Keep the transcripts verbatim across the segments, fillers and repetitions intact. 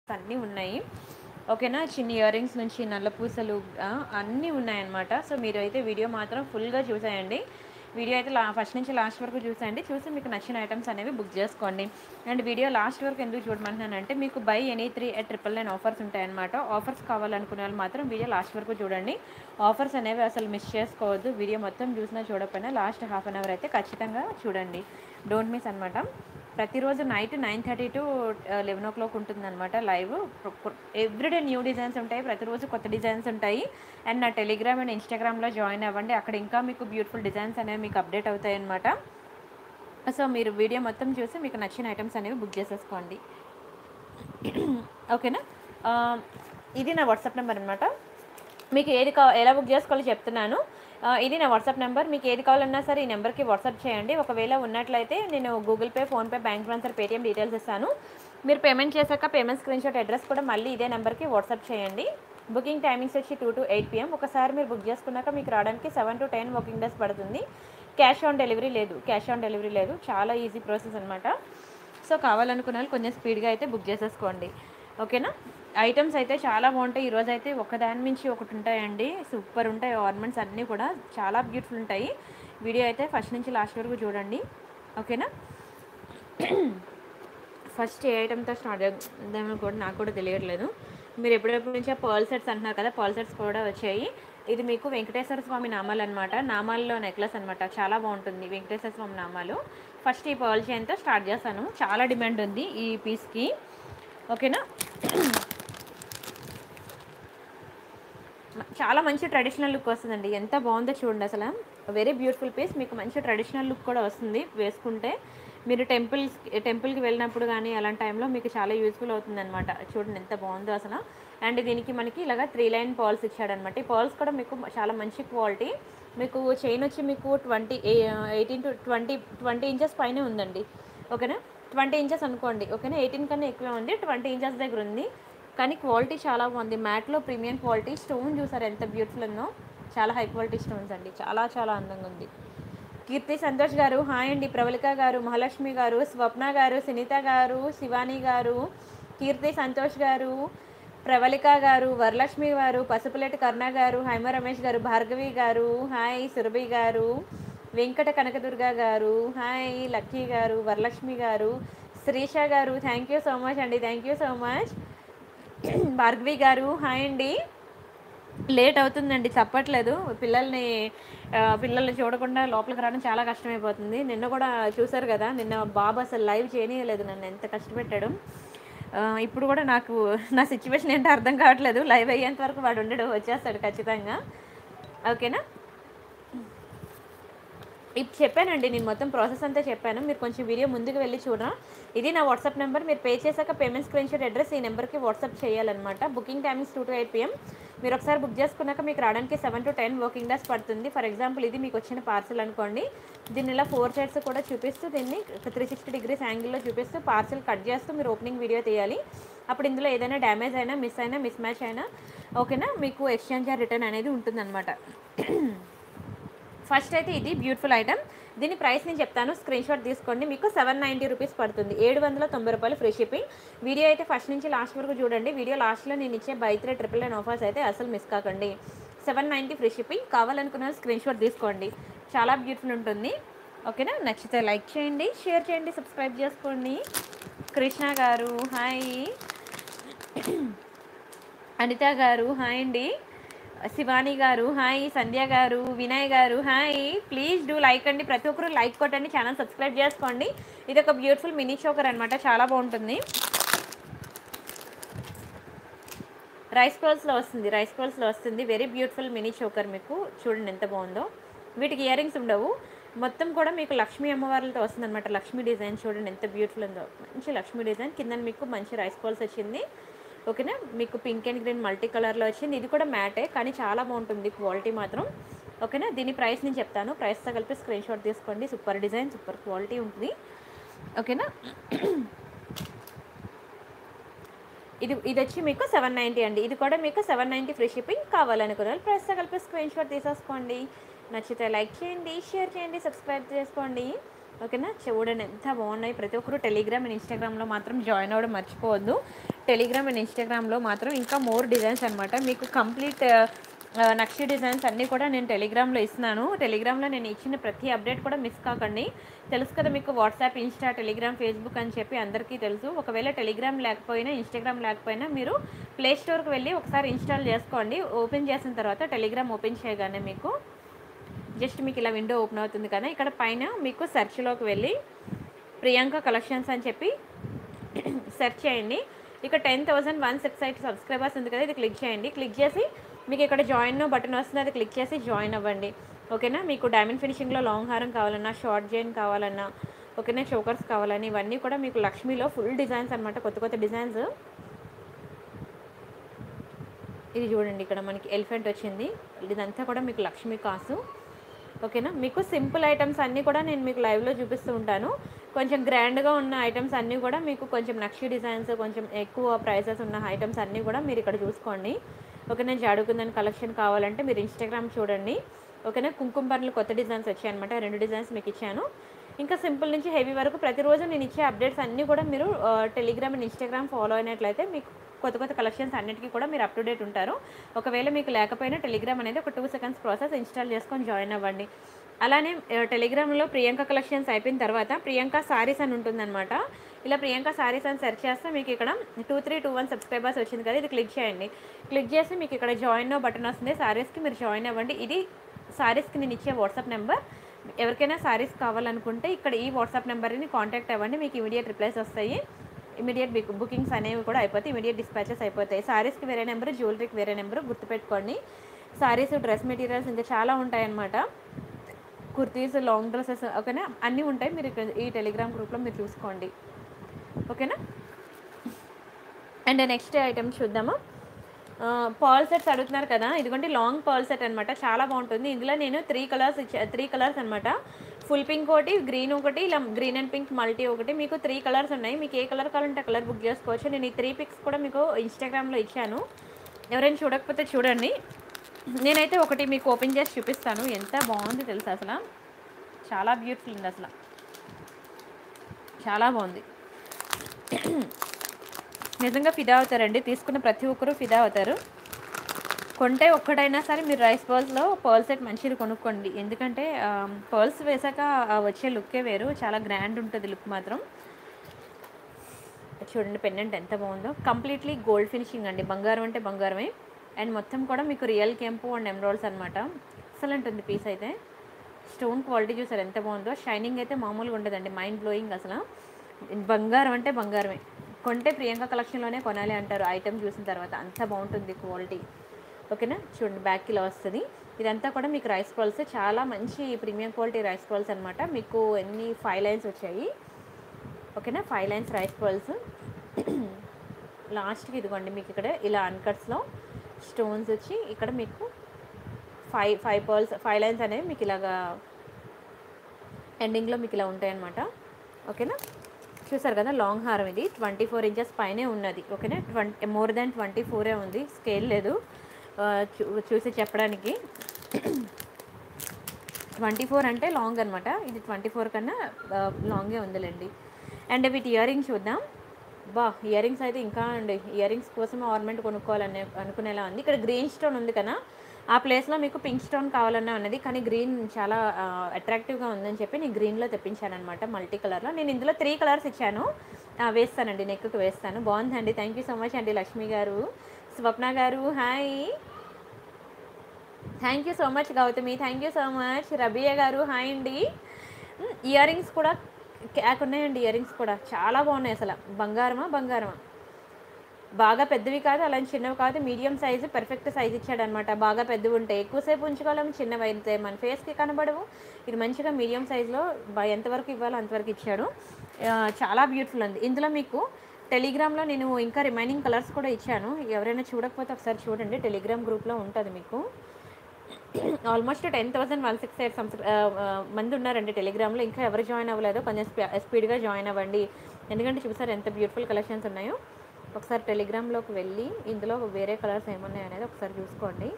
అన్నీ ఉన్నాయి. ఓకేనా. చిన్న ఇయర్ రింగ్స్ నుంచి నల్ల పూసలు ఆహ్, అన్నీ ఉన్నాయన్నమాట. సో, మీరైతే వీడియో మాత్రం ఫుల్‌గా చూసేయండి. వీడియో అయితే లా ఫస్ట్ నుంచి లాస్ట్ వరకు చూసేయండి. చూసి మీకు నచ్చిన ఐటెమ్స్ అనేవి బుక్ చేసుకోండి. అండ్ వీడియో లాస్ట్ వరకు ఎందుకు చూడమంటున్నానంటే మీకు buy any three at triple nine offers ఉంటాయన్నమాట. ఆఫర్స్ కావాలనుకునే వాళ్ళు మాత్రం వీడియో లాస్ట్ వరకు చూడండి. ఆఫర్స్ అనేవి అసలు మిస్ చేసుకోవద్దు. వీడియో మొత్తం చూసినా చూడకపోయినా లాస్ట్ హాఫ్ అన్ అవర్ అయితే ఖచ్చితంగా చూడండి. డోంట్ మిస్ అనమాట. ప్రతిరోజు night nine thirty to eleven o'clock ఉంటుందన్నమాట లైవ్. ఎవ్రీడే న్యూ డిజైన్స్ ఉంటాయి. ప్రతిరోజు కొత్త డిజైన్స్ ఉంటాయి. అండ్ నా టెలిగ్రామ్ అండ్ ఇన్స్టాగ్రామ్లో జాయిన్ అవ్వండి. అక్కడ ఇంకా మీకు బ్యూటిఫుల్ డిజైన్స్ అనేవి మీకు అప్డేట్ అవుతాయి అన్నమాట. సో, మీరు వీడియో మొత్తం చూసి మీకు నచ్చిన ఐటమ్స్ అనేవి బుక్ చేసేసుకోండి. ఓకేనా. ఆ, ఇది నా వాట్సాప్ నెంబర్ అనమాట. మీకు ఏది కా ఎలా బుక్ చేసుకోవాలో చెప్తున్నాను. ఆ, ఇది నా వాట్సాప్ నెంబర్. మీకు ఏది కావాలన్నా సరే ఈ నెంబర్కి వాట్సాప్ చేయండి. ఒకవేళ ఉన్నట్లయితే నేను Google pay, PhonePe, bank transfer, Paytm details ఇస్తాను. మీరు పేమెంట్ చేశాక పేమెంట్ స్క్రీన్ షాట్ అడ్రస్ కూడా మళ్ళీ ఇదే నెంబర్కి వాట్సాప్ చేయండి. బుకింగ్ టైమింగ్స్ వచ్చి టూ టు ఎయిట్ పిఎం. ఒకసారి మీరు బుక్ చేసుకున్నాక మీకు రావడానికి seven to ten working days పడుతుంది. క్యాష్ ఆన్ డెలివరీ లేదు. క్యాష్ ఆన్ డెలివరీ లేదు. చాలా ఈజీ ప్రాసెస్ అనమాట. సో, కావాలనుకున్న వాళ్ళు కొంచెం స్పీడ్గా అయితే బుక్ చేసేసుకోండి. ఓకేనా. ఐటమ్స్ అయితే చాలా బాగుంటాయి. ఈరోజు అయితే ఒకదాని మించి ఒకటి ఉంటాయండి. సూపర్ ఉంటాయి. ఆర్నమెంట్స్ అన్నీ కూడా చాలా బ్యూటిఫుల్ ఉంటాయి. వీడియో అయితే ఫస్ట్ నుంచి లాస్ట్ వరకు చూడండి. ఓకేనా. ఫస్ట్ ఏ ఐటమ్తో స్టార్ట్ చేద్దామని కూడా నాకు కూడా తెలియట్లేదు. మీరు ఎప్పుడెప్పటి నుంచో పర్ల్ సెట్స్ అంటున్నారు కదా, పర్ల్ సెట్స్ కూడా వచ్చాయి. ఇది మీకు వెంకటేశ్వర స్వామి నామాలు అనమాట. నామాల్లో నెక్లెస్ అనమాట. చాలా బాగుంటుంది వెంకటేశ్వర స్వామి నామాలు. ఫస్ట్ ఈ పర్ల్ చైన్తో స్టార్ట్ చేస్తాను. చాలా డిమాండ్ ఉంది ఈ పీస్కి. ఓకేనా. చాలా మంచి ట్రెడిషనల్ లుక్ వస్తుందండి. ఎంత బాగుందో చూడండి అసలు. Very beautiful piece. మీకు మంచి ట్రెడిషనల్ లుక్ కూడా వస్తుంది వేసుకుంటే. మీరు టెంపుల్స్ టెంపుల్కి వెళ్ళినప్పుడు కానీ అలాంటి టైంలో మీకు చాలా యూస్ఫుల్ అవుతుంది అనమాట. చూడండి ఎంత బాగుందో అసలు. అండ్ దీనికి మనకి ఇలాగ త్రీ లైన్ పర్ల్స్ ఇచ్చాడనమాట. ఈ పర్ల్స్ కూడా మీకు చాలా మంచి క్వాలిటీ. మీకు చైన్ వచ్చి మీకు twenty eighteen to twenty twenty inches పైనే ఉందండి. ఓకేనా. ట్వంటీ ఇంచెస్ అనుకోండి. ఓకేనా. ఎయిటీన్ కన్నా ఎక్కువే ఉంది. ట్వంటీ ఇంచెస్ దగ్గర ఉంది. కానీ క్వాలిటీ చాలా బాగుంది. మ్యాట్లో ప్రీమియం క్వాలిటీ. స్టోన్ చూసారు ఎంత బ్యూటిఫుల్ ఉందో. చాలా హై క్వాలిటీ స్టోన్స్ అండి. చాలా చాలా అందంగా ఉంది. కీర్తి సంతోష్ గారు హాయ్ అండి. ప్రవళిక గారు, మహాలక్ష్మి గారు, స్వప్న గారు, సునీత గారు, శివాని గారు, కీర్తి సంతోష్ గారు, ప్రవళిక గారు, వరలక్ష్మి గారు, పసుపులేటి కరుణ గారు, హైమ రమేష్ గారు, భార్గవి గారు హాయ్, సురభి గారు, వెంకట కనకదుర్గ గారు హాయ్, లక్కీ గారు, వరలక్ష్మి గారు, శ్రీష గారు థ్యాంక్ యూ సో మచ్ అండి. Thank you so much. Bhargavi గారు హాయ్ అండి. లేట్ అవుతుందండి చెప్పట్లేదు. పిల్లల్ని పిల్లల్ని చూడకుండా లోపలికి రావడం చాలా కష్టమైపోతుంది. నిన్న కూడా చూసారు కదా, నిన్న బాబు అసలు లైవ్ చేయనీయలేదు నన్ను, ఎంత కష్టపెట్టాడు. ఇప్పుడు కూడా నాకు నా సిచ్యువేషన్ ఏంటో అర్థం కావట్లేదు. లైవ్ అయ్యేంత వరకు వాడు ఉండడు, వచ్చేస్తాడు ఖచ్చితంగా. ఓకేనా. ఇప్పుడు చెప్పానండి నేను మొత్తం ప్రాసెస్ అంతా చెప్పాను. మీరు కొంచెం వీడియో ముందుకు వెళ్ళి చూడరా. ఇది నా వాట్సాప్ నెంబర్. మీరు పే చేశాక పేమెంట్ స్క్రీన్ షాట్ అడ్రస్ ఈ నెంబర్కి వాట్సాప్ చేయాలన్నమాట. Booking timings two to eight PM. మీరు ఒకసారి బుక్ చేసుకున్నాక మీకు రావడానికి seven to ten working days పడుతుంది. ఫర్ ఎగ్జాంపుల్ ఇది మీకు వచ్చిన పార్సల్ అనుకోండి. దీన్ని ఇలా ఫోర్ సైడ్స్ కూడా చూపిస్తూ దీన్ని త్రీ సిక్స్టీ డిగ్రీస్ యాంగిల్లో చూపిస్తూ పార్సల్ కట్ చేస్తూ మీరు ఓపెనింగ్ వీడియో తీయాలి. అప్పుడు ఇందులో ఏదైనా డ్యామేజ్ అయినా, మిస్ అయినా, మిస్ మ్యాచ్ అయినా ఓకేనా మీకు ఎక్స్చేంజ్ ఆర్ రిటర్న్ అనేది ఉంటుందన్నమాట. ఫస్ట్ అయితే ఇది బ్యూటిఫుల్ ఐటమ్. దీని ప్రైస్ నేను చెప్తాను, స్క్రీన్ షాట్ తీసుకోండి. మీకు సెవెన్ నైంటీ రూపీస్ పడుతుంది. ఏడు వందల తొంభై రూపాయలు ఫ్రీ షిప్పింగ్. వీడియో అయితే ఫస్ట్ నుంచి లాస్ట్ వరకు చూడండి. వీడియో లాస్ట్లో నేను ఇచ్చే buy three triple nine offers అయితే అసలు మిస్ కాకండి. Seven ninety free shipping. కావాలనుకున్న స్క్రీన్ షాట్ తీసుకోండి. చాలా బ్యూటిఫుల్ ఉంటుంది. ఓకేనా. నచ్చితే లైక్ చేయండి, షేర్ చేయండి, సబ్స్క్రైబ్ చేసుకోండి. కృష్ణ గారు హాయ్, అనిత గారు హాయ్ అండి, శివాని గారు హాయ్, సంధ్య గారు, వినయ్ గారు హాయ్. ప్లీజ్ డూ లైక్ అండి. ప్రతి ఒక్కరు లైక్ కొట్టండి, ఛానల్ సబ్స్క్రైబ్ చేసుకోండి. ఇది ఒక బ్యూటిఫుల్ మినీ చోకర్ అనమాట. చాలా బాగుంటుంది. రైస్ పర్ల్స్లో వస్తుంది. రైస్ పర్ల్స్లో వస్తుంది. Very beautiful mini choker. మీకు చూడండి ఎంత బాగుందో. వీటికి ఇయర్ రింగ్స్ ఉండవు. మొత్తం కూడా మీకు లక్ష్మీ అమ్మవార్లతో వస్తుంది అనమాట. లక్ష్మీ డిజైన్ చూడండి ఎంత బ్యూటిఫుల్ ఉందో. మంచి లక్ష్మీ డిజైన్. కింద మీకు మంచి రైస్ పర్ల్స్ వచ్చింది. ఓకేనా. మీకు పింక్ అండ్ గ్రీన్ మల్టీ కలర్లో వచ్చింది. ఇది కూడా మ్యాటే కానీ చాలా బాగుంటుంది క్వాలిటీ మాత్రం. ఓకేనా. దీని ప్రైస్ నేను చెప్తాను. ప్రైస్తో కలిపి స్క్రీన్ షాట్ తీసుకోండి. సూపర్ డిజైన్, సూపర్ క్వాలిటీ ఉంటుంది. ఓకేనా. ఇది ఇది వచ్చి మీకు సెవెన్ నైంటీ అండి. ఇది కూడా మీకు సెవెన్ నైంటీ ఫ్రీ షిప్పింగ్. కావాలనుకున్న వాళ్ళు ప్రైస్తో కలిపి స్క్రీన్ షాట్ తీసేసుకోండి. నచ్చితే లైక్ చేయండి, షేర్ చేయండి, సబ్స్క్రైబ్ చేసుకోండి. ఓకేనా. చూడండి ఎంత బాగున్నాయి. ప్రతి ఒక్కరు టెలిగ్రామ్ అండ్ ఇన్స్టాగ్రామ్లో మాత్రం జాయిన్ అవ్వడం మర్చిపోవద్దు. టెలిగ్రామ్ అండ్ ఇన్స్టాగ్రామ్లో మాత్రం ఇంకా మోర్ డిజైన్స్ అనమాట. మీకు కంప్లీట్ నక్షి డిజైన్స్ అన్నీ కూడా నేను టెలిగ్రామ్లో ఇస్తున్నాను. టెలిగ్రామ్లో నేను ఇచ్చిన ప్రతి అప్డేట్ కూడా మిస్ కాకండి. తెలుసు కదా మీకు వాట్సాప్, ఇన్స్టా, టెలిగ్రామ్, ఫేస్బుక్ అని చెప్పి అందరికీ తెలుసు. ఒకవేళ టెలిగ్రామ్ లేకపోయినా, ఇన్స్టాగ్రామ్ లేకపోయినా మీరు ప్లే స్టోర్కి వెళ్ళి ఒకసారి ఇన్స్టాల్ చేసుకోండి. ఓపెన్ చేసిన తర్వాత టెలిగ్రామ్ ఓపెన్ చేయగానే మీకు జస్ట్ మీకు ఇలా విండో ఓపెన్ అవుతుంది కదా. ఇక్కడ పైన మీకు సెర్చ్లోకి వెళ్ళి ప్రియాంక కలెక్షన్స్ అని చెప్పి సెర్చ్ చేయండి. ఇక్కడ ten thousand one six eight subscribers ఉంది కదా, ఇది క్లిక్ చేయండి. క్లిక్ చేసి మీకు ఇక్కడ జాయిన్ బటన్ వస్తుంది, అది క్లిక్ చేసి జాయిన్ అవ్వండి. ఓకేనా. మీకు డైమండ్ ఫినిషింగ్లో లాంగ్ హారం కావాలన్నా, షార్ట్ జైన్ కావాలన్నా, ఓకేనా, చోకర్స్ కావాలని ఇవన్నీ కూడా మీకు లక్ష్మీలో ఫుల్ డిజైన్స్ అనమాట. కొత్త కొత్త డిజైన్స్. ఇది చూడండి, ఇక్కడ మనకి ఎలిఫెంట్ వచ్చింది. ఇదంతా కూడా మీకు లక్ష్మీ కాసు. ఓకేనా. మీకు సింపుల్ ఐటమ్స్ అన్నీ కూడా నేను మీకు లైవ్లో చూపిస్తూ ఉంటాను. కొంచెం గ్రాండ్గా ఉన్న ఐటమ్స్ అన్నీ కూడా మీకు కొంచెం నక్షి డిజైన్స్, కొంచెం ఎక్కువ ప్రైసెస్ ఉన్న ఐటమ్స్ అన్నీ కూడా మీరు ఇక్కడ చూసుకోండి. ఓకేనా. జాడుకుందని కలెక్షన్ కావాలంటే మీరు ఇన్స్టాగ్రామ్ చూడండి. ఓకేనా. కుంకుమ బర్రెలు కొత్త డిజైన్స్ వచ్చాయన్నమాట. రెండు డిజైన్స్ మీకు ఇచ్చాను. ఇంకా సింపుల్ నుంచి హెవీ వరకు ప్రతిరోజు నేను ఇచ్చే అప్డేట్స్ అన్నీ కూడా మీరు టెలిగ్రామ్ అండ్ ఇన్స్టాగ్రామ్ ఫాలో అయినట్లయితే మీకు కొత్త కొత్త కలెక్షన్స్ అన్నిటికీ కూడా మీరు అప్ టు డేట్ ఉంటారు. ఒకవేళ మీకు లేకపోయినా టెలిగ్రామ్ అనేది ఒక టూ సెకండ్స్ ప్రాసెస్, ఇన్స్టాల్ చేసుకొని జాయిన్ అవ్వండి. అలానే టెలిగ్రామ్లో ప్రియాంక కలెక్షన్స్ అయిపోయిన తర్వాత ప్రియాంక సారీస్ అని ఉంటుందన్నమాట. ఇలా ప్రియాంక సారీస్ అని సెర్చ్ చేస్తే మీకు ఇక్కడ two three two one subscribers వచ్చింది కదా, ఇది క్లిక్ చేయండి. క్లిక్ చేసి మీకు ఇక్కడ జాయిన్ బటన్ వస్తుంది. సారీస్కి మీరు జాయిన్ అవ్వండి. ఇది సారీస్కి నేను ఇచ్చే వాట్సాప్ నెంబర్. ఎవరికైనా సారీస్ కావాలనుకుంటే ఇక్కడ ఈ వాట్సాప్ నెంబర్ని కాంటాక్ట్ అవ్వండి. మీకు ఇమీడియట్ రిప్లైస్ వస్తాయి. ఇమీడియట్ బుకింగ్స్ అనేవి కూడా అయిపోతాయి. ఇమీడియట్ డిస్పాచెస్ అయిపోతాయి. సారీస్కి వేరే నెంబరు, జ్యువెలరీకి వేరే నెంబరు గుర్తుపెట్టుకోండి. సారీస్, డ్రెస్ మెటీరియల్స్ ఇంకా చాలా ఉంటాయన్నమాట. కుర్తీస్, లాంగ్ డ్రెస్సెస్, ఓకేనా, అన్నీ ఉంటాయి. మీరు ఈ టెలిగ్రామ్ గ్రూప్లో మీరు చూసుకోండి. ఓకేనా. అండ్ నెక్స్ట్ ఐటమ్ చూద్దాము. పర్ల్ సెట్స్ అడుగుతున్నారు కదా. ఇదిగోండి లాంగ్ పర్ల్ సెట్ అనమాట. చాలా బాగుంటుంది. ఇందులో నేను త్రీ కలర్స్ ఇచ్చా త్రీ కలర్స్ అనమాట. ఫుల్ పింక్ ఒకటి, గ్రీన్ ఒకటి, ఇలా గ్రీన్ అండ్ పింక్ మల్టీ ఒకటి. మీకు త్రీ కలర్స్ ఉన్నాయి. మీకు ఏ కలర్ కావాలంటే ఆ కలర్ బుక్ చేసుకోవచ్చు. నేను ఈ త్రీ పిక్స్ కూడా మీకు ఇన్స్టాగ్రామ్లో ఇచ్చాను. ఎవరైనా చూడకపోతే చూడండి. నేనైతే ఒకటి మీకు ఓపెన్ చేసి చూపిస్తాను. ఎంత బాగుంది తెలుసా, అసలు చాలా బ్యూటిఫుల్ ఉంది. అసలు చాలా బాగుంది. నిజంగా ఫిదా అవుతారండి. తీసుకున్న ప్రతి ఒక్కరూ ఫిదా అవుతారు. కొంటే ఒక్కటైనా సరే మీరు రైస్ పర్ల్స్లో పర్ల్ సెట్ మంచిది కొనుక్కోండి. ఎందుకంటే పర్ల్స్ వేసాక వచ్చే లుక్కే వేరు. చాలా గ్రాండ్ ఉంటుంది లుక్ మాత్రం. చూడండి పెండెంట్ ఎంత బాగుందో. కంప్లీట్లీ గోల్డ్ ఫినిషింగ్ అండి. బంగారం అంటే బంగారమే. అండ్ మొత్తం కూడా మీకు రియల్ కెంపు అండ్ ఎమరాల్డ్స్ అనమాట. ఎక్సలెంట్ ఉంది పీస్ అయితే. స్టోన్ క్వాలిటీ చూసారు ఎంత బాగుందో. షైనింగ్ అయితే మామూలుగా ఉండదండి. Mind blowing. అసలు బంగారం అంటే బంగారమే. కొంటే ప్రియాంక కలెక్షన్లోనే కొనాలి అంటారు ఐటమ్ చూసిన తర్వాత. అంత బాగుంటుంది క్వాలిటీ. ఓకేనా. చూడండి బ్యాక్ ఇలా వస్తుంది. ఇదంతా కూడా మీకు రైస్ పర్ల్స్. చాలా మంచి ప్రీమియం క్వాలిటీ రైస్ పర్ల్స్ అనమాట. మీకు ఎన్ని ఫైవ్ లైన్స్ వచ్చాయి. ఓకేనా. Five lines rice pearls. లాస్ట్కి ఇదిగోండి మీకు ఇక్కడ ఇలా అన్కట్స్లో స్టోన్స్ వచ్చి ఇక్కడ మీకు five five pearls five lines అనేవి మీకు ఇలాగా ఎండింగ్లో మీకు ఇలా ఉంటాయన్నమాట. ఓకేనా. చూసారు కదా లాంగ్ హారం. ఇది ట్వంటీ ఫోర్ ఇంచెస్ పైనే ఉన్నది. ఓకేనా. ట్వంటీ మోర్ దాన్ ట్వంటీ ఫోరే ఉంది. స్కేల్ లేదు చూసి చెప్పడానికి. ట్వంటీ ఫోర్ అంటే లాంగ్ అనమాట. ఇది ట్వంటీ ఫోర్ కన్నా లాంగే ఉందిలేండి. అండ్ వీటి ఇయర్ రింగ్స్ చూద్దాం. బా ఇయర్ రింగ్స్ అయితే ఇంకా అండి. ఇయర్ రింగ్స్ కోసం ఆర్నమెంట్ కొనుక్కోవాలనే అనుకునేలా ఉంది. ఇక్కడ గ్రీన్ స్టోన్ ఉంది కదా, ఆ ప్లేస్లో మీకు పింక్ స్టోన్ కావాలన్నా ఉన్నది. కానీ గ్రీన్ చాలా అట్రాక్టివ్గా ఉందని చెప్పి నేను గ్రీన్లో తెప్పించాను అనమాట. మల్టీ కలర్లో. నేను ఇందులో త్రీ కలర్స్ ఇచ్చాను. వేస్తానండి, నెక్కి వేస్తాను. బాగుందండి. థ్యాంక్ యూ సో మచ్ అండి. లక్ష్మి గారు, స్వప్న గారు hi. Thank you so much Gautami. Thank you so much. Rabia గారు హాయ్ అండి. ఇయర్ రింగ్స్ కూడా క్యాక్ ఉన్నాయండి. ఇయర్ రింగ్స్ కూడా చాలా బాగున్నాయి. అసలు బంగారమా బంగారమా. బాగా పెద్దవి కాదు, అలా చిన్నవి కాదు, మీడియం సైజు పర్ఫెక్ట్ సైజ్ ఇచ్చాడనమాట. బాగా పెద్దవి ఉంటాయి ఎక్కువసేపు ఉంచుకోలేము, చిన్నవి అయితే మన ఫేస్కి కనబడవు. ఇది మంచిగా మీడియం సైజులో ఎంతవరకు ఇవ్వాలో అంతవరకు ఇచ్చాడు. చాలా బ్యూటిఫుల్ ఉంది. ఇందులో మీకు టెలిగ్రామ్లో నేను ఇంకా రిమైనింగ్ కలర్స్ కూడా ఇచ్చాను. ఎవరైనా చూడకపోతే ఒకసారి చూడండి. టెలిగ్రామ్ గ్రూప్లో ఉంటుంది మీకు. Almost ten thousand one six eight సంస్ మంది ఉన్నారండి టెలిగ్రామ్లో. ఇంకా ఎవరు జాయిన్ అవ్వలేదు, కొంచెం స్పీడ్గా జాయిన్ అవ్వండి. ఎందుకంటే చూసారు ఎంత బ్యూటిఫుల్ కలెక్షన్స్ ఉన్నాయో. ఒకసారి టెలిగ్రామ్లోకి వెళ్ళి ఇందులో వేరే కలర్స్ ఏమున్నాయి అనేది ఒకసారి చూసుకోండి.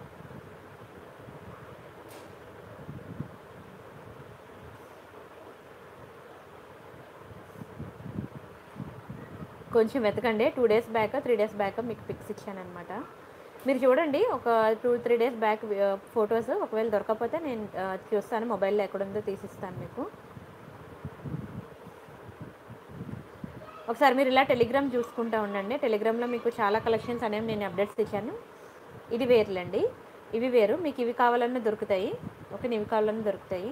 కొంచెం వెతకండి. Two days back three days back మీకు పిక్స్ ఇచ్చాననమాట. మీరు చూడండి ఒక two three days back photos. ఒకవేళ దొరకకపోతే నేను చూస్తాను, మొబైల్లో ఎక్కడుందో తీసిస్తాను మీకు. ఒకసారి మీరు ఇలా టెలిగ్రామ్ చూసుకుంటూ ఉండండి. టెలిగ్రామ్లో మీకు చాలా కలెక్షన్స్ అనేవి నేను అప్డేట్స్ ఇచ్చాను. ఇది వేర్లండి, ఇవి వేరు. మీకు ఇవి కావాలన్నా దొరుకుతాయి. ఓకే, ఇవి కావాలన్నా దొరుకుతాయి.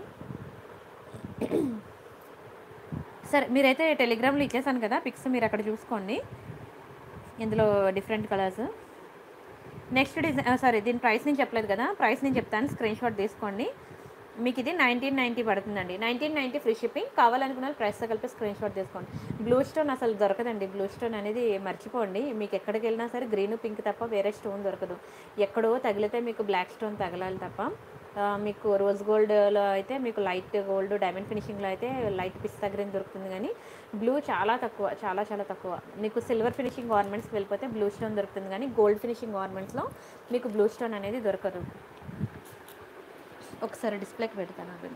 సరే, మీరైతే టెలిగ్రామ్లో ఇచ్చేసాను కదా పిక్స్, మీరు అక్కడ చూసుకోండి. ఇందులో different colours. Next design, sorry దీని ప్రైస్ నేను చెప్పలేదు కదా, ప్రైస్ నేను చెప్తాను, స్క్రీన్ షాట్ తీసుకోండి. మీకు ఇది నైన్టీన్ నైంటీ పడుతుందండి. Nineteen ninety free shipping. కావాలనుకున్న ప్రైస్తో కలిపి స్క్రీన్ షాట్ తీసుకోండి. బ్లూ స్టోన్ అసలు దొరకదండి. బ్లూ స్టోన్ అనేది మర్చిపోండి. మీకు ఎక్కడికి వెళ్ళినా సరే గ్రీన్ పింక్ తప్ప వేరే స్టోన్ దొరకదు. ఎక్కడో తగిలితే మీకు బ్లాక్ స్టోన్ తగలాలి తప్ప. మీకు రోజ్ గోల్డ్లో అయితే మీకు లైట్ గోల్డ్, డైమండ్ ఫినిషింగ్లో అయితే లైట్ పిస్తా గ్రీన్ దొరుకుతుంది. కానీ బ్లూ చాలా తక్కువ, చాలా చాలా తక్కువ. మీకు సిల్వర్ ఫినిషింగ్ ఆర్నమెంట్స్కి వెళ్ళిపోతే బ్లూ స్టోన్ దొరుకుతుంది. కానీ గోల్డ్ ఫినిషింగ్ ఆర్నమెంట్స్లో మీకు బ్లూ స్టోన్ అనేది దొరకదు. ఒకసారి డిస్ప్లేకి పెడతాను అది.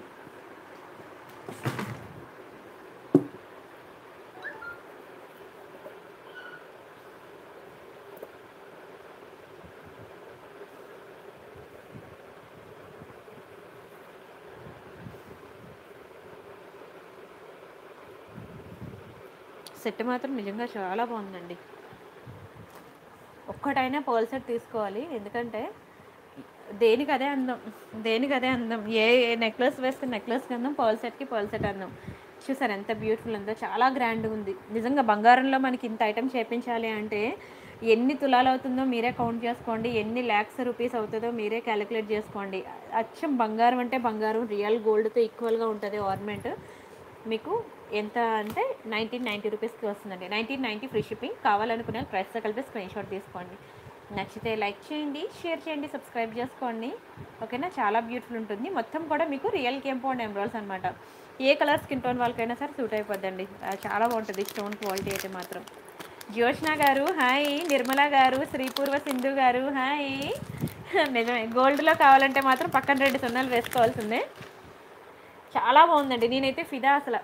సెట్ మాత్రం నిజంగా చాలా బాగుందండి. ఒక్కటైనా పర్ల్ సెట్ తీసుకోవాలి, ఎందుకంటే దేనికి అదే అందం, దేనికి అదే అందం. ఏ నెక్లెస్ వేస్తే నెక్లెస్కి అందం, పర్ల్ సెట్కి పర్ల్ సెట్ అందం. చూసారు ఎంత బ్యూటిఫుల్ ఉందో, చాలా గ్రాండ్గా ఉంది. నిజంగా బంగారంలో మనకి ఇంత ఐటమ్ చేయించాలి అంటే ఎన్ని తులాలు అవుతుందో మీరే కౌంట్ చేసుకోండి, ఎన్ని ల్యాక్స్ రూపీస్ అవుతుందో మీరే క్యాలిక్యులేట్ చేసుకోండి. అచ్చం బంగారం అంటే బంగారం, రియల్ గోల్డ్తో ఈక్వల్గా ఉంటుంది ఆర్నమెంట్. మీకు ఎంత అంటే నైన్టీన్ నైంటీ రూపీస్కి వస్తుందండి. Nineteen ninety free shipping. కావాలనుకునే ప్రైస్తో కలిపి స్క్రీన్ షాట్ తీసుకోండి. నచ్చితే లైక్ చేయండి, షేర్ చేయండి, సబ్స్క్రైబ్ చేసుకోండి. ఓకేనా, చాలా బ్యూటిఫుల్ ఉంటుంది. మొత్తం కూడా మీకు రియల్ కెంపౌండ్ ఎమరాల్డ్స్ అనమాట. ఏ కలర్ స్కిన్ టోన్ వాళ్ళకైనా సరే సూట్ అయిపోద్దండి. చాలా బాగుంటుంది స్టోన్ క్వాలిటీ అయితే మాత్రం. జ్యోష్ణ గారు హాయ్, నిర్మల గారు, శ్రీపూర్వ సింధు గారు హాయ్. నిజమే, గోల్డ్లో కావాలంటే మాత్రం పక్కన రెండు సున్నాలు వేసుకోవాల్సిందే. చాలా బాగుందండి, నేనైతే ఫిదా అసలు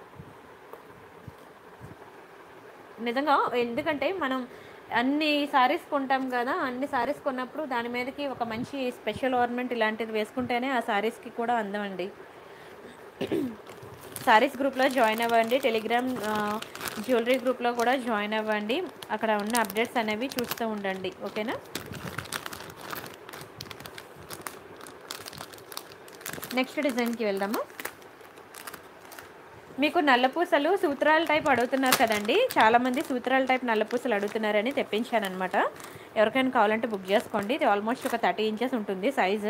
నిజంగా. ఎందుకంటే మనం అన్ని సారీస్ కొంటాం కదా, అన్ని సారీస్ కొన్నప్పుడు దాని మీదకి ఒక మంచి స్పెషల్ ఆర్నమెంట్ ఇలాంటిది వేసుకుంటేనే ఆ సారీస్కి కూడా అందం అండి. సారీస్ గ్రూప్లో జాయిన్ అవ్వండి, టెలిగ్రామ్ జ్యువెలరీ గ్రూప్లో కూడా జాయిన్ అవ్వండి. అక్కడ ఉన్న అప్డేట్స్ అనేవి చూస్తూ ఉండండి. ఓకేనా, నెక్స్ట్ డిజైన్కి వెళ్దాము. మీకు నల్లపూసలు సూత్రాల టైప్ అడుగుతున్నారు కదండి, చాలామంది సూత్రాల టైప్ నల్లపూసలు అడుగుతున్నారని తెప్పించానమాట. ఎవరికైనా కావాలంటే బుక్ చేసుకోండి. ఇది ఆల్మోస్ట్ ఒక థర్టీ ఇంచెస్ ఉంటుంది సైజు.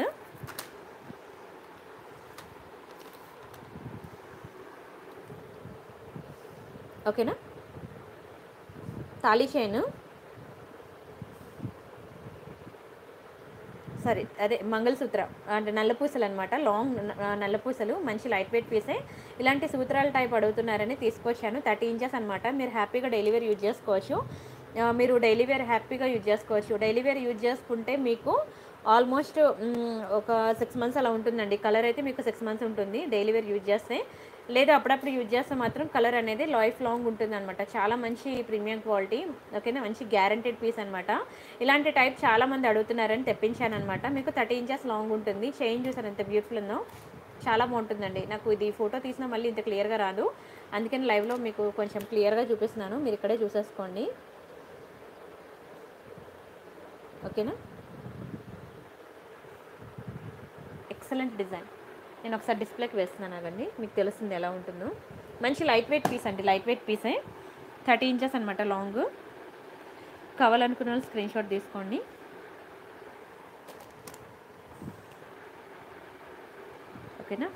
ఓకేనా, తాళీ చైన్, సారీ అదే మంగళసూత్ర అంటే నల్లపూసలు అనమాట. లాంగ్ నల్లపూసలు, మంచి లైట్ వెయిట్ పీసే. ఇలాంటి సూత్రాల టైప్ అడుగుతున్నారని తీసుకొచ్చాను. థర్టీ ఇంచెస్ అనమాట. మీరు హ్యాపీగా డైలీ వేర్ యూజ్ చేసుకోవచ్చు. మీరు డైలీ వేర్ హ్యాపీగా యూజ్ చేసుకోవచ్చు. డైలీ వేర్ యూజ్ చేసుకుంటే మీకు ఆల్మోస్ట్ ఒక సిక్స్ మంత్స్ అలా ఉంటుందండి. కలర్ అయితే మీకు సిక్స్ మంత్స్ ఉంటుంది డైలీ వేర్ యూజ్ చేస్తే. లేదా అప్పుడప్పుడు యూజ్ చేస్తే మాత్రం కలర్ అనేది లైఫ్ లాంగ్ ఉంటుంది అనమాట. చాలా మంచి ప్రీమియం క్వాలిటీ. ఓకేనా, మంచి గ్యారంటెడ్ పీస్ అనమాట. ఇలాంటి టైప్ చాలామంది అడుగుతున్నారని తెప్పించాను అనమాట. మీకు థర్టీ ఇంచెస్ లాంగ్ ఉంటుంది. చైన్ చూసారు ఎంత బ్యూటిఫుల్ ఉందో, చాలా బాగుంటుందండి. నాకు ఇది ఫోటో తీసినా మళ్ళీ ఇంత క్లియర్గా రాదు, అందుకని లైవ్లో మీకు కొంచెం క్లియర్గా చూపిస్తున్నాను. మీరు ఇక్కడే చూసేసుకోండి. ఓకేనా, ఎక్సలెంట్ డిజైన్. నేను ఒకసారి డిస్ప్లేకి వేస్తున్నాను అవండి, మీకు తెలుస్తుంది ఎలా ఉంటుందో. మంచి లైట్ వెయిట్ పీస్ అండి, లైట్ వెయిట్ పీసే. థర్టీ ఇంచెస్ అనమాట లాంగ్. కావాలనుకున్న వాళ్ళు స్క్రీన్ షాట్ తీసుకోండి. ఓకేనా,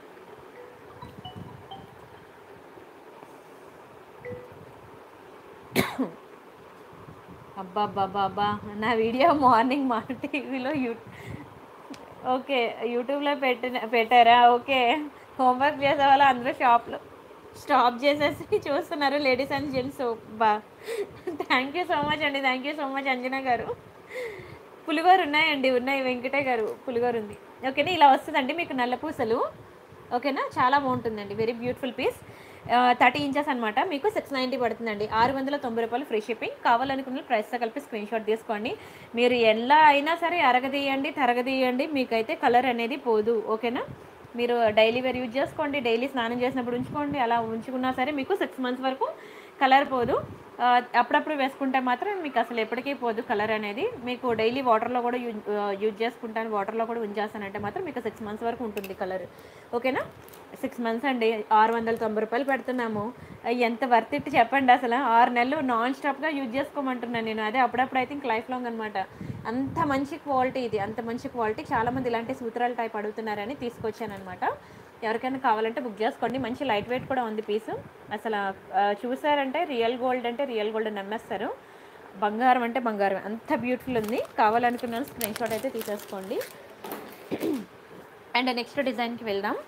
అబ్బా అబ్బా అబ్బా నా వీడియో మార్నింగ్ మా టీవీలో యూ ఓకే యూట్యూబ్లో పెట్టిన పెట్టారా? ఓకే, హోంవర్క్ చేసే వాళ్ళు అందరూ షాప్లో స్టాప్ చేసేసి చూస్తున్నారు, లేడీస్ అండ్ జెంట్స్. బా, థ్యాంక్ యూ సో మచ్ అండి, thank you so much Anjana గారు. పులిగోరు ఉన్నాయండి, ఉన్నాయి వెంకటయ్య గారు, పులిగోరు ఉంది. ఓకేనా, ఇలా వస్తుందండి మీకు నల్లపూసలు. ఓకేనా, చాలా బాగుంటుందండి, very beautiful piece. Thirty inches అనమాట. మీకు సిక్స్ నైంటీ పడుతుందండి. ఆరు వందల తొంభై రూపాయలు ఫ్రీ షిప్పింగ్. కావాలనుకున్న ప్రైస్తో కలిపి స్క్రీన్ షాట్ తీసుకోండి. మీరు ఎలా అయినా సరే అరగదీయండి, తరగదీయండి, మీకైతే కలర్ అనేది పోదు. ఓకేనా? మీరు డైలీ వేర్ యూజ్ చేసుకోండి, డైలీ స్నానం చేసినప్పుడు ఉంచుకోండి. అలా ఉంచుకున్నా సరే మీకు సిక్స్ మంత్స్ వరకు కలర్ పోదు. అప్పుడప్పుడు వేసుకుంటే మాత్రం మీకు అసలు ఎప్పటికీ పోదు కలర్ అనేది. మీకు డైలీ వాటర్లో కూడా యూజ్ యూజ్ చేసుకుంటాను, వాటర్లో కూడా ఉంచేస్తానంటే మాత్రం మీకు సిక్స్ మంత్స్ వరకు ఉంటుంది కలర్. ఓకేనా? సిక్స్ మంత్స్ అండి, ఆరు వందల తొంభై రూపాయలు పెడుతున్నాము. ఎంత వర్త్ ఇట్ చెప్పండి. అసలు ఆరు నెలలు నాన్ స్టాప్గా యూజ్ చేసుకోమంటున్నాను నేను. అదే అప్పుడప్పుడు ఐ థింక్ లైఫ్ లాంగ్ అనమాట. అంత మంచి క్వాలిటీ ఇది, అంత మంచి క్వాలిటీ. చాలామంది ఇలాంటి సూత్రాల టైప్ అడుగుతున్నారని తీసుకొచ్చాను అనమాట. ఎవరికైనా కావాలంటే బుక్ చేసుకోండి. మంచి లైట్ వెయిట్ కూడా ఉంది పీసు. అసలు చూసారంటే రియల్ గోల్డ్ అంటే రియల్ గోల్డ్ నమ్మేస్తారు. బంగారం అంటే బంగారం, అంత బ్యూటిఫుల్ ఉంది. కావాలనుకున్న స్క్రీన్ షాట్ అయితే తీసేసుకోండి. అండ్ నెక్స్ట్ డిజైన్కి వెళ్దాం.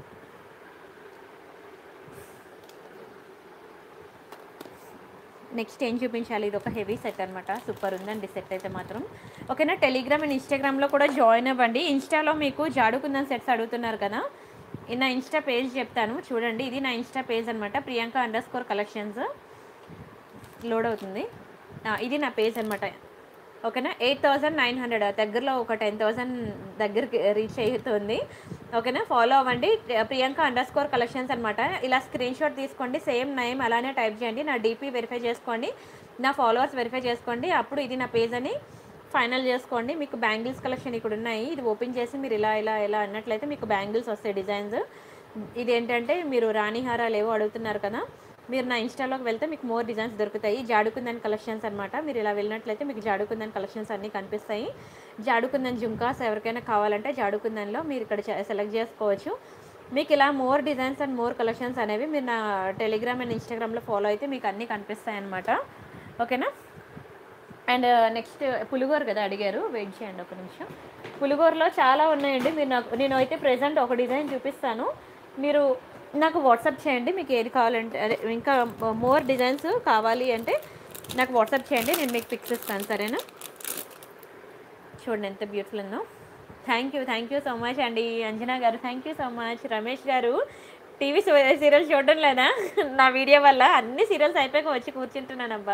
నెక్స్ట్ ఏం చూపించాలి? ఇది ఒక హెవీ సెట్ అనమాట. సూపర్ ఉందండి సెట్ అయితే మాత్రం. ఓకేనా? టెలిగ్రామ్ అండ్ ఇన్స్టాగ్రామ్లో కూడా జాయిన్ అవ్వండి. ఇన్స్టాలో మీకు జాడుకుందని సెట్స్ అడుగుతున్నారు కదా, నా ఇన్స్టా పేజ్ చెప్తాను చూడండి. ఇది నా ఇన్స్టా పేజ్ అనమాట, Priyanka underscore collections. Load అవుతుంది. ఇది నా పేజ్ అనమాట. ఓకేనా? ఎయిట్ థౌజండ్ నైన్ హండ్రెడ్ దగ్గరలో ఒక టెన్ థౌజండ్ దగ్గరికి రీచ్ అవుతుంది. ఓకేనా? ఫాలో అవ్వండి. ప్రియాంక అండర్ స్కోర్ కలెక్షన్స్ అనమాట. ఇలా స్క్రీన్ షాట్ తీసుకోండి, సేమ్ నేమ్ అలానే టైప్ చేయండి. నా డీపీ వెరిఫై చేసుకోండి, నా ఫాలోవర్స్ వెరిఫై చేసుకోండి. అప్పుడు ఇది నా పేజ్ అని ఫైనల్ చేసుకోండి. మీకు బ్యాంగిల్స్ కలెక్షన్ ఇక్కడ ఉన్నాయి. ఇది ఓపెన్ చేసి మీరు ఇలా ఇలా ఇలా అన్నట్లయితే మీకు బ్యాంగిల్స్ వస్తాయి డిజైన్స్. ఇది ఏంటంటే మీరు రాణిహారాలు ఏవో అడుగుతున్నారు కదా, మీరు నా ఇన్స్టాలోకి వెళ్తే మీకు మోర్ డిజైన్స్ దొరుకుతాయి. జాడుకుందని కలెక్షన్స్ అనమాట. మీరు ఇలా వెళ్ళినట్లయితే మీకు జాడుకుందని కలెక్షన్స్ అన్నీ కనిపిస్తాయి. జాడుకుందని జుంకాస్ ఎవరికైనా కావాలంటే జాడుకుందన్లో మీరు ఇక్కడ సెలెక్ట్ చేసుకోవచ్చు. మీకు ఇలా more designs and more collections అనేవి మీరు నా టెలిగ్రామ్ అండ్ ఇన్స్టాగ్రామ్లో ఫాలో అయితే మీకు అన్నీ కనిపిస్తాయి అనమాట. ఓకేనా? అండ్ నెక్స్ట్ పులిగోర కదా అడిగారు, వెయిట్ చేయండి ఒక నిమిషం. పులిగోరలో చాలా ఉన్నాయండి. మీరు నాకు నేను అయితే ప్రెజెంట్ ఒక డిజైన్ చూపిస్తాను, మీరు నాకు వాట్సాప్ చేయండి. మీకు ఏది కావాలంటే అదే ఇంకా మోర్ డిజైన్స్ కావాలి అంటే నాకు వాట్సాప్ చేయండి, నేను మీకు పిక్స్ ఇస్తాను. సరేనా? చూడండి ఎంత బ్యూటిఫుల్ ఉందో. Thank you thank you so much అండి. అంజనా గారు thank you so much. Ramesh గారు టీవీ సీరియల్స్ చూడడం లేదా? నా వీడియో వల్ల అన్ని సీరియల్స్ అయిపోయాక వచ్చి కూర్చుంటున్నానబ్బా.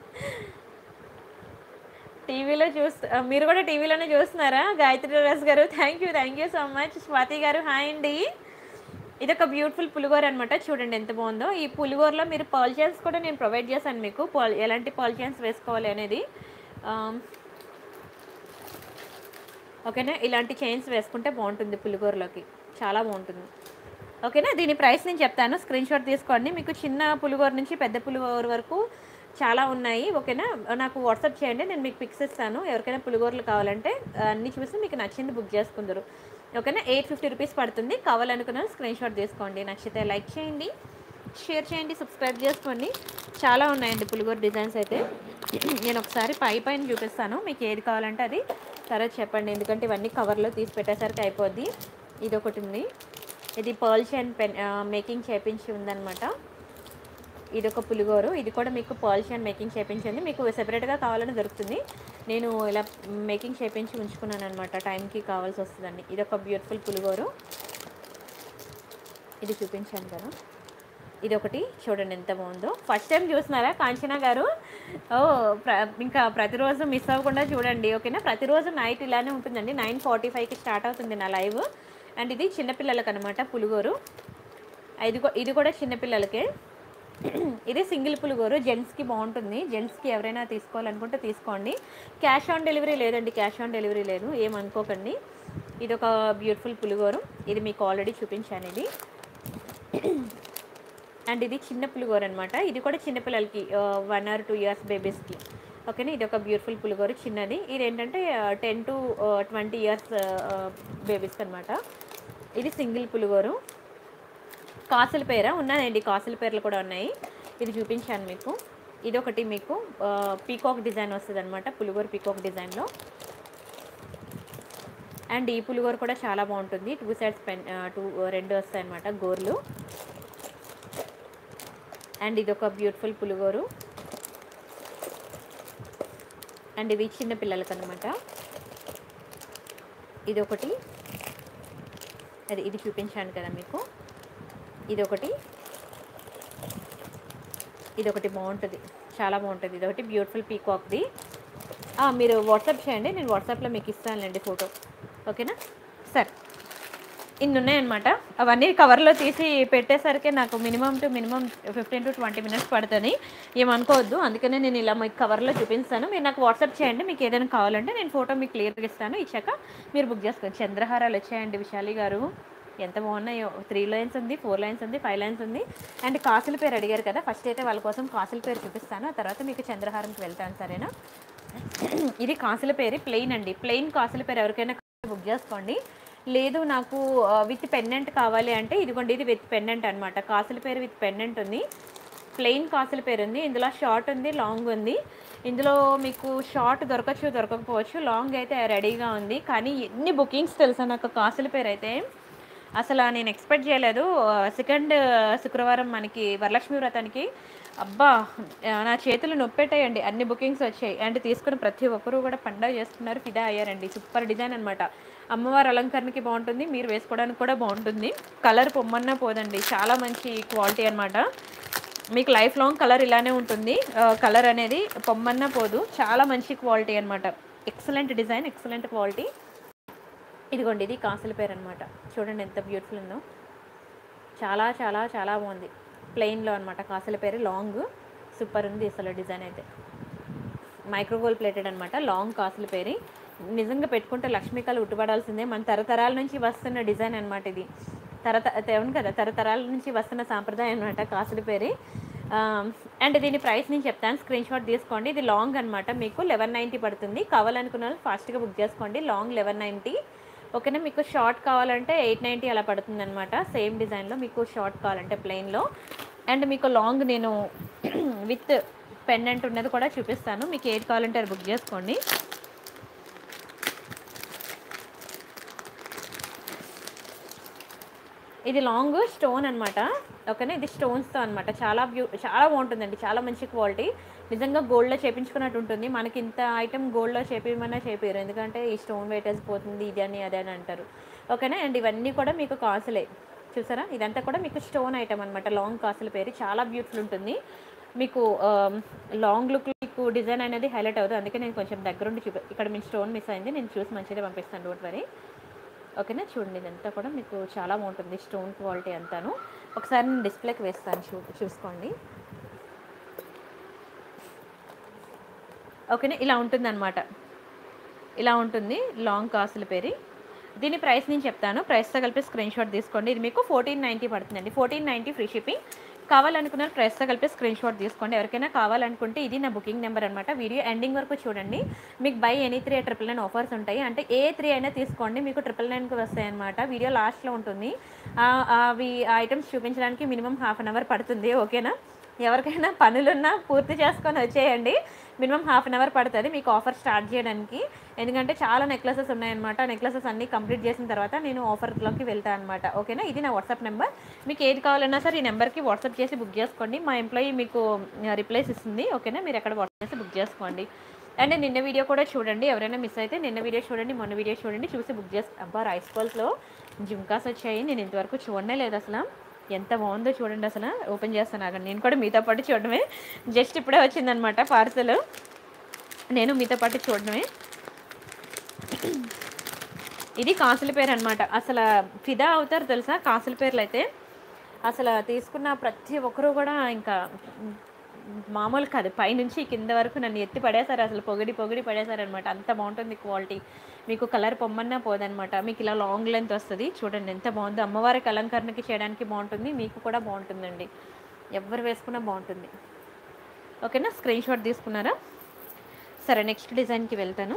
టీవీలో చూస్తా, మీరు కూడా టీవీలోనే చూస్తున్నారా? గాయత్రి రస్ గారు thank you thank you so much. Swathi గారు హాయ్ అండి. ఇది ఒక బ్యూటిఫుల్ పులిగోర అనమాట. చూడండి ఎంత బాగుందో. ఈ పులిగోరలో మీరు పర్ల్ చైన్స్ కూడా నేను ప్రొవైడ్ చేశాను మీకు, పర్ల్ ఎలాంటి పర్ల్ చైన్స్ వేసుకోవాలి అనేది. ఓకేనా? ఇలాంటి చైన్స్ వేసుకుంటే బాగుంటుంది పులిగోరలోకి, చాలా బాగుంటుంది. ఓకేనా? దీని ప్రైస్ నేను చెప్తాను, స్క్రీన్ షాట్ తీసుకోండి. మీకు చిన్న పులిగోర నుంచి పెద్ద పులిగోర వరకు చాలా ఉన్నాయి. ఓకేనా? నాకు వాట్సాప్ చేయండి, నేను మీకు పిక్స్ ఇస్తాను. ఎవరికైనా పులిగోరలు కావాలంటే అన్నీ చూసి మీకు నచ్చింది బుక్ చేసుకుందరు. ఓకేనా? ఎయిట్ ఫిఫ్టీ రూపీస్ పడుతుంది. కావాలనుకున్న స్క్రీన్ షాట్ తీసుకోండి. నచ్చితే లైక్ చేయండి, షేర్ చేయండి, సబ్స్క్రైబ్ చేసుకోండి. చాలా ఉన్నాయండి పులిగోర డిజైన్స్ అయితే. నేను ఒకసారి పై పైన చూపిస్తాను, మీకు ఏది కావాలంటే అది తర్వాత చెప్పండి, ఎందుకంటే ఇవన్నీ కవర్లో తీసి పెట్టేసరికి అయిపోద్ది. ఇది ఒకటి ఉంది, ఇది పర్ల్ చైన్ పెన్ మేకింగ్ చేయించి ఉందన్నమాట. ఇది ఒక పులిగోరు, ఇది కూడా మీకు పర్ల్ చైన్ మేకింగ్ చేయించింది. మీకు సెపరేట్గా కావాలని దొరుకుతుంది. నేను ఇలా మేకింగ్ చేయించి ఉంచుకున్నాను అనమాట, టైంకి కావాల్సి వస్తుందండి. ఇది ఒక బ్యూటిఫుల్ పులిగోరు, ఇది చూపించాను కదా. ఇది ఒకటి చూడండి ఎంత బాగుందో. ఫస్ట్ టైం చూస్తున్నారా కాంచనా గారు? ఓ ప్ర ఇంకా ప్రతిరోజు మిస్ అవ్వకుండా చూడండి. ఓకేనా? ప్రతిరోజు నైట్ ఇలానే ఉంటుందండి. నైన్ ఫార్టీ ఫైవ్కి స్టార్ట్ అవుతుంది నా లైవ్. అండ్ ఇది చిన్నపిల్లలకి అనమాట పులిగోరు. ఇది ఇది కూడా చిన్నపిల్లలకే. ఇది సింగిల్ పులిగోరు, జెంట్స్కి బాగుంటుంది. జెంట్స్కి ఎవరైనా తీసుకోవాలనుకుంటే తీసుకోండి. క్యాష్ ఆన్ డెలివరీ లేదండి, క్యాష్ ఆన్ డెలివరీ లేదు, ఏమనుకోకండి. ఇది ఒక బ్యూటిఫుల్ పులిగోరు, ఇది మీకు ఆల్రెడీ చూపించాను ఇది. అండ్ ఇది చిన్న పులిగోర అనమాట. ఇది కూడా చిన్నపిల్లలకి, వన్ ఆర్ టూ ఇయర్స్ బేబీస్కి. ఓకేనా? ఇది ఒక బ్యూటిఫుల్ పులిగోర చిన్నది. ఇది ఏంటంటే టెన్ టు ట్వంటీ ఇయర్స్ బేబీస్కి అనమాట. ఇది సింగిల్ పులిగోరు. కాసుల పేర ఉన్నాయండి, కాసుల పేర్లు కూడా ఉన్నాయి. ఇది చూపించాను మీకు. ఇది ఒకటి మీకు పీకాక్ డిజైన్ వస్తుంది అనమాట, పులిగోర పీకాక్ డిజైన్లో. అండ్ ఈ పులిగోర కూడా చాలా బాగుంటుంది. టూ సైడ్స్ పెన్ టూ రెండు వస్తాయి అనమాట గోర్లు. అండ్ ఇది ఒక బ్యూటిఫుల్ పులిగోరు. అండ్ ఇవి చిన్న పిల్లలకి అనమాట. ఇది ఒకటి, అది ఇది చూపించాను కదా మీకు. ఇది ఒకటి, ఇదొకటి బాగుంటుంది, చాలా బాగుంటుంది. ఇదొకటి బ్యూటిఫుల్ పీకాక్ది. మీరు వాట్సాప్ చేయండి, నేను వాట్సాప్లో మీకు ఇస్తానులేండి ఫోటో. ఓకేనా? సరే, ఇన్ని ఉన్నాయన్నమాట. అవన్నీ కవర్లో తీసి పెట్టేసరికి నాకు minimum to minimum fifteen to twenty minutes పడుతుంది. ఏమనుకోవద్దు, అందుకనే నేను ఇలా మీకు కవర్లో చూపిస్తాను. మీరు నాకు వాట్సాప్ చేయండి, మీకు ఏదైనా కావాలంటే నేను ఫోటో మీకు క్లియర్గా ఇస్తాను. ఇచ్చాక మీరు బుక్ చేసుకోండి. చంద్రహారాలు వచ్చాయండి విశాలి గారు, ఎంత బాగున్నాయో. త్రీ లైన్స్ ఉంది, ఫోర్ లైన్స్ ఉంది, ఫైవ్ లైన్స్ ఉంది. అండ్ కాసుల పేరు అడిగారు కదా, ఫస్ట్ అయితే వాళ్ళ కోసం కాసుల పేరు చూపిస్తాను, ఆ తర్వాత మీకు చంద్రహారంకి వెళ్తాను. సరేనా? ఇది కాసుల పేరు ప్లెయిన్ అండి. ప్లెయిన్ కాసుల పేరు ఎవరికైనా బుక్ చేసుకోండి. లేదు నాకు విత్ పెండెంట్ కావాలి అంటే ఇదిగోండి, ఇది విత్ పెండెంట్ అనమాట. కాసుల పేరు విత్ పెండెంట్ ఉంది, ప్లెయిన్ కాసుల పేరు ఉంది. ఇందులో షార్ట్ ఉంది, లాంగ్ ఉంది. ఇందులో మీకు షార్ట్ దొరకచ్చు, దొరకకపోవచ్చు. లాంగ్ అయితే రెడీగా ఉంది. కానీ ఎన్ని బుకింగ్స్ తెలుసా నాకు కాసుల పేరు అయితే, అసలు నేను ఎక్స్పెక్ట్ చేయలేదు. సెకండ్ శుక్రవారం మనకి వరలక్ష్మి వ్రతానికి అబ్బా నా చేతులు నొప్పెట్టాయండి, అన్ని బుకింగ్స్ వచ్చాయి. అండ్ తీసుకుని ప్రతి ఒక్కరూ కూడా పండగ చేసుకున్నారు, ఫిదా అయ్యారండి. సూపర్ డిజైన్ అనమాట. అమ్మవారి అలంకరణకి బాగుంటుంది, మీరు వేసుకోవడానికి కూడా బాగుంటుంది. కలర్ పొమ్మన్నా పోదండి, చాలా మంచి క్వాలిటీ అనమాట. మీకు లైఫ్ లాంగ్ కలర్ ఇలానే ఉంటుంది. కలర్ అనేది పొమ్మన్నా పోదు, చాలా మంచి క్వాలిటీ అనమాట. Excellent design, excellent quality. ఇదిగోండి, ఇది కాసుల పేరు అనమాట. చూడండి ఎంత బ్యూటిఫుల్ ఉందో, చాలా చాలా చాలా బాగుంది. ప్లెయిన్లో అనమాట కాసుల పేరు, లాంగ్ సూపర్ ఉంది అసలు. డిజైన్ అయితే మైక్రోగోల్డ్ ప్లేటెడ్ అనమాట, లాంగ్ కాసుల పేరు. నిజంగా పెట్టుకుంటే లక్ష్మీకళ ఉట్టుబడాల్సిందే. మన తరతరాల నుంచి వస్తున్న డిజైన్ అనమాట ఇది. తరత అవును కదా, తరతరాల నుంచి వస్తున్న సాంప్రదాయం అనమాట కాసుల పేరు. అండ్ దీని ప్రైస్ నేను చెప్తాను, స్క్రీన్ షాట్ తీసుకోండి. ఇది లాంగ్ అనమాట, మీకు లెవెన్ నైంటీ పడుతుంది. కావాలనుకున్న వాళ్ళు ఫాస్ట్గా బుక్ చేసుకోండి. Long eleven ninety. ఓకేనా? మీకు షార్ట్ కావాలంటే ఎయిట్ నైంటీ అలా పడుతుంది అనమాట. సేమ్ డిజైన్లో మీకు షార్ట్ కావాలంటే ప్లెయిన్లో. అండ్ మీకు లాంగ్ నేను విత్ పెండెంట్ ఉన్నది కూడా చూపిస్తాను. మీకు ఏది కావాలంటే అది బుక్ చేసుకోండి. ఇది లాంగ్ స్టోన్ అనమాట. ఓకేనా? ఇది స్టోన్స్తో అనమాట. చాలా బ్యూ చాలా బాగుంటుందండి, చాలా మంచి క్వాలిటీ. నిజంగా గోల్డ్లో చేయించుకున్నట్టు ఉంటుంది. మనకి ఇంత ఐటమ్ గోల్డ్లో చేపించమన్నా చేపారు, ఎందుకంటే ఈ స్టోన్ వెయిటేజ్ పోతుంది, ఇది అని అదే అని అంటారు. ఓకేనా? అండ్ ఇవన్నీ కూడా మీకు కాసులే, చూసారా? ఇదంతా కూడా మీకు స్టోన్ ఐటమ్ అనమాట. లాంగ్ కాసుల పేరు చాలా బ్యూటిఫుల్ ఉంటుంది. మీకు లాంగ్ లుక్ మీకు డిజైన్ అనేది హైలైట్ అవుతుంది. అందుకే నేను కొంచెం దగ్గరుండి చూపి, ఇక్కడ మీ స్టోన్ మిస్ అయింది, నేను చూసి మంచిగా పంపిస్తాను, డోంట్ వరీ. ఓకేనా? చూడండి, ఇదంతా కూడా మీకు చాలా బాగుంటుంది, స్టోన్ క్వాలిటీ అంతాను. ఒకసారి నేను డిస్ప్లేకి వేస్తాను, చూ చూసుకోండి. ఓకేనా? ఇలా ఉంటుంది అనమాట, ఇలా ఉంటుంది లాంగ్ కాసుల పేరు. దీని ప్రైస్ నేను చెప్తాను, ప్రైస్తో కలిపి స్క్రీన్ షాట్ తీసుకోండి. ఇది మీకు ఫోర్టీన్ నైంటీ పడుతుందండి. Fourteen ninety free shipping. కావాలనుకున్న ప్రైస్తో కలిపి స్క్రీన్ షాట్ తీసుకోండి. ఎవరికైనా కావాలనుకుంటే ఇది నా బుకింగ్ నెంబర్ అనమాట. వీడియో ఎండింగ్ వరకు చూడండి. మీకు buy any three triple nine offers ఉంటాయి. అంటే ఏ త్రీ అయినా తీసుకోండి, మీకు ట్రిపుల్ నైన్కి వస్తాయి అనమాట. వీడియో లాస్ట్లో ఉంటుంది. అవి ఐటమ్స్ చూపించడానికి మినిమం హాఫ్ అన్ అవర్ పడుతుంది. ఓకేనా? ఎవరికైనా పనులున్నా పూర్తి చేసుకొని వచ్చేయండి. మినిమం హాఫ్ అన్ అవర్ పడుతుంది మీకు ఆఫర్ స్టార్ట్ చేయడానికి. ఎందుకంటే చాలా నెక్లెసెస్ ఉన్నాయన్నమాట. నెక్లెసెస్ అన్నీ కంప్లీట్ చేసిన తర్వాత నేను ఆఫర్లోకి వెళ్తాను అనమాట. ఓకేనా? ఇది నా వాట్సాప్ నెంబర్. మీకు ఏది కావాలన్నా సరే ఈ నెంబర్కి వాట్సాప్ చేసి బుక్ చేసుకోండి. మా ఎంప్లాయీ మీకు రిప్లైస్ ఇస్తుంది. ఓకేనా? మీరు ఎక్కడ వాట్సాప్ చేసి బుక్ చేసుకోండి. అండ్ నిన్న వీడియో కూడా చూడండి, ఎవరైనా మిస్ అయితే నిన్న వీడియో చూడండి, మొన్న వీడియో చూడండి, చూసి బుక్ చేసి. అబ్బా, రైస్ బాల్స్లో జుంకాస్ వచ్చాయి, నేను ఇంతవరకు చూడనే లేదు అసలు. ఎంత బాగుందో చూడండి, అసలు ఓపెన్ చేస్తాను ఆగండి, నేను కూడా మీతో పాటు చూడడమే. జస్ట్ ఇప్పుడే వచ్చిందనమాట పార్సల్, నేను మీతో పాటు చూడడమే. ఇది కాసుల పేరు అనమాట. అసలు ఫిదా అవుతారు తెలుసా కాసుల పేర్లు అయితే. అసలు తీసుకున్న ప్రతి ఒక్కరూ కూడా ఇంకా మామూలు కాదు, పైనుంచి కింద వరకు నన్ను ఎత్తి పడేశారు, అసలు పొగిడి పొగిడి పడేశారనమాట. అంత బాగుంటుంది క్వాలిటీ. మీకు కలర్ పొమ్మన్నా పోదనమాట. మీకు ఇలా లాంగ్ లెంత్ వస్తుంది, చూడండి ఎంత బాగుందో. అమ్మవారికి అలంకరణకి చేయడానికి బాగుంటుంది, మీకు కూడా బాగుంటుందండి, ఎవరు వేసుకున్నా బాగుంటుంది. ఓకేనా? స్క్రీన్ షాట్ తీసుకున్నారా? సరే, నెక్స్ట్ డిజైన్కి వెళ్తాను.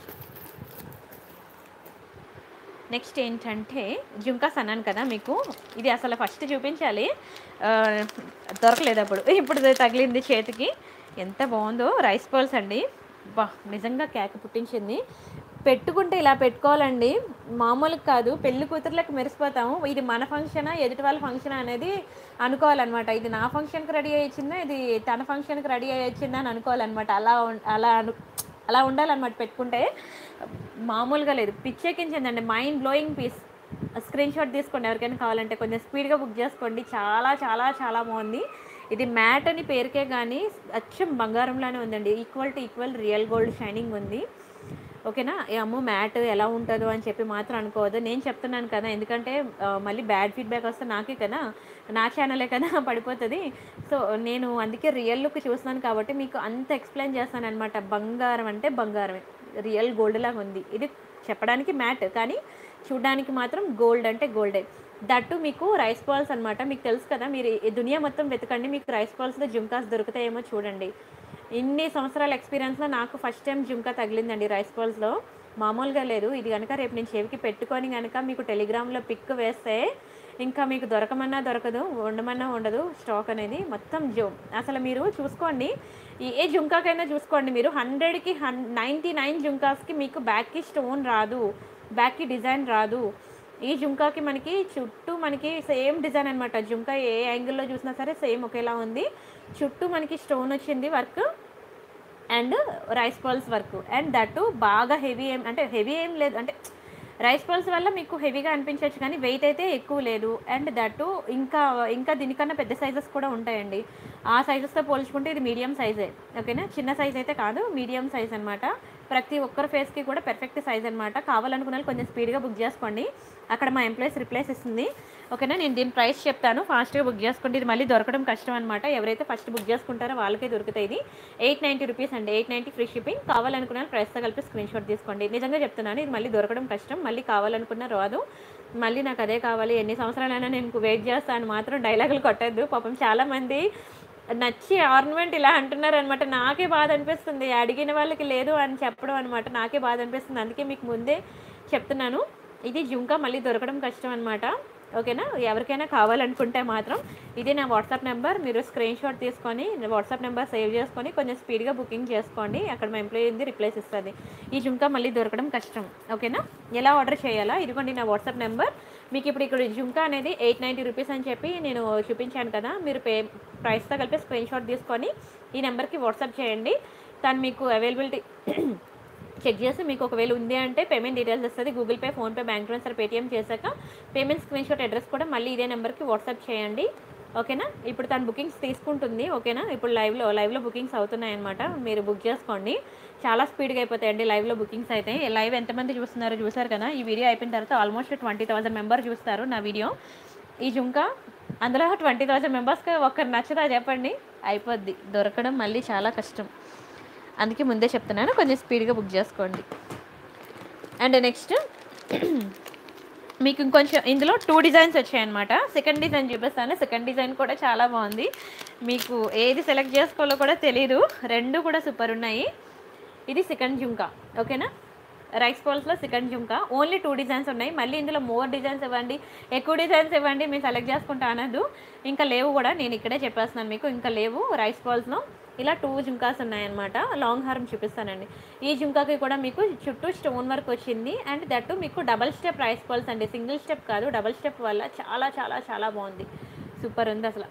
నెక్స్ట్ ఏంటంటే జుంకాస్ అన్నాను కదా మీకు, ఇది అసలు ఫస్ట్ చూపించాలి, దొరకలేదు అప్పుడు, ఇప్పుడు తగిలింది చేతికి. ఎంత బాగుందో, రైస్ బాల్స్ అండి. బా, నిజంగా కేక పుట్టించింది. పెట్టుకుంటే ఇలా పెట్టుకోవాలండి, మామూలుగా కాదు. పెళ్లి కూతుర్లకు మెరిసిపోతాము. ఇది మన ఫంక్షనా ఎదుటి వాళ్ళ ఫంక్షనా అనేది అనుకోవాలన్నమాట. ఇది నా ఫంక్షన్కి రెడీ అయ్యిందా, ఇది తన ఫంక్షన్కి రెడీ అయ్యిందా అని అనుకోవాలన్నమాట. అలా అలా అను అలా ఉండాలన్నమాట పెట్టుకుంటే. మామూలుగా లేదు, పిచ్చెక్కించిందండి, mind blowing piece. Screen shot తీసుకోండి ఎవరికైనా కావాలంటే, కొంచెం స్పీడ్గా బుక్ చేసుకోండి. చాలా చాలా చాలా బాగుంది. ఇది మ్యాట్ అని పేరుకే కానీ అచ్చం బంగారంలానే ఉందండి. Equal to equal real gold shining ఉంది. ఓకేనా. ఏ అమ్మో మ్యాట్ ఎలా ఉంటుందో అని చెప్పి మాత్రం అనుకోవద్దు. నేను చెప్తున్నాను కదా, ఎందుకంటే మళ్ళీ బ్యాడ్ ఫీడ్బ్యాక్ వస్తే నాకే కదా, నా ఛానలే కదా పడిపోతుంది. సో నేను అందుకే రియల్ లుక్ చూస్తున్నాను కాబట్టి మీకు అంత ఎక్స్ప్లెయిన్ చేస్తాను అనమాట. బంగారం అంటే బంగారమే, రియల్ గోల్డ్ లాగా ఉంది. ఇది చెప్పడానికి మ్యాట్ కానీ చూడడానికి మాత్రం గోల్డ్ అంటే గోల్డే. దట్టు మీకు రైస్ బాల్స్ అనమాట. మీకు తెలుసు కదా, మీరు ఈ దునియా మొత్తం వెతకండి, మీకు రైస్ బాల్స్లో జుంకాస్ దొరుకుతాయేమో చూడండి. ఇన్ని సంవత్సరాల ఎక్స్పీరియన్స్లో నాకు ఫస్ట్ టైం జుంకా తగిలిందండి రైస్ బాల్స్లో. మామూలుగా లేదు. ఇది కనుక రేపు నేను చెవికి పెట్టుకొని కనుక మీకు టెలిగ్రామ్లో పిక్ వేస్తే ఇంకా మీకు దొరకమన్నా దొరకదు, ఉండమన్నా ఉండదు స్టాక్ అనేది. మొత్తం జో అసలు మీరు చూసుకోండి, ఏ జుంకాకైనా చూసుకోండి మీరు, హండ్రెడ్కి హన్ నైంటీ నైన్ జుంకాస్కి మీకు బ్యాక్కి స్టోన్ రాదు, బ్యాక్కి డిజైన్ రాదు. ఈ జుంకాకి మనకి చుట్టూ మనకి సేమ్ డిజైన్ అనమాట. జుంకా ఏ యాంగిల్లో చూసినా సరే సేమ్ ఒకేలా ఉంది. చుట్టూ మనకి స్టోన్ వచ్చింది work and rice balls work. And that బాగా హెవీ ఏం అంటే హెవీ ఏం లేదు, అంటే రైస్ బాల్స్ వల్ల మీకు హెవీగా అనిపించవచ్చు కానీ వెయిట్ అయితే ఎక్కువ లేదు. అండ్ దట్టు ఇంకా ఇంకా దీనికన్నా పెద్ద సైజెస్ కూడా ఉంటాయండి. ఆ సైజెస్తో పోల్చుకుంటే ఇది మీడియం సైజే. ఓకేనా, చిన్న సైజ్ అయితే కాదు, మీడియం సైజ్ అనమాట. ప్రతి ఒక్కరి ఫేస్కి కూడా పెర్ఫెక్ట్ సైజ్ అనమాట. కావాలనుకున్న వాళ్ళు కొంచెం స్పీడ్గా బుక్ చేసుకోండి, అక్కడ మా ఎంప్లాయీస్ రిప్లైస్ ఇస్తుంది. ఓకేనా, నేను దీని ప్రైస్ చెప్తాను, ఫాస్ట్గా బుక్ చేసుకోండి. ఇది మళ్ళీ దొరకడం కష్టం అనమాట. ఎవరైతే ఫస్ట్ బుక్ చేసుకుంటారో వాళ్ళకే దొరుకుతాయి. ఇది ఎయిట్ నైంటీ రూపీస్ అండి, ఎయిట్ నైంటీ ఫ్రీ షిప్పింగ్. కావాలనుకున్న ప్రైస్తో కలిపి స్క్రీన్ షాట్ తీసుకోండి. నిజంగా చెప్తున్నాను, ఇది మళ్ళీ దొరకడం కష్టం. మళ్ళీ కావాలనుకున్న రాదు. మళ్ళీ నాకు అదే కావాలి, ఎన్ని సంవత్సరాలైనా నేను వెయిట్ చేస్తాను మాత్రం డైలాగులు కొట్టద్దు. పాపం చాలామంది నచ్చి ఆర్నమెంట్ ఇలా అంటున్నారు అనమాట. నాకే బాధ అనిపిస్తుంది, అడిగిన వాళ్ళకి లేదు అని చెప్పడం అనమాట. నాకే బాధ అనిపిస్తుంది, అందుకే మీకు ముందే చెప్తున్నాను. ఇది జుంకా మళ్ళీ దొరకడం కష్టం అనమాట. ఓకేనా, ఎవరికైనా కావాలనుకుంటే మాత్రం ఇది నా వాట్సాప్ నెంబర్, మీరు స్క్రీన్ షాట్ తీసుకొని వాట్సాప్ నెంబర్ సేవ్ చేసుకొని కొంచెం స్పీడ్గా బుకింగ్ చేసుకోండి. అక్కడ మా ఎంప్లాయీ ఉంది, రిప్లైస్ ఇస్తుంది. ఈ జుంకా మళ్ళీ దొరకడం కష్టం. ఓకేనా, ఎలా ఆర్డర్ చేయాలా, ఇదిగోండి నా వాట్సాప్ నెంబర్. మీకు ఇప్పుడు ఇక్కడ జుంకా అనేది ఎయిట్ నైంటీ రూపీస్ అని చెప్పి నేను చూపించాను కదా, మీరు పే ప్రైస్తో కలిపి స్క్రీన్ షాట్ తీసుకొని ఈ నెంబర్కి వాట్సాప్ చేయండి. తను మీకు అవైలబిలిటీ చెక్ చేసి మీకు ఒకవేళ ఉంది అంటే పేమెంట్ డీటెయిల్స్ వస్తుంది. Google pay, PhonePe, bank transfer, Paytm చేశాక పేమెంట్ స్క్రీన్ షాట్ అడ్రస్ కూడా మళ్ళీ ఇదే నెంబర్కి వాట్సాప్ చేయండి. ఓకేనా, ఇప్పుడు తను బుకింగ్స్ తీసుకుంటుంది. ఓకేనా, ఇప్పుడు లైవ్లో లైవ్లో బుకింగ్స్ అవుతున్నాయి అనమాట. మీరు బుక్ చేసుకోండి, చాలా స్పీడ్గా అయిపోతాయండి లైవ్లో బుకింగ్స్ అయితే. లైవ్ ఎంతమంది చూస్తున్నారో చూసారు కదా, ఈ వీడియో అయిపోయిన తర్వాత ఆల్మోస్ట్ ట్వంటీ థౌసండ్ మెంబర్ చూస్తారు నా వీడియో. ఈ జుంకా అందులో ట్వంటీ థౌసండ్ మెంబర్స్కి ఒక్కరు నచ్చదా చెప్పండి, అయిపోద్ది. దొరకడం మళ్ళీ చాలా కష్టం, అందుకే ముందే చెప్తున్నాను, కొంచెం స్పీడ్గా బుక్ చేసుకోండి. అండ్ నెక్స్ట్ మీకు ఇంకొంచెం ఇందులో టూ డిజైన్స్ వచ్చాయన్నమాట. సెకండ్ డిజైన్ చూపిస్తాను. సెకండ్ డిజైన్ కూడా చాలా బాగుంది, మీకు ఏది సెలెక్ట్ చేసుకోవాలో కూడా తెలీదు, రెండు కూడా సూపర్ ఉన్నాయి. ఇది సెకండ్ జుంకా. ఓకేనా, రైస్ బాల్స్లో సెకండ్ జుంకా. ఓన్లీ టూ డిజైన్స్ ఉన్నాయి. మళ్ళీ ఇందులో మోర్ డిజైన్స్ ఇవ్వండి, ఎక్కువ డిజైన్స్ ఇవ్వండి, మీరు సెలెక్ట్ చేసుకుంటా అనదు. ఇంకా లేవు కూడా, నేను ఇక్కడే చెప్పేస్తున్నాను మీకు, ఇంకా లేవు. రైస్ బాల్స్లో ఇలా టూ జుంకాస్ ఉన్నాయన్నమాట. లాంగ్ హార్మ్ చూపిస్తానండి. ఈ జుంకాకి కూడా మీకు చుట్టూ స్టోన్ వర్క్ వచ్చింది. అండ్ దట్టు మీకు డబల్ స్టెప్ రైస్ బాల్స్ అండి, సింగిల్ స్టెప్ కాదు, డబల్ స్టెప్ వల్ల చాలా చాలా చాలా బాగుంది, సూపర్ ఉంది అసలు.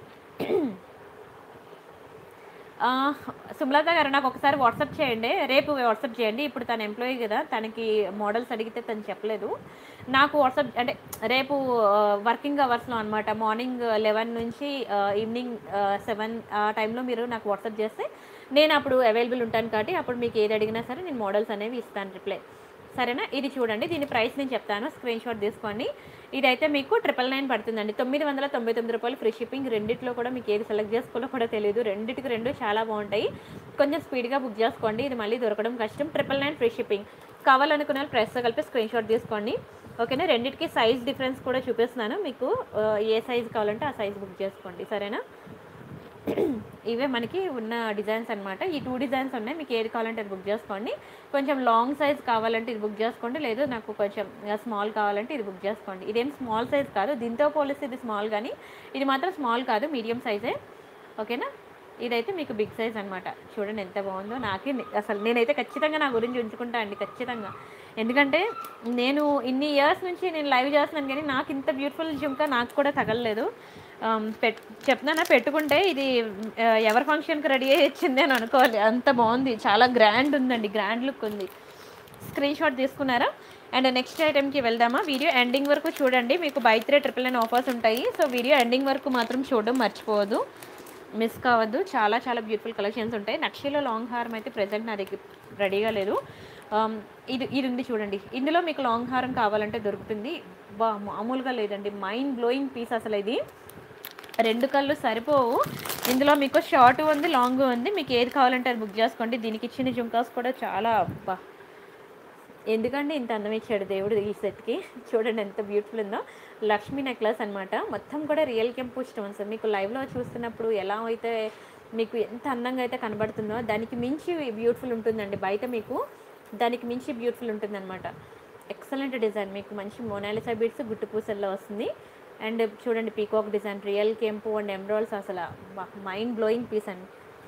సుమలత గారు నాకు ఒకసారి వాట్సాప్ చేయండి, రేపు వాట్సాప్ చేయండి. ఇప్పుడు తన ఎంప్లాయీ కదా, తనకి మోడల్స్ అడిగితే తను చెప్పలేదు. నాకు వాట్సాప్ అంటే రేపు వర్కింగ్ అవర్స్లో అనమాట, మార్నింగ్ లెవెన్ నుంచి ఈవినింగ్ సెవెన్ ఆ టైంలో మీరు నాకు వాట్సాప్ చేస్తే నేను అప్పుడు అవైలబుల్ ఉంటాను. కాబట్టి అప్పుడు మీకు ఏది అడిగినా సరే నేను మోడల్స్ అనేవి ఇస్తాను రిప్లై, సరేనా. ఇది చూడండి, దీని ప్రైస్ నేను చెప్తాను, స్క్రీన్ షాట్ తీసుకోండి. ఇదైతే మీకు ట్రిపుల్ నైన్ పడుతుందండి, తొమ్మిది వందల తొంభై తొమ్మిది రూపాయలు ఫ్రీ షిప్పింగ్. రెండిట్లో కూడా మీకు ఏది సెలెక్ట్ చేసుకోవాలో కూడా తెలియదు, రెండింటికి రెండు చాలా బాగుంటాయి. కొంచెం స్పీడ్గా బుక్ చేసుకోండి, ఇది మళ్ళీ దొరకడం కష్టం. Triple nine free shipping. కావాలనుకున్న ప్రైస్తో కలిపి స్క్రీన్ షాట్ తీసుకోండి. ఓకేనా, రెండింటికి సైజ్ డిఫరెన్స్ కూడా చూపిస్తున్నాను మీకు, ఏ సైజ్ కావాలంటే ఆ సైజ్ బుక్ చేసుకోండి, సరేనా. ఇవే మనకి ఉన్న డిజైన్స్ అనమాట. ఈ టూ డిజైన్స్ ఉన్నాయి, మీకు ఏది కావాలంటే అది బుక్ చేసుకోండి. కొంచెం లాంగ్ సైజ్ కావాలంటే ఇది బుక్ చేసుకోండి, లేదు నాకు కొంచెం స్మాల్ కావాలంటే ఇది బుక్ చేసుకోండి. ఇదేం స్మాల్ సైజ్ కాదు, దీంతో పోలిస్తే ఇది స్మాల్, కానీ ఇది మాత్రం స్మాల్ కాదు, మీడియం సైజే. ఓకేనా, ఇదైతే మీకు బిగ్ సైజ్ అనమాట. చూడండి ఎంత బాగుందో, నాకే అసలు నేనైతే ఖచ్చితంగా నా గురించి ఉంచుకుంటా అండి, ఖచ్చితంగా. ఎందుకంటే నేను ఇన్ని ఇయర్స్ నుంచి నేను లైవ్ చేస్తున్నాను కానీ నాకు ఇంత బ్యూటిఫుల్ జుంకా నాకు కూడా తగలలేదు. పెట్ చెప్తున్నానా, పెట్టుకుంటే ఇది ఎవరి ఫంక్షన్కి రెడీ అయ్యి వచ్చింది అని అనుకోవాలి, అంత బాగుంది, చాలా గ్రాండ్ ఉందండి, గ్రాండ్ లుక్ ఉంది. స్క్రీన్ షాట్ తీసుకున్నారా. అండ్ నెక్స్ట్ ఐటెంకి వెళ్దామా. వీడియో ఎండింగ్ వరకు చూడండి, మీకు buy three triple nine offers ఉంటాయి. సో వీడియో ఎండింగ్ వరకు మాత్రం చూడడం మర్చిపోవద్దు. మిస్ కావద్దు. చాలా చాలా బ్యూటిఫుల్ కలెక్షన్స్ ఉంటాయి. నక్షిలో లాంగ్ హారం అయితే ప్రెజెంట్ నా దగ్గర రెడీగా లేదు. ఆమ్, ఇది ఇది ఉంది చూడండి. ఇందులో మీకు లాంగ్ హారం కావాలంటే దొరుకుతుంది. బా మామూలుగా లేదండి, మైండ్ బ్లోయింగ్ పీస్ అసలు ఇది. రెండు కళ్ళు సరిపోవు. ఇందులో మీకు షార్ట్ ఉంది, లాంగ్ ఉంది. మీకు ఏది కావాలంటే అది బుక్ చేసుకోండి. దీనికి ఇచ్చిన జుంకాస్ కూడా చాలా బా ఎందుకంటే ఇంత అందం ఇచ్చాడు దేవుడు ఈ సెట్కి. చూడండి ఎంత బ్యూటిఫుల్ ఉందో. లక్ష్మీ నెక్లెస్ అనమాట. మొత్తం కూడా రియల్ కెంపు స్టోన్స్. మీకు లైవ్లో చూస్తున్నప్పుడు ఎలా అయితే మీకు ఎంత అందంగా అయితే కనబడుతుందో దానికి మించి బ్యూటిఫుల్ ఉంటుందండి. బయట మీకు దానికి మించి బ్యూటిఫుల్ ఉంటుందన్నమాట. Excellent design. మీకు మంచి మోనాలిసా బీడ్స్ గుట్టు పూసల్లో వస్తుంది. అండ్ చూడండి పీకాక్ డిజైన్, రియల్ కెంపు అండ్ ఎమరాల్డ్స్. అసలు మైండ్ బ్లోయింగ్ పీస్ అండి.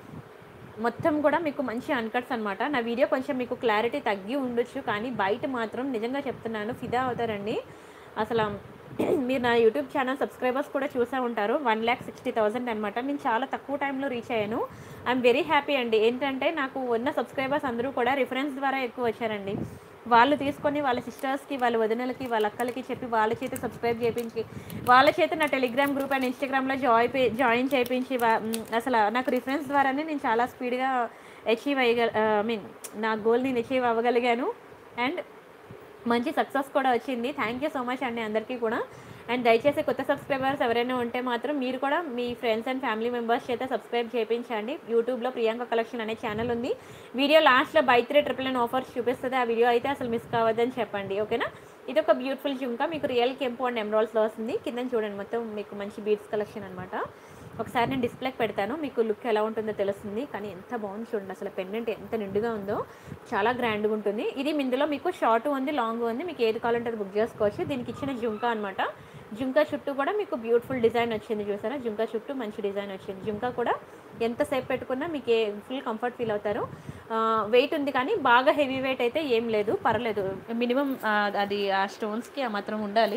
మొత్తం కూడా మీకు మంచి అన్కట్స్ అనమాట. నా వీడియో కొంచెం మీకు క్లారిటీ తగ్గి ఉండొచ్చు, కానీ బయట మాత్రం నిజంగా చెప్తున్నాను ఫిదా అవుతారండి. అసలు మీరు నా యూట్యూబ్ ఛానల్ సబ్స్క్రైబర్స్ కూడా చూసే ఉంటారు. వన్ ల్యాక్ సిక్స్టీ థౌజండ్ అనమాట. నేను చాలా తక్కువ టైంలో రీచ్ అయ్యాను. ఐఎమ్ వెరీ హ్యాపీ అండి. ఏంటంటే నాకు ఉన్న సబ్స్క్రైబర్స్ అందరూ కూడా రిఫరెన్స్ ద్వారా ఎక్కువ వచ్చారండి. వాళ్ళు తీసుకొని వాళ్ళ సిస్టర్స్కి, వాళ్ళ వదినలకి, వాళ్ళ అక్కలకి చెప్పి వాళ్ళ చేత సబ్స్క్రైబ్ చేయించి వాళ్ళ చేత నా టెలిగ్రామ్ గ్రూప్ అండ్ ఇన్స్టాగ్రామ్లో జాయిన్ జాయిన్ చేయించి అసలు నాకు రిఫరెన్స్ ద్వారానే నేను చాలా స్పీడ్గా అచీవ్ అయ్యగ ఐ మీన్ నా గోల్ నేను అచీవ్ అవ్వగలిగాను. అండ్ మంచి సక్సెస్ కూడా వచ్చింది. థ్యాంక్ యూ సో మచ్ అండి అందరికీ కూడా. అండ్ దయచేసి కొత్త సబ్స్క్రైబర్స్ ఎవరైనా ఉంటే మాత్రం మీరు కూడా మీ ఫ్రెండ్స్ అండ్ ఫ్యామిలీ మెంబర్స్ చేత సబ్స్క్రైబ్ చేయించండి. యూట్యూబ్లో ప్రియాంక కలెక్షన్ అనే ఛానల్ ఉంది. వీడియో లాస్ట్లో buy three triple nine offers చూపిస్తుంది. ఆ వీడియో అయితే అసలు మిస్ కావద్దని చెప్పండి, ఓకేనా. ఇది ఒక బ్యూటిఫుల్ జుంకా. మీకు రియల్ కెంపు అండ్ ఎమరాల్డ్స్లో వస్తుంది. కింద చూడండి మొత్తం మీకు మంచి బీడ్స్ కలెక్షన్ అనమాట. ఒకసారి నేను డిస్ప్లేకి పెడతాను, మీకు లుక్ ఎలా ఉంటుందో తెలుస్తుంది. కానీ ఎంత బాగుంది చూడండి. అసలు పెండెంట్ ఎంత నిండుగా ఉందో, చాలా గ్రాండ్గా ఉంటుంది. ఇది ఇందులో మీకు షార్ట్ ఉంది, లాంగ్ ఉంది. మీకు ఏది కావాలంటే అది బుక్ చేసుకోవచ్చు. దీనికి ఇచ్చిన జుంకా అనమాట. జుంకా చుట్టూ కూడా మీకు బ్యూటిఫుల్ డిజైన్ వచ్చింది చూసారా. జుంకా చుట్టూ మంచి డిజైన్ వచ్చింది. జుంకా కూడా ఎంతసేపు పెట్టుకున్నా మీకు ఏ ఫుల్ కంఫర్ట్ ఫీల్ అవుతారు. వెయిట్ ఉంది కానీ బాగా హెవీ వెయిట్ అయితే ఏం లేదు, పర్లేదు. మినిమం అది ఆ స్టోన్స్కి ఆ మాత్రం ఉండాలి.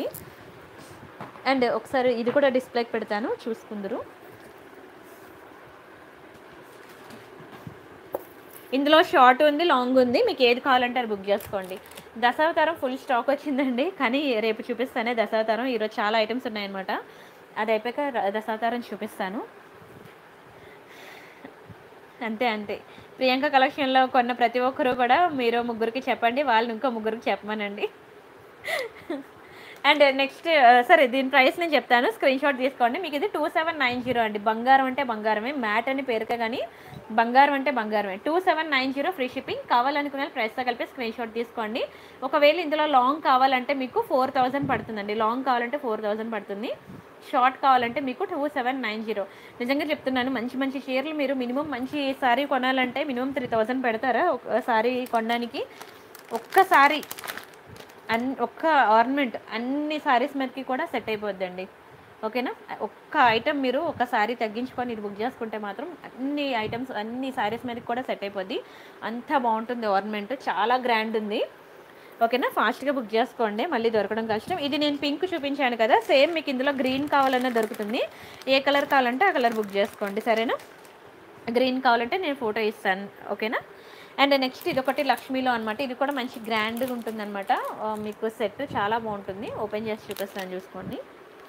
అండ్ ఒకసారి ఇది కూడా డిస్ప్లేకి పెడతాను, చూసుకుందరు. ఇందులో షార్ట్ ఉంది, లాంగ్ ఉంది. మీకు ఏది కావాలంటే అది బుక్ చేసుకోండి. దశావతారం ఫుల్ స్టాక్ వచ్చిందండి, కానీ రేపు చూపిస్తానే దశావతారం. ఈరోజు చాలా ఐటమ్స్ ఉన్నాయన్నమాట. అది అయిపోయాక దశావతారం చూపిస్తాను. అంతే అంతే. ప్రియాంక కలెక్షన్లో కొన్న ప్రతి ఒక్కరు కూడా మీరు ముగ్గురికి చెప్పండి, వాళ్ళు ఇంకో ముగ్గురికి చెప్పమనండి. అండ్ నెక్స్ట్ సరే దీని ప్రైస్ నేను చెప్తాను, స్క్రీన్ షాట్ తీసుకోండి. మీకు ఇది టూ సెవెన్ నైన్ జీరో అండి. బంగారం అంటే బంగారమే, మ్యాట్ అని పేరుకే కానీ బంగారం అంటే బంగారమే. Two seven nine zero free shipping. కావాలనుకునే ప్రైస్తో కలిపి స్క్రీన్ షాట్ తీసుకోండి. ఒకవేళ ఇందులో లాంగ్ కావాలంటే మీకు ఫోర్ థౌజండ్ పడుతుందండి. లాంగ్ కావాలంటే ఫోర్ థౌజండ్ పడుతుంది. షార్ట్ కావాలంటే మీకు టూ సెవెన్ నైన్ జీరో. నిజంగా చెప్తున్నాను, మంచి మంచి చీరలు మీరు మినిమం మంచి సారీ కొనాలంటే మినిమం త్రీ థౌజండ్ పెడతారా ఒక సారీ కొనడానికి? ఒక్కసారి అన్ ఒక్క ఆర్నమెంట్ అన్ని సారీస్ మీదకి కూడా సెట్ అయిపోద్దండి, ఓకేనా. ఒక్క ఐటమ్ మీరు ఒక సారీ తగ్గించుకొని ఇది బుక్ చేసుకుంటే మాత్రం అన్ని ఐటమ్స్ అన్ని సారీస్ మీదకి కూడా సెట్ అయిపోద్ది. అంత బాగుంటుంది ఆర్నమెంట్, చాలా గ్రాండ్ ఉంది, ఓకేనా. ఫాస్ట్గా బుక్ చేసుకోండి, మళ్ళీ దొరకడం కష్టం. ఇది నేను పింక్ చూపించాను కదా, సేమ్ మీకు ఇందులో గ్రీన్ కావాలన్నా దొరుకుతుంది. ఏ కలర్ కావాలంటే ఆ కలర్ బుక్ చేసుకోండి, సరేనా. గ్రీన్ కావాలంటే నేను ఫోటో ఇస్తాను, ఓకేనా. అండ్ నెక్స్ట్ ఇది ఒకటి లక్ష్మీలో అనమాట. ఇది కూడా మంచి గ్రాండ్గా ఉంటుంది అనమాట. మీకు సెట్ చాలా బాగుంటుంది. ఓపెన్ చేసి చూపిస్తాను, చూసుకోండి.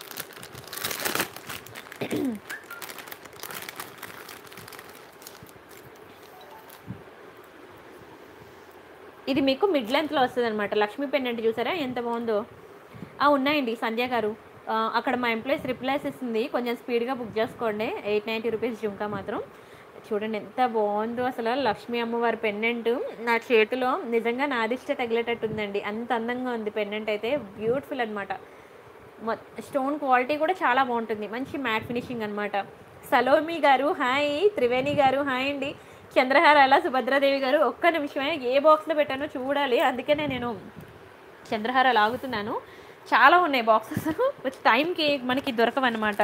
ఇది మీకు మిడ్ లెంత్లో వస్తుంది అనమాట. లక్ష్మీ పెండెంట్ చూసారా ఎంత బాగుందో. ఉన్నాయండి సంధ్య గారు, అక్కడ మా ఎంప్లాయీస్ రిప్లైస్ ఇస్తుంది, కొంచెం స్పీడ్గా బుక్ చేసుకోండి. ఎయిట్ నైంటీ రూపీస్ జుంకా మాత్రం చూడండి ఎంత బాగుందో. అసలు లక్ష్మీ అమ్మవారి పెండెంట్ నా చేతిలో నిజంగా నా అదిష్ట తగిలేటట్టు ఉందండి, అంత అందంగా ఉంది పెండెంట్ అయితే. బ్యూటిఫుల్ అనమాట. స్టోన్ క్వాలిటీ కూడా చాలా బాగుంటుంది, మంచి మ్యాట్ ఫినిషింగ్ అనమాట. సలోమి గారు హాయ్, త్రివేణి గారు హాయ్ అండి. చంద్రహారాల సుభద్రాదేవి గారు ఒక్క నిమిషమే, ఏ బాక్స్లో పెట్టానో చూడాలి, అందుకనే నేను చంద్రహారాలు ఆగుతున్నాను. చాలా ఉన్నాయి బాక్సెస్, టైంకి మనకి దొరకవన్నమాట.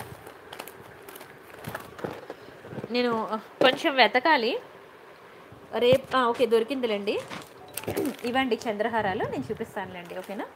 నేను కొంచెం వెతకాలి రేపు. ఓకే దొరికిందిలేండి, ఇవ్వండి చంద్రహారాలు, నేను చూపిస్తానులేండి, ఓకేనా.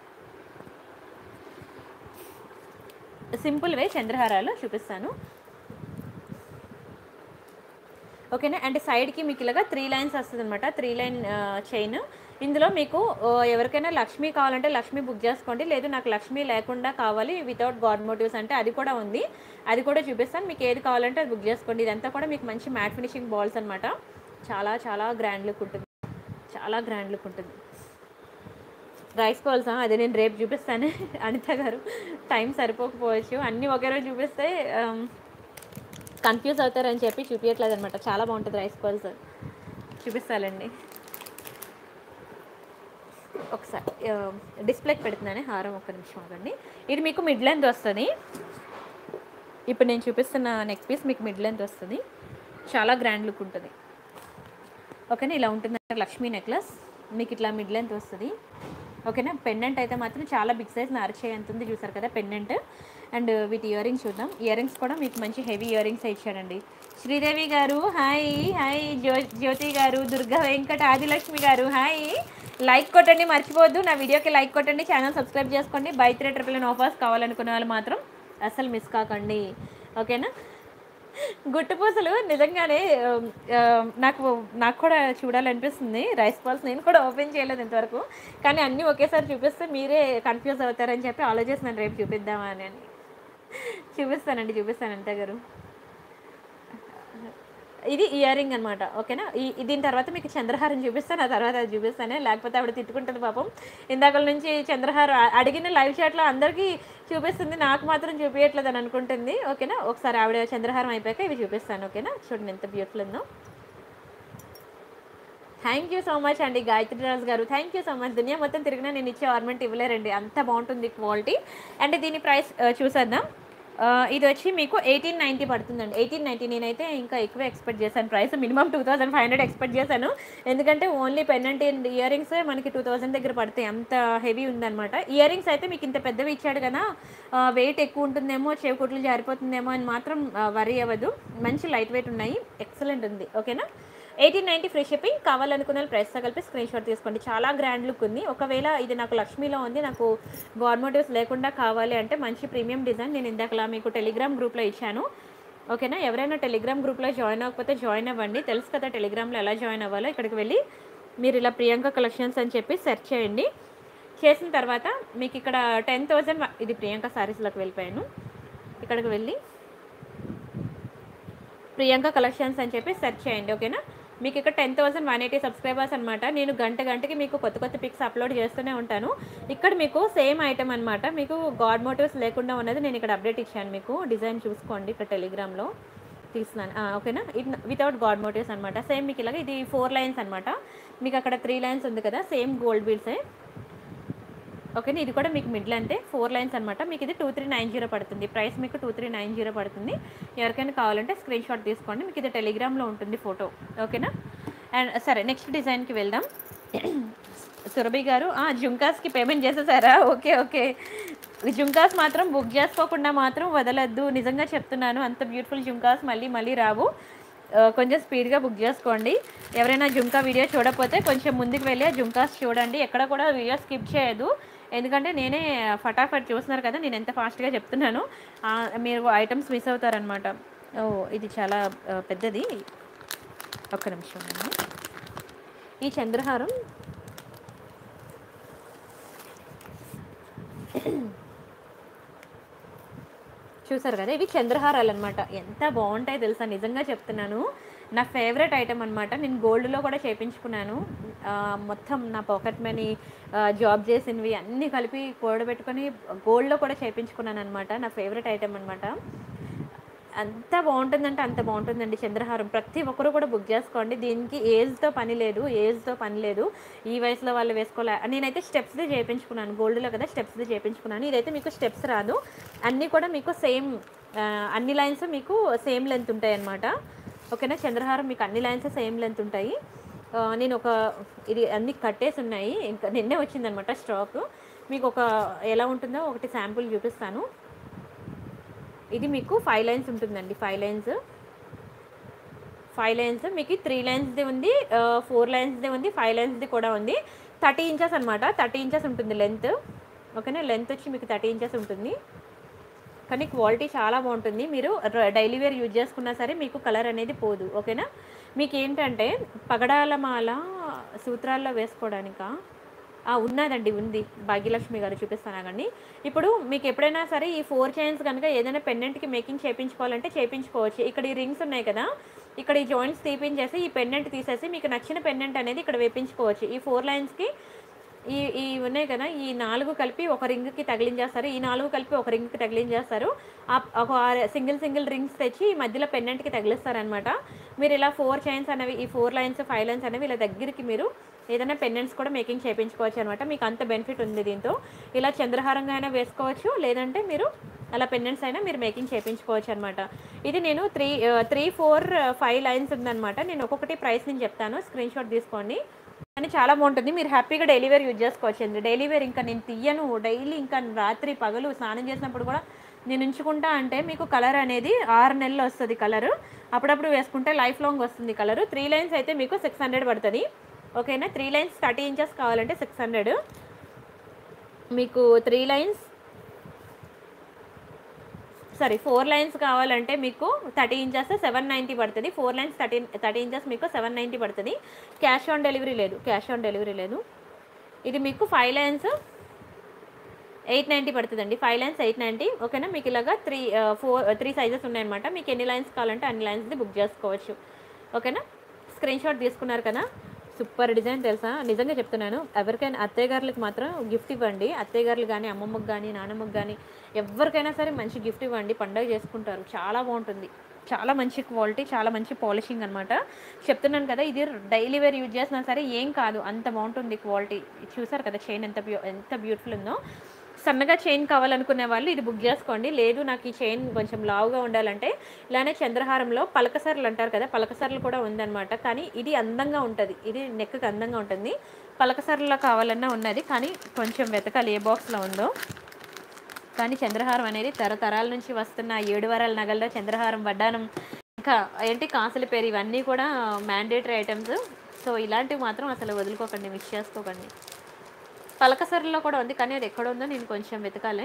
సింపుల్ వే చంద్రహారాలు చూపిస్తాను. ఓకేనా. అండ్ సైడ్కి మీకు ఇలాగా త్రీ లైన్స్ వస్తుంది అనమాట, త్రీ లైన్ చైన్. ఇందులో మీకు ఎవరికైనా లక్ష్మీ కావాలంటే లక్ష్మీ బుక్ చేసుకోండి, లేదు నాకు లక్ష్మీ లేకుండా కావాలి వితౌట్ గాడ్ మోటివ్స్ అంటే అది కూడా ఉంది, అది కూడా చూపిస్తాను. మీకు ఏది కావాలంటే అది బుక్ చేసుకోండి. ఇదంతా కూడా మీకు మంచి మ్యాట్ ఫినిషింగ్ బాల్స్ అనమాట. చాలా చాలా గ్రాండ్ లుక్ ఉంటుంది, చాలా గ్రాండ్ లుక్ ఉంటుంది. రైస్ బాల్సా, అదే నేను రేపు చూపిస్తాను అనిత గారు, టైం సరిపోకపోవచ్చు, అన్నీ ఒకే రోజు చూపిస్తే కన్ఫ్యూజ్ అవుతారని చెప్పి చూపించట్లేదు అనమాట. చాలా బాగుంటుంది రైస్ బాల్స్, చూపిస్తానండి ఒకసారి. డిస్ప్లేకి పెడుతున్నానే హారం, ఒక్క నిమిషం ఆగండి. ఇది మీకు మిడ్ లెంత్ వస్తుంది. ఇప్పుడు నేను చూపిస్తున్న నెక్ పీస్ మీకు మిడ్ లెంత్ వస్తుంది, చాలా గ్రాండ్ లుక్ ఉంటుంది. ఓకేనా, ఇలా ఉంటుంది లక్ష్మీ నెక్లెస్, మీకు ఇట్లా మిడ్ లెంత్ వస్తుంది. ఓకేనా. పెండెంట్ అయితే మాత్రం చాలా బిగ్ సైజ్ నరిచే ఎంత ఉంది చూసారు కదా పెండెంట్. అండ్ వీటి ఇయర్ రింగ్స్ చూద్దాం. ఇయర్ రింగ్స్ కూడా మీకు మంచి హెవీ ఇయర్ రింగ్స్ ఇచ్చాడండి. శ్రీదేవి గారు హాయ్, హాయ్ జ్యో జ్యోతి గారు, దుర్గా వెంకట, ఆదిలక్ష్మి గారు హాయ్. లైక్ కొట్టండి మర్చిపోవద్దు, నా వీడియోకి లైక్ కొట్టండి, ఛానల్ సబ్స్క్రైబ్ చేసుకోండి. Buy three triple nine offers కావాలనుకునే వాళ్ళు మాత్రం అస్సలు మిస్ కాకండి. ఓకేనా. గుట్టు పూసలు నిజంగానే నాకు నాకు కూడా చూడాలనిపిస్తుంది రైస్ బాల్స్. నేను కూడా ఓపెన్ చేయలేదు ఇంతవరకు, కానీ అన్నీ ఒకేసారి చూపిస్తే మీరే కన్ఫ్యూజ్ అవుతారని చెప్పి ఆలోచిస్తున్నాను రేపు చూపిద్దామని అని. చూపిస్తానండి, చూపిస్తాను అంతే గారు. ఇది ఇయర్ రింగ్ అనమాట. ఓకేనా. ఈ దీని తర్వాత మీకు చంద్రహారం చూపిస్తాను, ఆ తర్వాత అది చూపిస్తానే, లేకపోతే ఆవిడ తిట్టుకుంటుంది పాపం. ఇందాక నుంచి చంద్రహారం అడిగిన లైవ్ చాట్లో అందరికీ చూపిస్తుంది, నాకు మాత్రం చూపించట్లేదు అని అనుకుంటుంది. ఓకేనా. ఒకసారి ఆవిడ చంద్రహారం అయిపోయాక ఇవి చూపిస్తాను. ఓకేనా. చూడండి ఎంత బ్యూటిఫుల్ ఉందో. థ్యాంక్ యూ సో మచ్ అండి గాయత్రి రాజు గారు, థ్యాంక్ యూ సో మచ్. దునియా మొత్తం తిరిగినా నేను ఇచ్చే ఆర్నమెంట్ ఇవ్వలేరండి, అంత బాగుంటుంది క్వాలిటీ. అండ్ దీని ప్రైస్ చూసేద్దాం. ఇది వచ్చి మీకు ఎయిటీన్ నైంటీ పడుతుందండి, ఎయిటీన్ నైంటీ. నేనైతే ఇంకా ఎక్కువ ఎక్స్పెక్ట్ చేశాను price, minimum two thousand five hundred expect చేశాను. ఎందుకంటే only pendant and ear rings మనకి టూ థౌసండ్ దగ్గర పడతాయి, అంత హెవీ ఉందన్నమాట. ఇయర్ రింగ్స్ అయితే మీకు ఇంత పెద్దవి ఇచ్చాడు కదా, వెయిట్ ఎక్కువ ఉంటుందేమో, చెవికుట్లు జారిపోతుందేమో అని మాత్రం వరీ అవ్వదు. మంచి లైట్ వెయిట్ ఉన్నాయి, ఎక్సలెంట్ ఉంది. ఓకేనా. Eighteen ninety free shipping. కావాలనుకున్న ప్రైస్తో కలిపి స్క్రీన్ షాట్ తీసుకోండి. చాలా గ్రాండ్ లుక్ ఉంది. ఒకవేళ ఇది నాకు లక్ష్మీలో ఉంది, నాకు గాడ్ మోటివ్స్ లేకుండా కావాలి అంటే మంచి ప్రీమియం డిజైన్ నేను ఇందాకలా మీకు టెలిగ్రామ్ గ్రూప్లో ఇచ్చాను. ఓకేనా. ఎవరైనా టెలిగ్రామ్ గ్రూప్లో జాయిన్ అవ్వకపోతే జాయిన్ అవ్వండి, తెలుసు కదా టెలిగ్రామ్లో ఎలా జాయిన్ అవ్వాలో. ఇక్కడికి వెళ్ళి మీరు ఇలా ప్రియాంక కలెక్షన్స్ అని చెప్పి సెర్చ్ చేయండి. చేసిన తర్వాత మీకు ఇక్కడ టెన్ థౌజండ్ ఇది ప్రియాంక శారీస్లోకి వెళ్ళిపోయాను. ఇక్కడికి వెళ్ళి ప్రియాంక కలెక్షన్స్ అని చెప్పి సెర్చ్ చేయండి. ఓకేనా. మీకు ఇక్కడ ten thousand one eighty subscribers అనమాట. నేను గంట గంటకి మీకు కొత్త కొత్త పిక్స్ అప్లోడ్ చేస్తూనే ఉంటాను. ఇక్కడ మీకు సేమ్ ఐటమ్ అనమాట, మీకు గాడ్ మోటివ్స్ లేకుండా ఉన్నది నేను ఇక్కడ అప్డేట్ ఇచ్చాను. మీకు డిజైన్ చూసుకోండి, ఇక్కడ టెలిగ్రామ్లో తీస్తున్నాను. ఓకేనా. ఇది వితౌట్ గాడ్ మోటివ్స్ అనమాట. సేమ్ మీకు ఇలాగ ఇది ఫోర్ లైన్స్ అనమాట, మీకు అక్కడ త్రీ లైన్స్ ఉంది కదా, సేమ్ గోల్డ్ బీడ్సే. ఓకేనా. ఇది కూడా మీకు మిడ్ లెంత్ ఫోర్ లైన్స్ అనమాట. మీకు ఇది టూ త్రీ నైన్ జీరో పడుతుంది, ప్రైస్ మీకు టూ త్రీ నైన్ జీరో పడుతుంది. ఎవరికైనా కావాలంటే స్క్రీన్ షాట్ తీసుకోండి, మీకు ఇది టెలిగ్రామ్లో ఉంటుంది ఫోటో. ఓకేనా. అండ్ సరే నెక్స్ట్ డిజైన్కి వెళ్దాం. సురభి గారు జుంకాస్కి పేమెంట్ చేసేసారా? Okay okay. జుంకాస్ మాత్రం బుక్ చేసుకోకుండా మాత్రం వదలద్దు, నిజంగా చెప్తున్నాను. అంత బ్యూటిఫుల్ జుంకాస్ మళ్ళీ మళ్ళీ రావు, కొంచెం స్పీడ్గా బుక్ చేసుకోండి. ఎవరైనా జుంకా వీడియో చూడకపోతే కొంచెం ముందుకు వెళ్ళి ఆ జుంకాస్ చూడండి, ఎక్కడ కూడా వీడియో స్కిప్ చేయదు. ఎందుకంటే నేనే ఫటాఫట్ చూస్తున్నారు కదా, నేను ఎంత ఫాస్ట్గా చెప్తున్నాను, మీరు ఐటమ్స్ మిస్ అవుతారనమాట. ఓ ఇది చాలా పెద్దది, ఒక్క నిమిషం. ఈ చంద్రహారం చూసారు కదా, ఇవి చంద్రహారాలు అనమాట. ఎంత బాగుంటాయి తెలుసా, నిజంగా చెప్తున్నాను. నా ఫేవరెట్ ఐటమ్ అనమాట. నేను గోల్డ్లో కూడా చేయించుకున్నాను, మొత్తం నా పాకెట్ మనీ, జాబ్ చేసినవి అన్నీ కలిపి కూడబెట్టుకొని గోల్డ్లో కూడా చేయించుకున్నాను అనమాట. నా ఫేవరెట్ ఐటమ్ అనమాట. అంత బాగుంటుందంటే అంత బాగుంటుందండి చంద్రహారం. ప్రతి ఒక్కరు కూడా బుక్ చేసుకోండి. దీనికి ఏజ్తో పని లేదు, ఏజ్తో పని లేదు. ఈ వయసులో వాళ్ళు వేసుకోలే. నేనైతే స్టెప్స్ది చేయించుకున్నాను, గోల్డ్లో కదా స్టెప్స్ది చేయించుకున్నాను. ఇదైతే మీకు స్టెప్స్ రాదు, అన్నీ కూడా మీకు సేమ్, అన్ని లైన్స్ మీకు సేమ్ లెంత్ ఉంటాయి అన్నమాట. ఓకేనా. చంద్రహారం మీకు అన్ని లైన్స్ సేమ్ లెంత్ ఉంటాయి. నేను ఒక ఇది అన్ని కట్టేసి ఉన్నాయి, ఇంకా నిన్నే వచ్చిందనమాట స్టాక్. మీకు ఒక ఎలా ఉంటుందో ఒకటి శాంపుల్ చూపిస్తాను. ఇది మీకు ఫైవ్ లైన్స్ ఉంటుందండి, ఫైవ్ లైన్స్ ఫైవ్ లైన్స్ మీకు త్రీ లైన్స్ది ఉంది, ఫోర్ లైన్స్ది ఉంది, ఫైవ్ లైన్స్ది కూడా ఉంది. థర్టీ ఇంచెస్ అనమాట, థర్టీ ఇంచెస్ ఉంటుంది లెంత్. ఓకేనా. లెంత్ వచ్చి మీకు థర్టీ ఇంచెస్ ఉంటుంది. కానీ క్వాలిటీ చాలా బాగుంటుంది. మీరు డైలీ వేర్ యూజ్ చేసుకున్నా సరే మీకు కలర్ అనేది పోదు. ఓకేనా. మీకు ఏంటంటే పగడాల మాల సూత్రాల్లో వేసుకోవడానికా ఉన్నదండి, ఉంది. భాగ్యలక్ష్మి గారు చూపిస్తానాగండి. ఇప్పుడు మీకు ఎప్పుడైనా సరే ఈ ఫోర్ చైన్స్ కనుక ఏదైనా పెండెంట్కి మేకింగ్ చేయించుకోవాలంటే చేయించుకోవచ్చు. ఇక్కడ ఈ రింగ్స్ ఉన్నాయి కదా, ఇక్కడ ఈ జాయింట్స్ తీపించేసి ఈ పెండెంట్ తీసేసి మీకు నచ్చిన పెండెంట్ అనేది ఇక్కడ వేపించుకోవచ్చు. ఈ ఫోర్ లైన్స్కి ఈ ఈ ఉన్నాయి కదా, ఈ నాలుగు కలిపి ఒక రింగ్కి తగిలించేస్తారు, ఈ నాలుగు కలిపి ఒక రింగ్కి తగిలించేస్తారు. ఒక సింగిల్ సింగిల్ రింగ్స్ తెచ్చి ఈ మధ్యలో పెండెంట్కి తగిలిస్తారనమాట. మీరు ఇలా ఫోర్ చైన్స్ అనేవి, ఈ ఫోర్ లైన్స్ ఫైవ్ లైన్స్ అనేవి ఇలా దగ్గరికి మీరు ఏదైనా పెండెంట్స్ కూడా మేకింగ్ చేయించుకోవచ్చు అనమాట. మీకు అంత బెనిఫిట్ ఉంది దీంతో. ఇలా చంద్రహారంగా అయినా వేసుకోవచ్చు, లేదంటే మీరు అలా పెండెంట్స్ అయినా మీరు మేకింగ్ చేయించుకోవచ్చు అనమాట. ఇది నేను three three four five lines ఉందనమాట. నేను ఒక్కొక్కటి ప్రైస్ నేను చెప్తాను, స్క్రీన్ షాట్ తీసుకోండి. కానీ చాలా బాగుంటుంది, మీరు హ్యాపీగా డైలీ వేర్ యూజ్ చేసుకోవచ్చు అండి. డైలీ వేర్ ఇంకా నేను తీయను, డైలీ ఇంకా రాత్రి పగలు స్నానం చేసినప్పుడు కూడా నేను ఉంచుకుంటా. అంటే మీకు కలర్ అనేది ఆరు నెలలు వస్తుంది కలరు, అప్పుడప్పుడు వేసుకుంటే లైఫ్ లాంగ్ వస్తుంది కలరు. త్రీ లైన్స్ అయితే మీకు సిక్స్ హండ్రెడ్ పడుతుంది. ఓకేనా. త్రీ లైన్స్ థర్టీ ఇంచెస్ కావాలంటే సిక్స్ హండ్రెడ్. మీకు three lines sorry four lines కావాలంటే మీకు థర్టీ ఇంచెస్ సెవెన్ నైంటీ పడుతుంది. Four lines thirty thirty inches మీకు సెవెన్ నైంటీ పడుతుంది. క్యాష్ ఆన్ డెలివరీ లేదు, క్యాష్ ఆన్ డెలివరీ లేదు. ఇది మీకు ఫైవ్ లైన్స్ ఎయిట్ నైంటీ పడుతుందండి. Five lines eight ninety. ఓకేనా. మీకు ఇలాగా త్రీ ఫోర్ త్రీ సైజెస్ ఉన్నాయన్నమాట. మీకు ఎన్ని లైన్స్ కావాలంటే అన్ని లైన్స్ది బుక్ చేసుకోవచ్చు. ఓకేనా. స్క్రీన్ షాట్ తీసుకున్నారు కదా, సూపర్ డిజైన్ తెలుసా, నిజంగా చెప్తున్నాను. ఎవరికైనా అత్తయ్య గారులకు మాత్రం గిఫ్ట్ ఇవ్వండి. అత్తయ్య గారులు కానీ అమ్మమ్మకు కానీ నానమ్మకు కానీ ఎవరికైనా సరే మంచి గిఫ్ట్ ఇవ్వండి, పండగ చేసుకుంటారు. చాలా బాగుంటుంది, చాలా మంచి క్వాలిటీ, చాలా మంచి పాలిషింగ్ అనమాట. చెప్తున్నాను కదా, ఇది డైలీ వేర్ యూజ్ చేసినా సరే ఏం కాదు, అంత బాగుంటుంది క్వాలిటీ. చూసారు కదా చైన్ ఎంత బ్యూ ఎంత బ్యూటిఫుల్ ఉందో. సన్నగా చైన్ కావాలనుకునే వాళ్ళు ఇది బుక్ చేసుకోండి. లేదు నాకు ఈ చైన్ కొంచెం లావుగా ఉండాలంటే ఇలానే చంద్రహారంలో పలకసర్లు అంటారు కదా, పలకసర్లు కూడా ఉందన్నమాట. కానీ ఇది అందంగా ఉంటుంది, ఇది నెక్కి అందంగా ఉంటుంది. పలకసర్లో కావాలన్నా ఉన్నది, కానీ కొంచెం వెతకాలి ఏ బాక్స్లో ఉందో. కానీ చంద్రహారం అనేది తరతరాల నుంచి వస్తున్న ఏడు వారాల నగల్లో చంద్రహారం, వడ్డానం, ఇంకా ఏంటి కాసుల పేరు, ఇవన్నీ కూడా మ్యాండేటరీ ఐటమ్స్. సో ఇలాంటివి మాత్రం అసలు వదులుకోకండి, మిస్ చేసుకోకండి. పలకసర్లో కూడా ఉంది, కానీ అది ఎక్కడ ఉందో నేను కొంచెం వెతకాలి.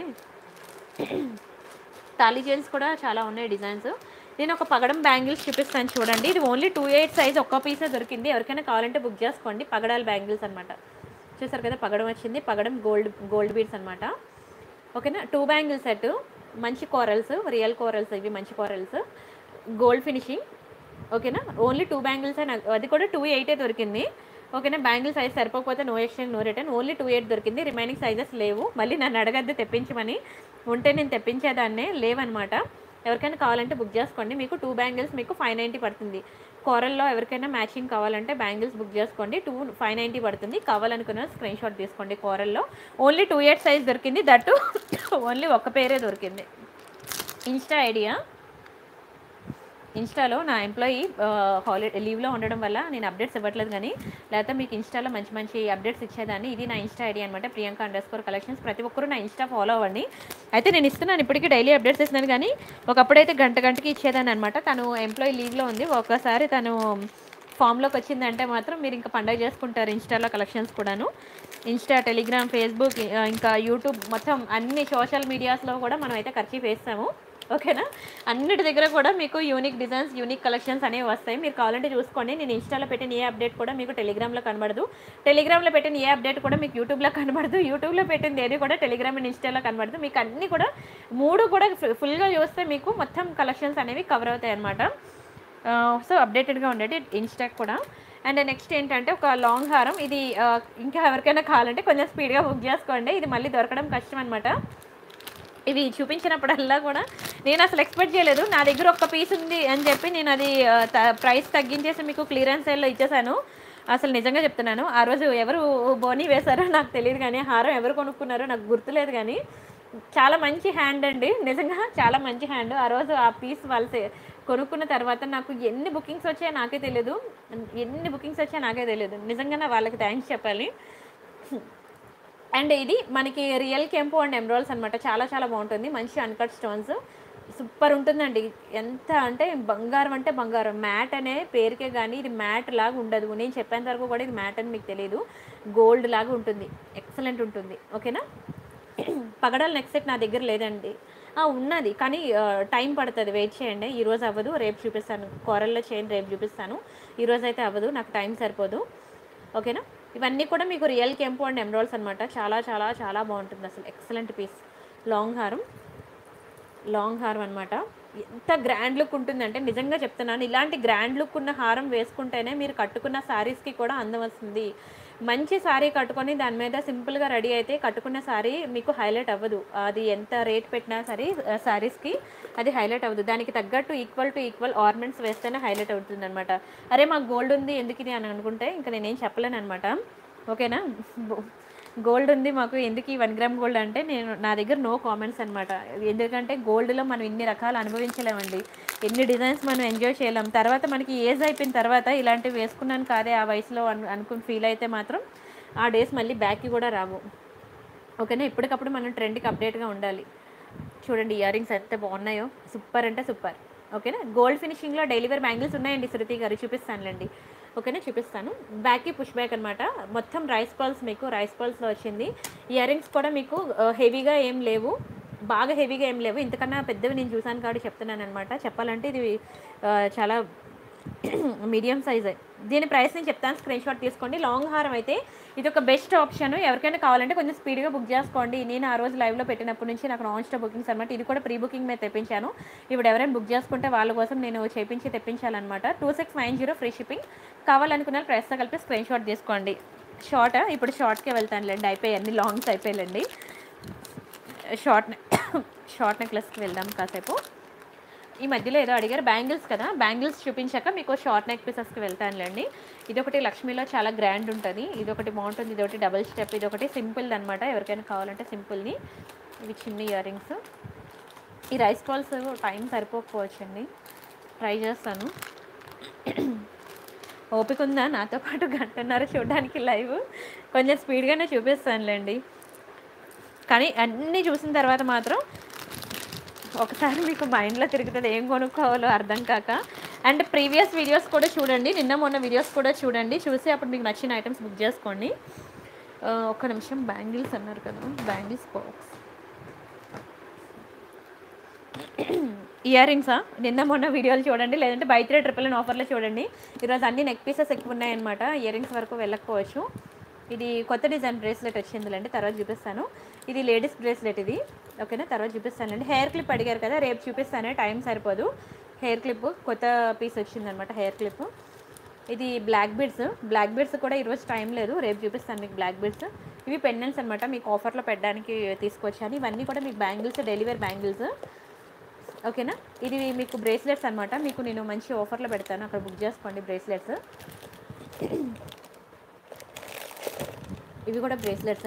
తాళీ జెల్స్ కూడా చాలా ఉన్నాయి డిజైన్స్. నేను ఒక పగడం బ్యాంగిల్స్ చూపిస్తాను చూడండి. ఇది ఓన్లీ టూ ఎయిట్ సైజ్ ఒక్క పీసే దొరికింది. ఎవరికైనా కావాలంటే బుక్ చేసుకోండి. పగడాల బ్యాంగిల్స్ అనమాట. చూసారు కదా, పగడం వచ్చింది, పగడం గోల్డ్ గోల్డ్ బీడ్స్ అనమాట. ఓకేనా. టూ బ్యాంగిల్ సెట్, మంచి కోరల్స్, రియల్ కోరల్స్, ఇవి మంచి కోరల్స్, గోల్డ్ ఫినిషింగ్. ఓకేనా. ఓన్లీ టూ బ్యాంగిల్స్, అది కూడా టూ ఎయిటే దొరికింది. ఓకేనా. బ్యాంగిల్ సైజ్ సరిపోకపోతే no exchange no return. Only two eight దొరికింది, రిమైనింగ్ సైజెస్ లేవు. మళ్ళీ నన్ను అడగద్దు తెప్పించమని, ఉంటే నేను తెప్పించేదాన్నే, లేవన్నమాట. ఎవరికైనా కావాలంటే బుక్ చేసుకోండి. మీకు టూ బ్యాంగిల్స్ మీకు ఫైవ్ నైంటీ పడుతుంది. కోరల్లో ఎవరికైనా మ్యాచింగ్ కావాలంటే బ్యాంగిల్స్ బుక్ చేసుకోండి. టూ ఫైవ్ నైంటీ పడుతుంది. కావాలనుకున్న స్క్రీన్ షాట్ తీసుకోండి. కోరల్లో ఓన్లీ టూ ఎయిట్ సైజ్ దొరికింది, దట్టు ఓన్లీ ఒక్క పేరే దొరికింది. ఇన్స్టా ఐడియా, ఇన్స్టాలో నా ఎంప్లాయీ హాలిడే లీవ్లో ఉండడం వల్ల నేను అప్డేట్స్ ఇవ్వట్లేదు, కానీ లేకపోతే మీకు ఇన్స్టాలో మంచి మంచి అప్డేట్స్ ఇచ్చేదాన్ని. ఇది నా ఇన్స్టా ఐడి అనమాట, ప్రియాంక అండర్ స్కోర్ కలెక్షన్స్. ప్రతి ఒక్కరు నా ఇన్స్టా ఫాలో అవ్వండి. అయితే నేను ఇస్తున్నాను, ఇప్పటికీ డైలీ అప్డేట్స్ ఇస్తున్నాను, కానీ ఒకప్పుడైతే గంట గంటకి ఇచ్చేదాన్ని అనమాట. తను ఎంప్లాయీ లీవ్లో ఉంది. ఒకసారి తను ఫామ్లోకి వచ్చిందంటే మాత్రం మీరు ఇంకా పండగ చేసుకుంటారు. ఇన్స్టాలో కలెక్షన్స్ కూడాను, ఇన్స్టా, టెలిగ్రామ్, ఫేస్బుక్, ఇంకా యూట్యూబ్, మొత్తం అన్ని సోషల్ మీడియాస్లో కూడా మనం అయితే ఖర్చు వేస్తాము. ఓకేనా. అన్నిటి దగ్గర కూడా మీకు యూనిక్ డిజైన్స్, యూనిక్ కలెక్షన్స్ అనేవి వస్తాయి. మీరు కావాలంటే చూసుకోండి. నేను ఇన్స్టాలో పెట్టిన ఏ అప్డేట్ కూడా మీకు టెలిగ్రామ్లో కనబడదు, టెలిగ్రామ్లో పెట్టిన ఏ అప్డేట్ కూడా మీకు యూట్యూబ్లో కనబడదు, యూట్యూబ్లో పెట్టింది ఏది కూడా టెలిగ్రామ్ అండ్ ఇన్స్టాలో కనబడదు. మీకు అన్నీ కూడా మూడు కూడా ఫుల్గా చూస్తే మీకు మొత్తం కలెక్షన్స్ అనేవి కవర్ అవుతాయి అన్నమాట. సో అప్డేటెడ్గా ఉండేది ఇన్స్టా కూడా. అండ్ నెక్స్ట్ ఏంటంటే ఒక లాంగ్ హారం, ఇది ఇంకా ఎవరికైనా కావాలంటే కొంచెం స్పీడ్గా బుక్ చేసుకోండి. ఇది మళ్ళీ దొరకడం కష్టం అనమాట. ఇవి చూపించినప్పుడల్లా కూడా నేను అసలు ఎక్స్పెక్ట్ చేయలేదు, నా దగ్గర ఒక్క పీస్ ఉంది అని చెప్పి నేను అది ప్రైస్ తగ్గించేసి మీకు క్లియరెన్స్ సేల్లో ఇచ్చేసాను. అసలు నిజంగా చెప్తున్నాను, ఆ రోజు ఎవరు బోనీ వేశారో నాకు తెలియదు, కానీ హారం ఎవరు కొనుక్కున్నారో నాకు గుర్తులేదు, కానీ చాలా మంచి హ్యాండ్ అండి, నిజంగా చాలా మంచి హ్యాండ్. ఆ రోజు ఆ పీస్ వాళ్ళు కొనుక్కున్న తర్వాత నాకు ఎన్ని బుకింగ్స్ వచ్చాయో నాకే తెలియదు, ఎన్ని బుకింగ్స్ వచ్చాయో నాకే తెలియదు. నిజంగా వాళ్ళకి థ్యాంక్స్ చెప్పాలి. అండ్ ఇది మనకి రియల్ కెంపు అండ్ ఎమరాల్డ్స్ అనమాట. చాలా చాలా బాగుంటుంది, మంచి అన్కట్ స్టోన్స్, సూపర్ ఉంటుందండి. ఎంత అంటే బంగారం అంటే బంగారం, మ్యాట్ అనే పేరుకే కానీ ఇది మ్యాట్ లాగా ఉండదు. నేను చెప్పేంత వరకు కూడా ఇది మ్యాట్ అని మీకు తెలియదు, గోల్డ్ లాగా ఉంటుంది, ఎక్సలెంట్ ఉంటుంది. ఓకేనా. పగడాల నెక్స్ట్ సెట్ నా దగ్గర లేదండి, ఉన్నది కానీ టైం పడుతుంది, వెయిట్ చేయండి. ఈరోజు అవ్వదు, రేపు చూపిస్తాను. కోరల్లో చైన్ రేపు చూపిస్తాను, ఈరోజు అయితే అవ్వదు, నాకు టైం సరిపోదు. ఓకేనా. ఇవన్నీ కూడా మీకు రియల్ కెంపు అండ్ ఎమరాల్డ్స్ అనమాట. చాలా చాలా చాలా బాగుంటుంది అసలు, ఎక్సలెంట్ పీస్. లాంగ్ హారం, లాంగ్ హారం అనమాట. ఎంత గ్రాండ్ లుక్ ఉంటుందంటే నిజంగా చెప్తున్నాను, ఇలాంటి గ్రాండ్ లుక్ ఉన్న హారం వేసుకుంటేనే మీరు కట్టుకున్న శారీస్కి కూడా అందం వస్తుంది. మంచి శారీ కట్టుకొని దాని మీద సింపుల్గా రెడీ అయితే కట్టుకున్న శారీ మీకు హైలైట్ అవ్వదు. అది ఎంత రేట్ పెట్టినా సరే శారీస్కి అది హైలైట్ అవ్వదు. దానికి తగ్గట్టు ఈక్వల్ టు ఈక్వల్ ఆర్నమెంట్స్ వేస్తేనే హైలైట్ అవుతుంది అనమాట. అరే మాకు గోల్డ్ ఉంది ఎందుకు ఇది అని అనుకుంటే ఇంకా నేనేం చెప్పలేను అనమాట. ఓకేనా. గోల్డ్ ఉంది మాకు ఎందుకు ఈ వన్ గ్రామ్ గోల్డ్ అంటే నేను నా దగ్గర నో కామెంట్స్ అనమాట. ఎందుకంటే గోల్డ్లో మనం ఇన్ని రకాలు అనుభవించలేమండి, ఎన్ని డిజైన్స్ మనం ఎంజాయ్ చేయలేం. తర్వాత మనకి ఏజ్ అయిపోయిన తర్వాత ఇలాంటివి వేసుకున్నాను కాదే ఆ వయసులో అను అనుకుని ఫీల్ అయితే మాత్రం ఆ డేస్ మళ్ళీ బ్యాక్కి కూడా రావు. ఓకేనా. ఎప్పటికప్పుడు మనం ట్రెండ్కి అప్డేట్గా ఉండాలి. చూడండి ఇయర్ రింగ్స్ ఎంత బాగున్నాయో, సూపర్ అంటే సూపర్. ఓకేనా. గోల్డ్ ఫినిషింగ్లో డైలీ వేర్ బ్యాంగిల్స్ ఉన్నాయండి శృతి గారు, చూపిస్తానులేండి. ఓకేనా, చూపిస్తాను. బ్యాక్కి పుష్ బ్యాక్ అనమాట. మొత్తం రైస్ పర్ల్స్, మీకు రైస్ పర్ల్స్లో వచ్చింది. ఇయర్ రింగ్స్ కూడా మీకు హెవీగా ఏం లేవు, బాగా హెవీగా ఏం లేవు. ఇంతకన్నా పెద్దవి నేను చూసాను కాబట్టి చెప్తున్నాను అనమాట. చెప్పాలంటే ఇది చాలా మీడియం సైజే. దీని ప్రైస్ నేను చెప్తాను, స్క్రీన్ షాట్ తీసుకోండి. లాంగ్ హారం అయితే ఇది ఒక బెస్ట్ ఆప్షన్. ఎవరికైనా కావాలంటే కొంచెం స్పీడ్గా బుక్ చేసుకోండి. నేను ఆ రోజు లైవ్లో పెట్టినప్పటి నుంచి నాకు నాన్ స్టాప్ బుకింగ్స్ అనమాట. ఇది కూడా ప్రీ బుకింగ్ మీద తెప్పించాను. ఇప్పుడు ఎవరైనా బుక్ చేసుకుంటే వాళ్ళ కోసం నేను చేపించి తెప్పించాలన్నమాట. Two six nine zero free shipping. కావాలనుకున్న ప్రైస్తో కలిపి స్క్రీన్ షాట్ తీసుకోండి. షార్ట్ ఇప్పుడు షార్ట్కే వెళ్తానులేండి, అయిపోయాయి అన్ని లాంగ్స్ అయిపోయాయండి. షార్ట్ షార్ట్ నెక్లెస్కి వెళ్దాం కాసేపు. ఈ మధ్యలో ఏదో అడిగారు బ్యాంగిల్స్ కదా, బ్యాంగిల్స్ చూపించాక మీకు షార్ట్ నెక్ పీసెస్కి వెళ్తానులేండి. ఇదొకటి లక్ష్మీలో చాలా గ్రాండ్ ఉంటుంది, ఇదొకటి బాగుంటుంది, ఇదొకటి డబుల్ స్టెప్, ఇదొకటి సింపుల్ అనమాట. ఎవరికైనా కావాలంటే సింపుల్ని. ఇవి చిన్న ఇయర్ రింగ్స్. ఈ రైస్ బాల్స్ టైం సరిపోకపోవచ్చండి, ట్రై చేస్తాను. ఓపిక ఉందా నాతో పాటు గంటన్నర చూడడానికి లైవ్? కొంచెం స్పీడ్గానే చూపిస్తానులేండి, కానీ అన్నీ చూసిన తర్వాత మాత్రం ఒకసారి మీకు మైండ్లో తిరుగుతుంది ఏం కొనుక్కోవాలో అర్థం కాక. అండ్ ప్రీవియస్ వీడియోస్ కూడా చూడండి, నిన్న మొన్న వీడియోస్ కూడా చూడండి, చూసి అప్పుడు మీకు నచ్చిన ఐటమ్స్ బుక్ చేసుకోండి. ఒక్క నిమిషం. బ్యాంగిల్స్ అన్నారు కదా, బ్యాంగిల్స్ బాక్స్. ఇయర్ రింగ్సా? నిన్న మొన్న వీడియోలు చూడండి, లేదంటే బై త్రీ ట్రిపుల్ నైన్ ఆఫర్లో చూడండి. ఈరోజు అన్ని నెక్ పీసెస్ ఎక్కువ ఉన్నాయన్నమాట, ఇయర్ రింగ్స్ వరకు వెళ్ళకపోవచ్చు. ఇది కొత్త డిజైన్ బ్రేస్లెట్ వచ్చిందిలేండి, తర్వాత చూపిస్తాను. ఇది లేడీస్ బ్రేస్లెట్ ఇది. ఓకేనా, తర్వాత చూపిస్తానండి. హెయిర్ క్లిప్ అడిగారు కదా, రేపు చూపిస్తానే, టైం సరిపోదు. హెయిర్ క్లిప్ కొత్త పీస్ వచ్చిందనమాట, హెయిర్ క్లిప్. ఇది బ్లాక్ బీడ్స్. బ్లాక్ బీడ్స్ కూడా ఈరోజు టైం లేదు, రేపు చూపిస్తాను మీకు బ్లాక్ బీడ్స్. ఇవి పెండెంట్స్ అనమాట, మీకు ఆఫర్లో పెట్టడానికి తీసుకొచ్చాను. ఇవన్నీ కూడా మీకు బ్యాంగిల్స్, డెలివరీ బ్యాంగిల్స్. ఓకేనా. ఇది మీకు బ్రేస్లెట్స్ అనమాట, మీకు నేను మంచి ఆఫర్లో పెడతాను, అక్కడ బుక్ చేసుకోండి బ్రేస్లెట్స్. ఇవి కూడా బ్రేస్లెట్స్.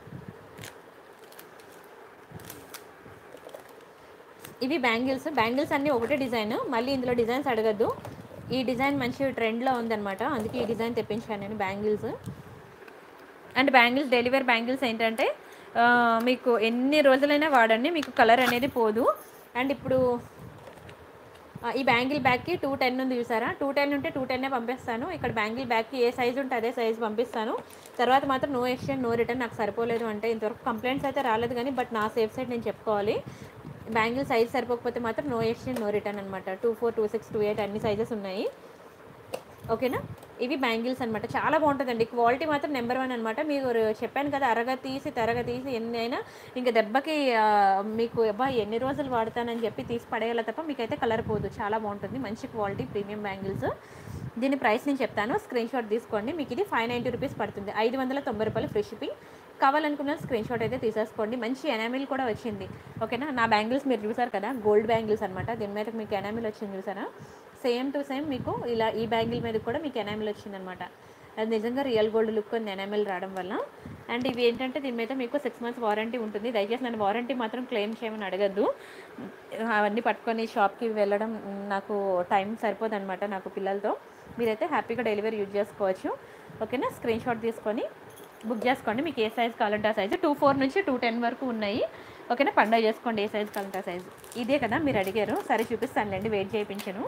ఇవి బ్యాంగిల్స్. బ్యాంగిల్స్ అన్నీ ఒకటే డిజైన్, మళ్ళీ ఇందులో డిజైన్స్ అడగద్దు. ఈ డిజైన్ మంచి ట్రెండ్లో ఉందన్నమాట, అందుకే ఈ డిజైన్ తెప్పించాను నేను bangles. And bangles, delivery bangles ఏంటంటే మీకు ఎన్ని రోజులైనా వాడండి, మీకు కలర్ అనేది పోదు. అండ్ ఇప్పుడు ఈ బ్యాంగిల్ బ్యాగ్కి టూ టెన్ ఉంది చూసారా, టూ టెన్ ఉంటే టూ టెన్నే పంపిస్తాను. ఇక్కడ బ్యాంగిల్ బ్యాగ్కి ఏ సైజు ఉంటే అదే సైజు పంపిస్తాను. తర్వాత మాత్రం నో ఎక్స్చేంజ్, నో రిటర్న్. నాకు సరిపోలేదు అంటే ఇంతవరకు కంప్లైంట్స్ అయితే రాలేదు, కానీ బట్ నా సేఫ్ సైడ్ నేను చెప్పుకోవాలి. బ్యాంగిల్ సైజ్ సరిపోకపోతే మాత్రం నో ఎక్స్చేంజ్, నో రిటర్న్ అనమాట. Two four two six two eight అన్ని సైజెస్ ఉన్నాయి. ఓకేనా. ఇవి బ్యాంగిల్స్ అనమాట, చాలా బాగుంటుందండి, క్వాలిటీ మాత్రం నెంబర్ వన్ అనమాట. మీరు చెప్పాను కదా, అరగ తీసి తరగ తీసి ఎన్ని అయినా ఇంకా దెబ్బకి మీకు అబ్బా ఎన్ని రోజులు వాడతానని చెప్పి తీసి పడేయాల తప్ప మీకైతే కలర్ పోదు. చాలా బాగుంటుంది, మంచి క్వాలిటీ ప్రీమియం బ్యాంగిల్స్. దీని ప్రైస్ నేను చెప్తాను, స్క్రీన్ షాట్ తీసుకోండి. మీకు ఇది ఫైవ్ నైంటీ రూపీస్ పడుతుంది, ఐదు వందల తొంభై రూపాయలు ఫ్రీ షిప్పింగ్. కావాలనుకున్న స్క్రీన్ షాట్ అయితే తీసేసుకోండి. మంచి ఎనామిల్ కూడా వచ్చింది. ఓకేనా. నా బ్యాంగిల్స్ మీరు చూసారు కదా, గోల్డ్ బ్యాంగిల్స్ అనమాట, దీని మీద మీకు ఎనామిల్ వచ్చింది చూసారా, సేమ్ టు సేమ్ మీకు ఇలా ఈ బ్యాంగిల్ మీద కూడా మీకు ఎనామిల్ వచ్చిందనమాట. అది నిజంగా రియల్ గోల్డ్ లుక్ ఉంది ఎనామిల్ రావడం వల్ల. అండ్ ఇవి ఏంటంటే దీని మీద మీకు సిక్స్ మంత్స్ వారంటీ ఉంటుంది. దయచేసి నన్ను వారంటీ మాత్రం క్లెయిమ్ చేయమని అడగద్దు. అవన్నీ పట్టుకొని షాప్కి వెళ్ళడం నాకు టైం సరిపోదన్నమాట నాకు పిల్లలతో. మీరైతే హ్యాపీగా డెలివరీ యూజ్ చేసుకోవచ్చు. ఓకేనా. స్క్రీన్ షాట్ తీసుకొని బుక్ చేసుకోండి. మీకు ఏ సైజ్ కావాలంటే ఆ సైజు, టూ ఫోర్ నుంచి టూ టెన్ వరకు ఉన్నాయి. ఓకేనా. పండగ చేసుకోండి, ఏ సైజ్ కావాలంటే ఆ సైజు. ఇదే కదా మీరు అడిగారు, సరే చూపిస్తానులేండి, వెయిట్ చేయించాను.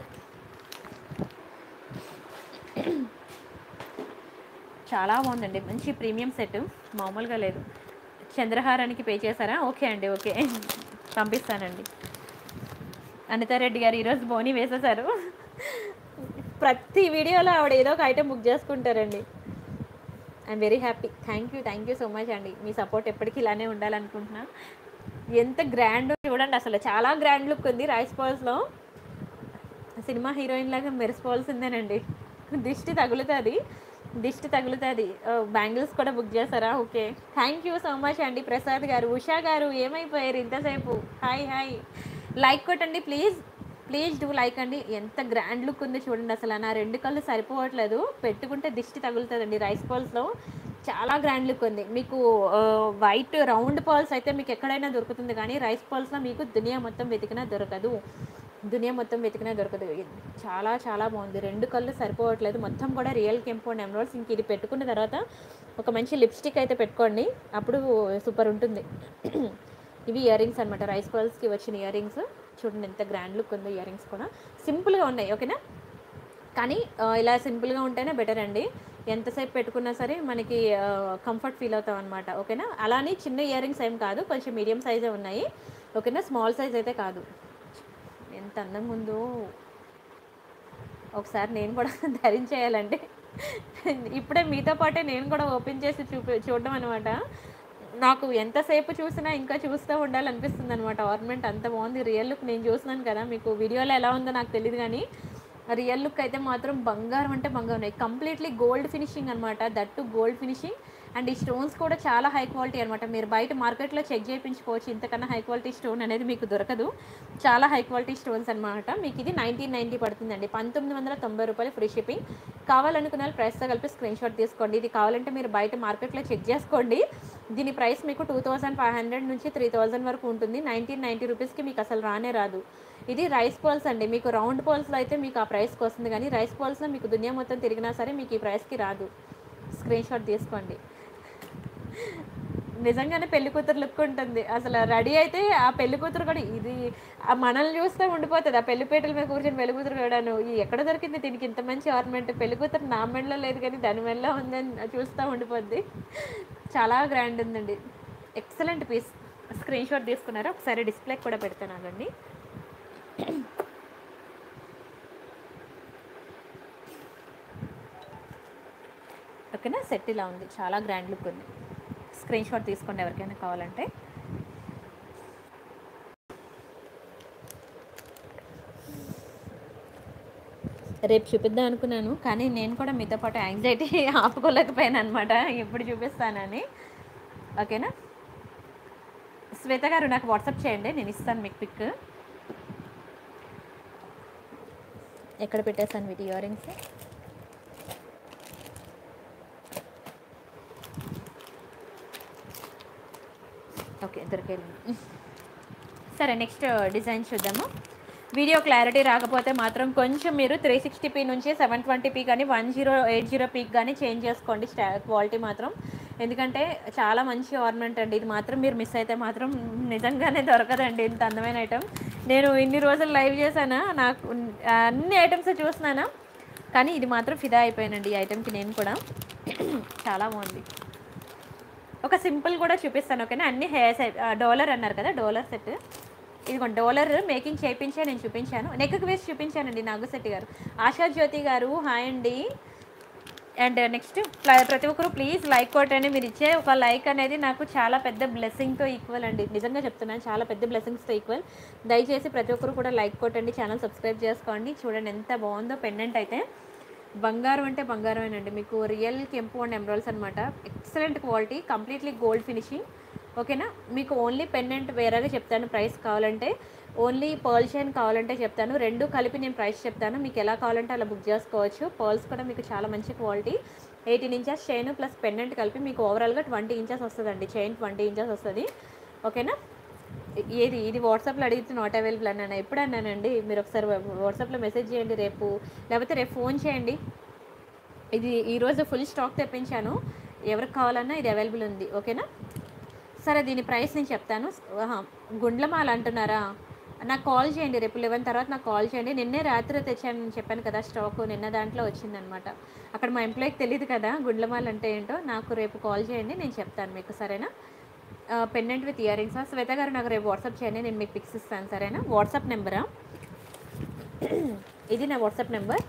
చాలా బాగుందండి, మంచి ప్రీమియం సెట్, మామూలుగా లేదు. చంద్రహారానికి పే చేశారా? ఓకే అండి, ఓకే, పంపిస్తానండి. అనితారెడ్డి గారు ఈరోజు బోని వేసేసారు. ప్రతి వీడియోలో ఆవిడ ఏదో ఒక ఐటెం బుక్ చేసుకుంటారండి. I'm very happy. Thank you thank you so much అండి. మీ సపోర్ట్ ఎప్పటికీ ఇలానే ఉండాలనుకుంటున్నా. ఎంత గ్రాండ్ చూడండి, అసలు చాలా గ్రాండ్ లుక్ ఉంది. రైస్ బాల్స్లో సినిమా హీరోయిన్ లాగా మెరిసిపోవాల్సిందేనండి. దిష్టి తగులుతుంది, దిష్టి తగులుతుంది. బ్యాంగిల్స్ కూడా బుక్ చేస్తారా? Okay, thank you so much అండి. ప్రసాద్ గారు, ఉషా గారు ఏమైపోయారు ఇంతసేపు? Hi hi. లైక్ కొట్టండి ప్లీజ్, ప్లీజ్ డూ లైక్ అండి. ఎంత గ్రాండ్ లుక్ ఉంది చూడండి. అసలు నా రెండు కళ్ళు సరిపోవట్లేదు, పెట్టుకుంటే దిష్టి తగులుతుందండి. రైస్ బాల్స్లో చాలా గ్రాండ్ లుక్ ఉంది. మీకు వైట్ రౌండ్ బాల్స్ అయితే మీకు ఎక్కడైనా దొరుకుతుంది, కానీ రైస్ బాల్స్లో మీకు దునియా మొత్తం వెతికినా దొరకదు. దునియా మొత్తం వెతికినా దొరకదు. చాలా చాలా బాగుంది. రెండు కళ్ళు సరిపోవట్లేదు. మొత్తం కూడా రియల్ కెంపు అండ్ ఎమరాల్డ్స్. ఇంక ఇది పెట్టుకున్న తర్వాత ఒక మంచి లిప్స్టిక్ అయితే పెట్టుకోండి, అప్పుడు సూపర్ ఉంటుంది. ఇవి ఇయర్ రింగ్స్ అనమాట, రైస్ బాల్స్కి వచ్చిన ఇయర్ రింగ్స్. చూడండి ఎంత గ్రాండ్ లుక్ ఉందో. ఇయర్ రింగ్స్ కూడా సింపుల్గా ఉన్నాయి, ఓకేనా. కానీ ఇలా సింపుల్గా ఉంటేనే బెటర్ అండి. ఎంతసేపు పెట్టుకున్నా సరే మనకి కంఫర్ట్ ఫీల్ అవుతాం అనమాట, ఓకేనా. అలానే చిన్న ఇయర్ రింగ్స్ ఏం కాదు, కొంచెం మీడియం సైజే ఉన్నాయి, ఓకేనా. స్మాల్ సైజ్ అయితే కాదు. ఎంత అందంగా ఉందో. ఒకసారి నేను కూడా ధరించేయాలండి. ఇప్పుడే మీతో పాటే నేను కూడా ఓపెన్ చేసి చూపి చూడడం అనమాట. నాకు ఎంతసేపు చూసినా ఇంకా చూస్తూ ఉండాలనిపిస్తుంది అనమాట. ఆర్నమెంట్ అంత బాగుంది. రియల్ లుక్ నేను చూస్తున్నాను కదా, మీకు వీడియోలో ఎలా ఉందో నాకు తెలియదు, కానీ రియల్ లుక్ అయితే మాత్రం బంగారం అంటే బంగారం ఉన్నాయి. కంప్లీట్లీ గోల్డ్ ఫినిషింగ్ అనమాట, దట్టు గోల్డ్ ఫినిషింగ్. అండ్ ఈ స్టోన్స్ కూడా చాలా హై క్వాలిటీ అనమాట. మీరు బయట మార్కెట్లో చెక్ చేయించుకోవచ్చు, ఇంతకన్నా హై క్వాలిటీ స్టోన్ అనేది మీకు దొరకదు. చాలా హై క్వాలిటీ స్టోన్స్ అనమాట. మీకు ఇది నైన్టీన్ నైంటీ పడుతుందండి, పంతొమ్మిది వందల తొంభై రూపాయలు ఫ్రీ షిప్పింగ్. కావాలనుకున్న వాళ్ళు ప్రైస్తో కలిపి స్క్రీన్ షాట్ తీసుకోండి. ఇది కావాలంటే మీరు బయట మార్కెట్లో చెక్ చేసుకోండి. దీని ప్రైస్ మీకు టూ థౌజండ్ ఫైవ్ హండ్రెడ్ నుంచి త్రీ థౌజండ్ వరకు ఉంటుంది. నైన్టీన్ నైంటీ రూపీస్కి మీకు అసలు రానే రాదు. ఇది రైస్ బాల్స్ అండి. మీకు రౌండ్ బాల్స్లో అయితే మీకు ఆ ప్రైస్కి వస్తుంది, కానీ రైస్ బాల్స్లో మీకు దునియా మొత్తం తిరిగినా సరే మీకు ఈ ప్రైస్కి రాదు. స్క్రీన్ షాట్ తీసుకోండి. నిజంగానే పెళ్లి కూతురు లుక్ ఉంటుంది. అసలు రెడీ అయితే ఆ పెళ్లి కూతురు కూడా ఇది మనల్ని చూస్తే ఉండిపోతుంది. ఆ పెళ్లిపేటల మీద కూర్చొని పెళ్లి కూతురు కూడాను ఈ ఎక్కడ దొరికింది దీనికి ఇంత మంచి ఆర్నమెంట్, పెళ్లి కూతురు నా మెడలో లేదు కానీ దాని మెడలో ఉందని చూస్తూ ఉండిపోద్ది. చాలా గ్రాండ్ ఉందండి. Excellent piece. స్క్రీన్ షాట్ తీసుకున్నారా? ఒకసారి డిస్ప్లే కూడా పెడతాను ఆగండి. ఓకేనా. సెట్ ఇలా ఉంది, చాలా గ్రాండ్ లుక్ ఉంది. స్క్రీన్ షాట్ తీసుకోండి ఎవరికైనా కావాలంటే. రేపు చూపిద్దాం అనుకున్నాను, కానీ నేను కూడా మీతో పాటు యాంగ్జైటీ ఆపుకోలేకపోయాను అనమాట, ఎప్పుడు చూపిస్తానని. ఓకేనా. శ్వేత గారు నాకు వాట్సాప్ చేయండి, నేను ఇస్తాను మీకు పిక్. ఎక్కడ పెట్టేస్తాను వీటి ఇయర్ రింగ్స్. ఓకే, దొరికేయండి. సరే, నెక్స్ట్ డిజైన్ చూద్దాము. వీడియో క్లారిటీ రాకపోతే మాత్రం కొంచెం మీరు త్రీ సిక్స్టీ పీ నుంచి సెవెన్ ట్వంటీ పీ కానీ వన్ జీరో ఎయిట్ జీరో పీకి కానీ చేంజ్ చేసుకోండి స్టా క్వాలిటీ మాత్రం. ఎందుకంటే చాలా మంచి ఆర్నమెంట్ అండి. ఇది మాత్రం మీరు మిస్ అయితే మాత్రం నిజంగానే దొరకదండి ఇంత అందమైన ఐటమ్. నేను ఇన్ని రోజులు లైవ్ చేశానా, నాకు అన్ని ఐటమ్స్ చూస్తున్నానా, కానీ ఇది మాత్రం ఫిదా అయిపోయానండి ఈ ఐటమ్కి నేను కూడా. చాలా బాగుంది. ఒక సింపుల్ కూడా చూపిస్తాను, ఓకేనా. అన్ని హెయిర్ సెట్ డోలర్ అన్నారు కదా, డోలర్ సెట్. ఇదిగోండి డోలర్ మేకింగ్ చేయించా నేను చూపించాను, నెక్కి వేసి చూపించానండి నాగశెట్టి గారు. ఆశా జ్యోతి గారు హాయ్ అండి. అండ్ నెక్స్ట్ ప్రతి ఒక్కరు ప్లీజ్ లైక్ కొట్టండి. మీరు ఇచ్చే ఒక లైక్ అనేది నాకు చాలా పెద్ద బ్లెస్సింగ్తో ఈక్వల్ అండి, నిజంగా చెప్తున్నాను, చాలా పెద్ద బ్లెస్సింగ్స్తో ఈక్వల్. దయచేసి ప్రతి ఒక్కరు కూడా లైక్ కొట్టండి, ఛానల్ సబ్స్క్రైబ్ చేసుకోండి. చూడండి ఎంత బాగుందో పెండెంట్ అయితే. బంగారం అంటే బంగారమేనండి. మీకు రియల్ కెంపు అండ్ ఎమరాల్డ్స్ అనమాట. Excellent quality, completely gold finishing, ఓకేనా. మీకు ఓన్లీ పెండెంట్ వేరేగా చెప్తాను ప్రైస్ కావాలంటే, ఓన్లీ పర్ల్ చైన్ కావాలంటే చెప్తాను, రెండు కలిపి నేను ప్రైస్ చెప్తాను. మీకు ఎలా కావాలంటే అలా బుక్ చేసుకోవచ్చు. పర్ల్స్ కూడా మీకు చాలా మంచి quality. Eighteen inches chain plus pendant కలిపి మీకు ఓవరాల్గా ట్వంటీ ఇంచెస్ వస్తుందండి. చైన్ ట్వంటీ ఇంచెస్ వస్తుంది, ఓకేనా. ఏది ఇది వాట్సాప్లో అడిగితే నాట్ అవైలబుల్ అన్నాను, ఎప్పుడు అన్నానండి. మీరు ఒకసారి వాట్సాప్లో మెసేజ్ చేయండి రేపు, లేకపోతే రేపు ఫోన్ చేయండి. ఇది ఈరోజు ఫుల్ స్టాక్ తెప్పించాను, ఎవరికి కావాలన్నా ఇది అవైలబుల్ ఉంది, ఓకేనా. సరే, దీని ప్రైస్ నేను చెప్తాను. గుండ్లమాల అంటున్నారా, నాకు కాల్ చేయండి రేపు లెవెన్ తర్వాత నాకు కాల్ చేయండి. నిన్నే రాత్రి తెచ్చాను నేను చెప్పాను కదా స్టాక్, నిన్న దాంట్లో వచ్చిందనమాట. అక్కడ మా ఎంప్లాయ్కి తెలియదు కదా గుండ్లమాల అంటే ఏంటో. నాకు రేపు కాల్ చేయండి, నేను చెప్తాను మీకు, సరేనా. Pendant with ear rings. Shweta గారు నాకు రేపు వాట్సాప్ చేయండి, నేను మీకు పిక్స్ ఇస్తాను సరేనా. వాట్సాప్ నెంబరా, ఇది నా వాట్సాప్ నెంబర్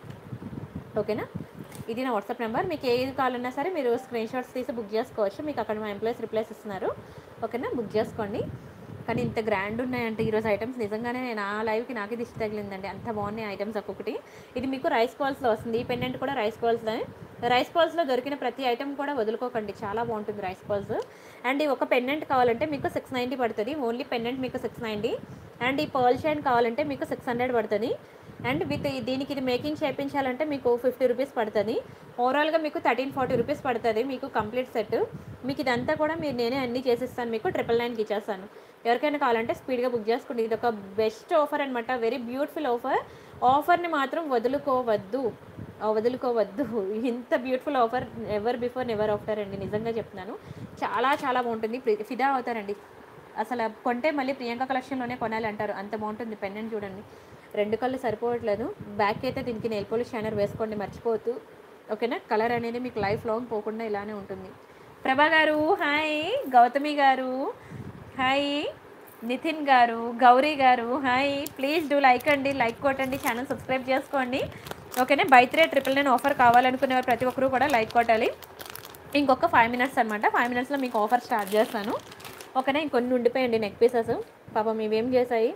ఓకేనా. ఇది నా వాట్సాప్ నెంబర్. మీకు ఏది కావాలన్నా సరే మీరు స్క్రీన్ షాట్స్ తీసి బుక్ చేసుకోవచ్చు. మీకు అక్కడ మా ఎంప్లాయీస్ రిప్లైస్ ఇస్తున్నారు ఓకేనా, బుక్ చేసుకోండి. కానీ ఇంత గ్రాండ్ ఉన్నాయంటే ఈరోజు ఐటమ్స్ నిజంగానే నా లైవ్కి నాకు ఇది ఇష్ట తగిలిందండి, అంత బాగున్నాయి ఐటమ్స్ ఒక్కొక్కటి. ఇది మీకు రైస్ బాల్స్లో వస్తుంది, ఈ పెండెంట్ కూడా రైస్ బాల్స్లో. రైస్ బాల్స్లో దొరికిన ప్రతి ఐటమ్ కూడా వదులుకోకండి, చాలా బాగుంటుంది రైస్ బాల్స్. అండ్ ఈ ఒక పెండెంట్ కావాలంటే మీకు సిక్స్ నైంటీ పడుతుంది, ఓన్లీ పెండెంట్ మీకు సిక్స్ నైంటీ. అండ్ ఈ పర్ల్ చైన్ కావాలంటే మీకు సిక్స్ హండ్రెడ్ పడుతుంది. అండ్ విత్ దీనికి ఇది మేకింగ్ చేయించాలంటే మీకు ఫిఫ్టీ రూపీస్ పడుతుంది. ఓవరాల్గా మీకు థర్టీన్ ఫార్టీ రూపీస్ పడుతుంది మీకు కంప్లీట్ సెట్. మీకు ఇదంతా కూడా మీరు నేనే అన్నీ చేసిస్తాను, మీకు ట్రిపుల్ నైన్కి ఇచ్చేస్తాను. ఎవరికైనా కావాలంటే స్పీడ్గా బుక్ చేసుకోండి. ఇది ఒక బెస్ట్ ఆఫర్ అనమాట, వెరీ బ్యూటిఫుల్ ఆఫర్. ఆఫర్ని మాత్రం వదులుకోవద్దు వదులుకోవద్దు ఇంత beautiful offer ever before never after అండి, నిజంగా చెప్తున్నాను. చాలా చాలా బాగుంటుంది, ఫిదా అవుతారండి అసలు. కొంటే మళ్ళీ ప్రియాంక కలెక్షన్లోనే కొనాలి అంటారు, అంత బాగుంటుంది. పెండెంట్ చూడండి, రెండు కళ్ళు సరిపోవట్లేదు. బ్యాక్ అయితే దీనికి నెయిల్ పాలిష్ షైనర్ వేసుకోండి మర్చిపోవద్దు ఓకేనా. కలర్ అనేది మీకు లైఫ్ లాంగ్ పోకుండా ఇలానే ఉంటుంది. ప్రభా గారు హాయ్, గౌతమి గారు హాయ్, నితిన్ గారు, గౌరీ గారు హాయ్. ప్లీజ్ డూ లైక్ అండి, లైక్ కొట్టండి, ఛానల్ సబ్స్క్రైబ్ చేసుకోండి ఓకేనా. Buy three triple nine offer కావాలనుకునేవారు ప్రతి ఒక్కరు కూడా లైక్ కొట్టాలి. ఇంకొక ఫైవ్ మినిట్స్ అనమాట, ఫైవ్ మినిట్స్లో మీకు ఆఫర్ స్టార్ట్ చేస్తాను ఓకేనా. ఇంకొన్ని ఉండిపోయండి నెక్ పీసెస్, పాపం ఇవేం చేశాయి,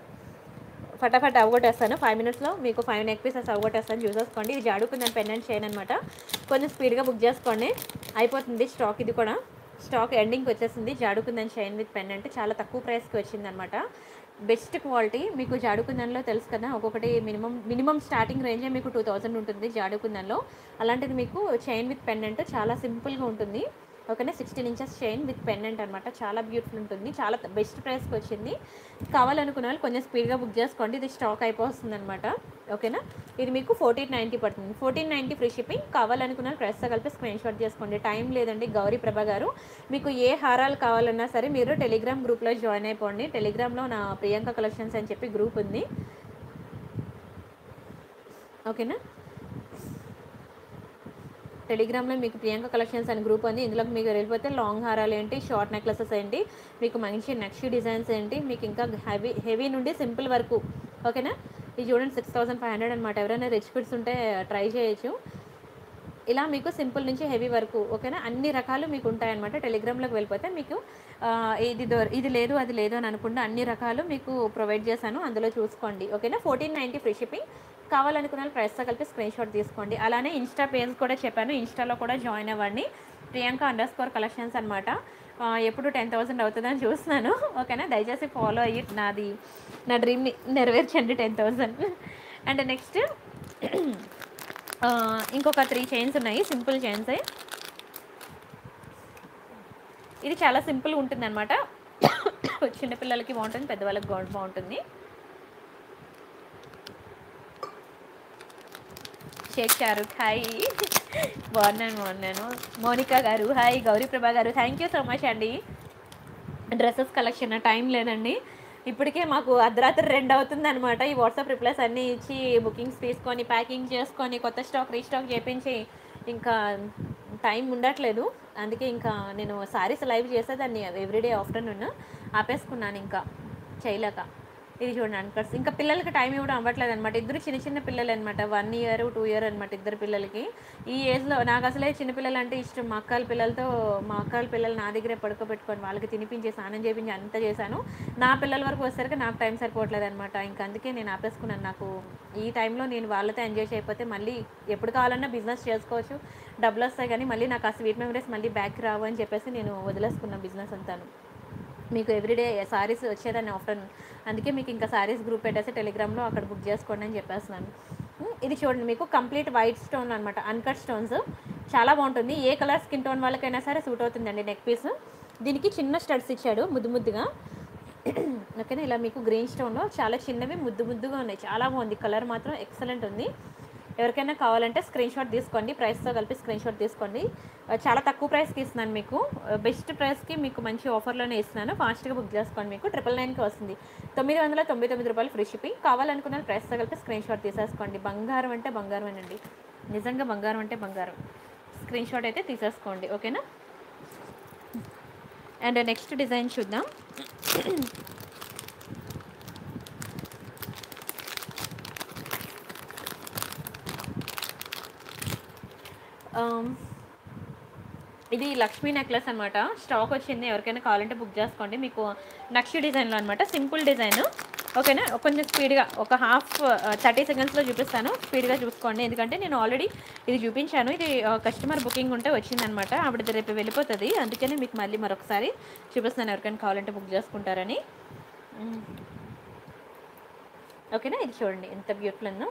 ఫటాఫట్ అవగొట్టేస్తాను. ఫైవ్ మినిట్స్లో మీకు ఫైవ్ నెక్ పీసెస్ అవగొట్టేస్తాను, చూసేసుకోండి. ఇది జాడుకుందని పెండెంట్ చేయను అనమాట, కొంచెం స్పీడ్గా బుక్ చేసుకోండి, అయిపోతుంది స్టాక్. ఇది కూడా స్టాక్ ఎండింగ్కి వచ్చేసింది. జాడుకుందని చైన్ విత్ పెండెంట్ చాలా తక్కువ ప్రైస్కి వచ్చిందనమాట, బెస్ట్ క్వాలిటీ. మీకు జాడుకుందన్లో తెలుసు కదా, ఒక్కొక్కటి మినిమం మినిమం స్టార్టింగ్ రేంజే మీకు టూ థౌజండ్ ఉంటుంది జాడుకుందన్లో. అలాంటిది మీకు చైన్ విత్ పెండెంట్ చాలా సింపుల్గా ఉంటుంది ఓకేనా. Sixteen inches chain with pendant అనమాట, చాలా బ్యూటిఫుల్ ఉంటుంది, చాలా బెస్ట్ ప్రైస్కి వచ్చింది. కావాలనుకున్న వాళ్ళు కొంచెం స్పీడ్గా బుక్ చేసుకోండి, ఇది స్టాక్ అయిపోతుంది అనమాట ఓకేనా. ఇది మీకు ఫోర్టీన్ నైంటీ పడుతుంది, ఫోర్టీన్ నైంటీ ఫ్రీ షిప్పింగ్. కావాలనుకున్న ప్రైస్తో కలిపి స్క్రీన్ షాట్ చేసుకోండి. టైం లేదండి గౌరీ ప్రభా గారు, మీకు ఏ హారాలు కావాలన్నా సరే మీరు టెలిగ్రామ్ గ్రూప్లో జాయిన్ అయిపోండి. టెలిగ్రామ్లో నా ప్రియాంక కలెక్షన్స్ అని చెప్పి గ్రూప్ ఉంది ఓకేనా. టెలిగ్రామ్లో మీకు ప్రియాంక కలెక్షన్స్ అని గ్రూప్ ఉంది, ఇందులోకి మీకు వెళ్ళిపోతే లాంగ్ హారాలు ఏంటి, షార్ట్ నెక్లెసెస్ ఏంటి, మీకు మంచి నెక్స్ట్ డిజైన్స్ ఏంటి, మీకు ఇంకా హెవీ హెవీ నుండి సింపుల్ వరకు ఓకేనా. ఇది చూడండి సిక్స్ థౌసండ్ ఫైవ్ హండ్రెడ్ అనమాట, ఎవరైనా రిచ్ కిడ్స్ ఉంటే ట్రై చేయొచ్చు. ఇలా మీకు సింపుల్ నుంచి హెవీ వరకు ఓకేనా, అన్ని రకాలు మీకు ఉంటాయన్నమాట. టెలిగ్రామ్లోకి వెళ్ళిపోతే మీకు ఇది దొ ఇది లేదు అది లేదు అని అనుకుంటే అన్ని రకాలు మీకు ప్రొవైడ్ చేశాను, అందులో చూసుకోండి ఓకేనా. Fourteen ninety free shipping. కావాలనుకున్న ప్రైస్తో కలిపి స్క్రీన్ షాట్ తీసుకోండి. అలానే ఇన్స్టా పేజ్ కూడా చెప్పాను, ఇన్స్టాలో కూడా జాయిన్ అవ్వండి, ప్రియాంక అండర్ స్కోర్ కలెక్షన్స్ అనమాట. ఎప్పుడు టెన్ థౌసండ్ అవుతుందని చూస్తున్నాను ఓకేనా. దయచేసి ఫాలో అయ్యి నాది నా డ్రీమ్ని నెరవేర్చండి, టెన్ థౌసండ్. అండ్ నెక్స్ట్ ఇంకొక త్రీ చైన్స్ ఉన్నాయి, సింపుల్ చైన్స్. ఇది చాలా సింపుల్గా ఉంటుంది అనమాట, చిన్నపిల్లలకి బాగుంటుంది, పెద్దవాళ్ళకి బాగుంటుంది. షేక్ షారుఖ్ హాయ్, బాగున్నాను బాగున్నాను. మోనికా గారు హాయ్, గౌరీ ప్రభా గారు థ్యాంక్ యూ సో మచ్ అండి. డ్రెస్సెస్ కలెక్షన్ టైం లేదండి, ఇప్పటికే మాకు అర్ధరాత్రి రెండు అవుతుంది అనమాట. ఈ వాట్సాప్ రిప్లైస్ అన్నీ ఇచ్చి బుకింగ్స్ తీసుకొని ప్యాకింగ్ చేసుకొని కొత్త స్టాక్ రీస్టాక్ చేయించి ఇంకా టైం ఉండట్లేదు. అందుకే ఇంకా నేను సారీస్ లైవ్ చేసేదాన్ని ఎవ్రీడే ఆఫ్టర్నూన్, ఆపేసుకున్నాను ఇంకా చేయలేక. ఇది చూడండి అన్కట్స్, ఇంకా పిల్లలకి టైం ఇవ్వడం అవ్వట్లేదు అనమాట. ఇద్దరు చిన్న చిన్న పిల్లలు అనమాట, వన్ ఇయర్ టూ ఇయర్ అనమాట ఇద్దరు పిల్లలకి. ఈ ఏజ్లో నాకు అసలే చిన్నపిల్లలు అంటే ఇష్టం. మా అక్కల పిల్లలతో మా అక్కల పిల్లలు నా దగ్గరే పడుకోబెట్టుకొని వాళ్ళకి తినిపించి స్నానం చేయించి అంతా చేశాను. నా పిల్లల వరకు వచ్చేసరికి నాకు టైం సరిపోవట్లేదు అనమాట. ఇంకా అందుకే నేను ఆపేసుకున్నాను. నాకు ఈ టైంలో నేను వాళ్ళతో ఎంజాయ్ చేయకపోతే మళ్ళీ ఎప్పుడు కావాలన్నా బిజినెస్ చేసుకోవచ్చు, డబ్బులు వస్తాయి, కానీ మళ్ళీ నాకు ఆ స్వీట్ మెమరీస్ మళ్ళీ బ్యాక్ రావు అని చెప్పేసి నేను వదిలేసుకున్నాను బిజినెస్ అంతాను. మీకు ఎవ్రీడే సారీస్ వచ్చేదాన్ని ఆఫ్టర్నూన్, అందుకే మీకు ఇంకా సారీస్ గ్రూప్ పెట్టేసి టెలిగ్రామ్లో అక్కడ బుక్ చేసుకోండి అని చెప్పేస్తున్నాను. ఇది చూడండి మీకు కంప్లీట్ వైట్ స్టోన్ అనమాట, అన్కట్ స్టోన్స్, చాలా బాగుంటుంది. ఏ కలర్ స్కిన్ టోన్ వాళ్ళకైనా సరే సూట్ అవుతుందండి. నెక్ పీస్ దీనికి చిన్న స్టడ్స్ ఇచ్చాడు ముద్దు ముద్దుగా ఓకేనా. ఇలా మీకు గ్రీన్ స్టోన్లో చాలా చిన్నవి ముద్దు ముద్దుగా ఉన్నాయి, చాలా బాగుంది. కలర్ మాత్రం ఎక్సలెంట్ ఉంది. ఎవరికైనా కావాలంటే స్క్రీన్ షాట్ తీసుకోండి, ప్రైస్తో కలిపి స్క్రీన్ షాట్ తీసుకోండి. చాలా తక్కువ ప్రైస్కి ఇస్తున్నాను మీకు, బెస్ట్ ప్రైస్కి మీకు మంచి ఆఫర్లోనే ఇస్తున్నాను. ఫాస్ట్గా బుక్ చేసుకోండి, మీకు ట్రిపుల్ నైన్కి వస్తుంది. తొమ్మిది వందల తొంభై తొమ్మిది రూపాయలు ఫ్రీ షిప్పింగ్. కావాలనుకున్న ప్రైస్తో కలిపి స్క్రీన్ షాట్ తీసేసుకోండి. బంగారం అంటే బంగారమేనండి, నిజంగా బంగారం అంటే బంగారం. స్క్రీన్ షాట్ అయితే తీసేసుకోండి ఓకేనా. అండ్ నెక్స్ట్ డిజైన్ చూద్దాం. ఇది లక్ష్మీ నెక్లెస్ అనమాట. స్టాక్ వచ్చింది, ఎవరికైనా కావాలంటే బుక్ చేసుకోండి. మీకు నక్షి డిజైన్లో అనమాట, సింపుల్ డిజైన్. ఓకేనా, కొంచెం స్పీడ్గా ఒక హాఫ్ థర్టీ సెకండ్స్లో చూపిస్తాను, స్పీడ్గా చూసుకోండి. ఎందుకంటే నేను ఆల్రెడీ ఇది చూపించాను, ఇది కస్టమర్ బుకింగ్ ఉంటే వచ్చిందనమాట, ఆవిడది రేపు వెళ్ళిపోతుంది. అందుకని మీకు మళ్ళీ మరొకసారి చూపిస్తాను, ఎవరికైనా కావాలంటే బుక్ చేసుకుంటారని. ఓకేనా, ఇది చూడండి ఎంత బ్యూటిఫుల్ ఉందో.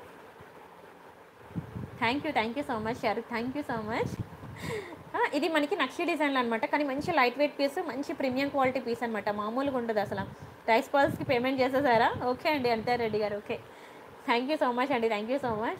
Thank you thank you so much Shahrukh, thank you so much. ఇది మనకి నక్షి డిజైన్లో అనమాట, కానీ మంచి లైట్ వెయిట్ పీస్, మంచి ప్రీమియం క్వాలిటీ పీస్ అనమాట, మామూలుగా ఉండదు అసలు. రైస్ పర్స్కి పేమెంట్ చేసేసారా? ఓకే అండి, అంతే రెడ్డి గారు. Okay, thank you so much అండి, థ్యాంక్ యూ సో మచ్.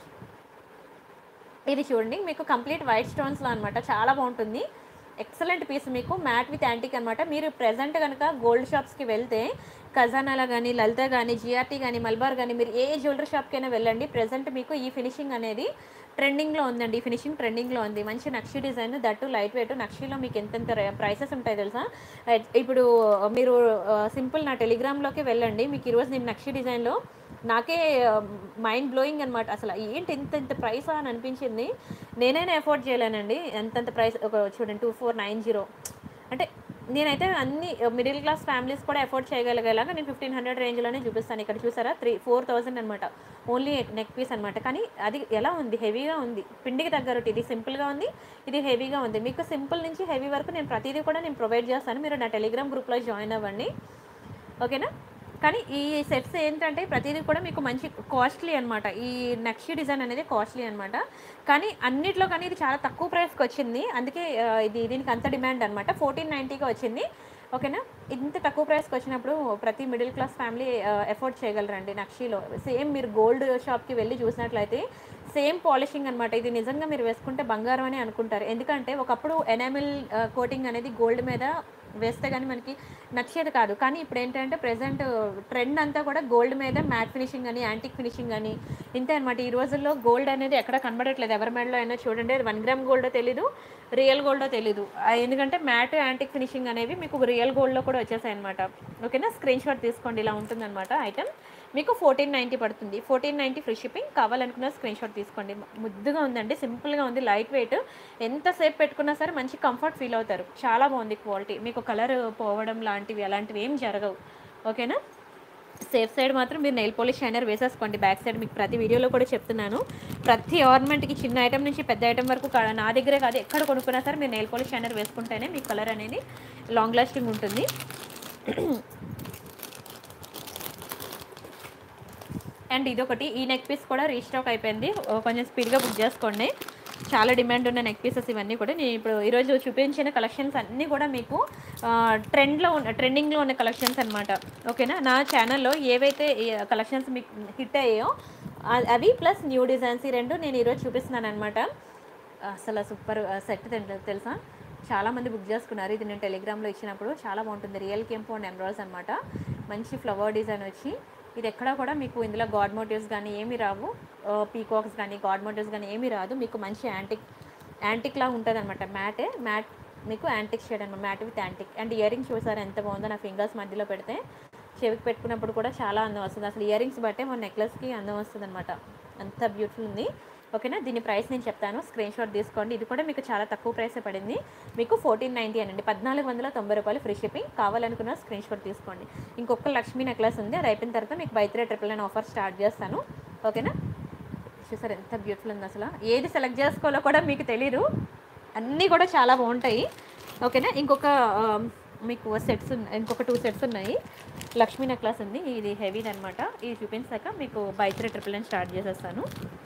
ఇది చూడండి, మీకు కంప్లీట్ వైట్ స్టోన్స్లో అనమాట, చాలా బాగుంటుంది. ఎక్సలెంట్ పీస్, మీకు మ్యాట్ విత్ యాంటిక్ అనమాట. మీరు ప్రెజెంట్ కనుక గోల్డ్ షాప్స్కి వెళ్తే ఖజానాలా కానీ, లలిత కానీ, జిఆర్టీ కానీ, మల్బార్ కానీ, మీరు ఏ జ్యువెలరీ షాప్కైనా వెళ్ళండి, ప్రెజెంట్ మీకు ఈ ఫినిషింగ్ అనేది ట్రెండింగ్లో ఉందండి. ఫినిషింగ్ ట్రెండింగ్లో ఉంది. మంచి నక్షి డిజైన్, దట్టు లైట్ వెయిట్. నక్షిలో మీకు ఎంతెంత ప్రైసెస్ ఉంటాయి తెలుసా? ఇప్పుడు మీరు సింపుల్ నా టెలిగ్రామ్లోకి వెళ్ళండి, మీకు ఈరోజు నేను నక్షి డిజైన్లో నాకే మైండ్ బ్లోయింగ్ అనమాట. అసలు ఏంటి ఇంత ఇంత ప్రైస్ అని అనిపించింది. నేనైనా ఎఫోర్డ్ చేయలేనండి ఎంతంత ప్రైస్. ఒక చూడండి, టూ ఫోర్ నైన్ జీరో అంటే నేనైతే అన్ని మిడిల్ క్లాస్ ఫ్యామిలీస్ కూడా ఎఫోర్డ్ చేయగలిగేలాగా నేను ఫిఫ్టీన్ హండ్రెడ్ రేంజ్లోనే చూపిస్తాను. ఇక్కడ చూసారా, త్రీ ఫోర్ థౌసండ్ అనమాట, ఓన్లీ నెక్ పీస్ అనమాట. కానీ అది ఎలా ఉంది, హెవీగా ఉంది, పిండికి తగ్గట్టు. ఇది సింపుల్గా ఉంది, ఇది హెవీగా ఉంది. మీకు సింపుల్ నుంచి హెవీ వరకు నేను ప్రతిదీ కూడా నేను ప్రొవైడ్ చేస్తాను. మీరు నా టెలిగ్రామ్ గ్రూప్లో జాయిన్ అవ్వండి, ఓకేనా. కానీ ఈ సెట్స్ ఏంటంటే ప్రతిదీ కూడా మీకు మంచి కాస్ట్లీ అనమాట. ఈ నక్షి డిజైన్ అనేది కాస్ట్లీ అనమాట, కానీ అన్నిట్లో కానీ ఇది చాలా తక్కువ ప్రైస్కి వచ్చింది. అందుకే ఇది దీనికి అంత డిమాండ్ అనమాట. ఫోర్టీన్ నైంటీకి వచ్చింది, ఓకేనా. ఇంత తక్కువ ప్రైస్కి వచ్చినప్పుడు ప్రతి మిడిల్ క్లాస్ ఫ్యామిలీ ఎఫోర్డ్ చేయగలరండి. నక్షిలో సేమ్ మీరు గోల్డ్ షాప్కి వెళ్ళి చూసినట్లయితే సేమ్ పాలిషింగ్ అనమాట. ఇది నిజంగా మీరు వేసుకుంటే బంగారం అని అనుకుంటారు. ఎందుకంటే ఒకప్పుడు ఎనామిల్ కోటింగ్ అనేది గోల్డ్ మీద వేస్తే కానీ మనకి నచ్చేది కాదు. కానీ ఇప్పుడు ఏంటంటే ప్రెజెంట్ ట్రెండ్ అంతా కూడా గోల్డ్ మీద మ్యాట్ ఫినిషింగ్ అని, యాంటిక్ ఫినిషింగ్ అని, ఇంతే అనమాట. ఈ రోజుల్లో గోల్డ్ అనేది ఎక్కడ కనబడట్లేదు. ఎవరి మెడలో అయినా చూడండి, వన్ గ్రామ్ గోల్డో తెలీదు, రియల్ గోల్డో తెలీదు. ఎందుకంటే మ్యాట్ యాంటిక్ ఫినిషింగ్ అనేవి మీకు రియల్ గోల్డ్లో కూడా వచ్చేసాయి అనమాట, ఓకేనా. స్క్రీన్ షాట్ తీసుకోండి, ఇలా ఉంటుందన్నమాట ఐటమ్. మీకు ఫోర్టీన్ నైంటీ పడుతుంది, ఫోర్టీన్ నైంటీ ఫ్రీ షిప్పింగ్. కావాలనుకున్న స్క్రీన్ షాట్ తీసుకోండి. ముద్దుగా ఉందండి, సింపుల్గా ఉంది, లైట్ వెయిట్. ఎంతసేపు పెట్టుకున్నా సరే మంచి కంఫర్ట్ ఫీల్ అవుతారు. చాలా బాగుంది క్వాలిటీ. మీకు కలర్ పోవడం లాంటివి అలాంటివి ఏం జరగవు, ఓకేనా. సేఫ్ సైడ్ మాత్రం మీరు నెయిల్ పాలిష్ షైనర్ వేసేసుకోండి. బ్యాక్ సైడ్ మీకు ప్రతి వీడియోలో కూడా చెప్తున్నాను, ప్రతి ఆర్నమెంట్కి చిన్న ఐటమ్ నుంచి పెద్ద ఐటమ్ వరకు నా దగ్గరే కాదు, ఎక్కడ కొనుక్కున్నా సరే మీరు నెయిల్ పాలిష్ షైనర్ వేసుకుంటేనే మీ కలర్ అనేది లాంగ్ లాస్టింగ్ ఉంటుంది. అండ్ ఇదొకటి, ఈ నెక్ పీస్ కూడా రీస్టాక్ అయిపోయింది, కొంచెం స్పీడ్గా బుక్ చేసుకోండి. చాలా డిమాండ్ ఉన్న నెక్ పీసెస్ ఇవన్నీ కూడా. నేను ఇప్పుడు ఈరోజు చూపించిన కలెక్షన్స్ అన్నీ కూడా మీకు ట్రెండ్లో ఉన్న ట్రెండింగ్లో ఉన్న కలెక్షన్స్ అనమాట, ఓకేనా. నా ఛానల్లో ఏవైతే కలెక్షన్స్ మీకు హిట్ అయ్యాయో అవి ప్లస్ న్యూ డిజైన్స్ ఈ రెండు నేను ఈరోజు చూపిస్తున్నాను అనమాట. అసలు సూపర్ సెట్ తెలుసా, చాలామంది బుక్ చేసుకున్నారు. ఇది నేను టెలిగ్రామ్లో ఇచ్చినప్పుడు చాలా బాగుంటుంది. రియల్ కెంపో అండ్ ఎమరాల్డ్స్ అనమాట, మంచి ఫ్లవర్ డిజైన్ వచ్చి. ఇది ఎక్కడా కూడా మీకు ఇందులో గాడ్ మోటివ్స్ కానీ ఏమీ రావు, పీకాక్స్ కానీ గాడ్ మోటివ్స్ కానీ ఏమీ రాదు. మీకు మంచి యాంటిక్ యాంటిక్లా ఉంటుంది అనమాట. మ్యాట్ మ్యాట్ మీకు యాంటిక్ షేడ్ అనమాట, matte with antique. And ear rings చూసారు ఎంత బాగుందో, నా ఫింగర్స్ మధ్యలో పెడితే చెవికి పెట్టుకున్నప్పుడు కూడా చాలా అందం వస్తుంది. అసలు ఇయర్ రింగ్స్ బట్టే మన నెక్లెస్కి అందం వస్తుంది అనమాట, అంత బ్యూటిఫుల్ ఉంది, ఓకేనా. దీని ప్రైస్ నేను చెప్తాను, స్క్రీన్ షాట్ తీసుకోండి. ఇది కూడా మీకు చాలా తక్కువ ప్రైసే పడింది, మీకు ఫోర్టీన్ నైంటీ అనండి, పద్నాలుగు వందల తొంభై రూపాయలు ఫ్రీ షిప్పింగ్. కావాలనుకున్న స్క్రీన్ షాట్ తీసుకోండి. ఇంకొక లక్ష్మీ నెక్లెస్ ఉంది, అది అయిపోయిన తర్వాత మీకు buy three triple nine offer start చేస్తాను, ఓకేనా. చూసారు ఎంత బ్యూటిఫుల్ ఉంది, అసలు ఏది సెలెక్ట్ చేసుకోవాలో కూడా మీకు తెలీదు, అన్నీ కూడా చాలా బాగుంటాయి, ఓకేనా. ఇంకొక మీకు సెట్స్ ఇంకొక టూ సెట్స్ ఉన్నాయి. లక్ష్మీ నెక్లెస్ ఉంది, ఇది హెవీది అనమాట. ఇది చూపించాక మీకు buy three triple nine start చేసేస్తాను.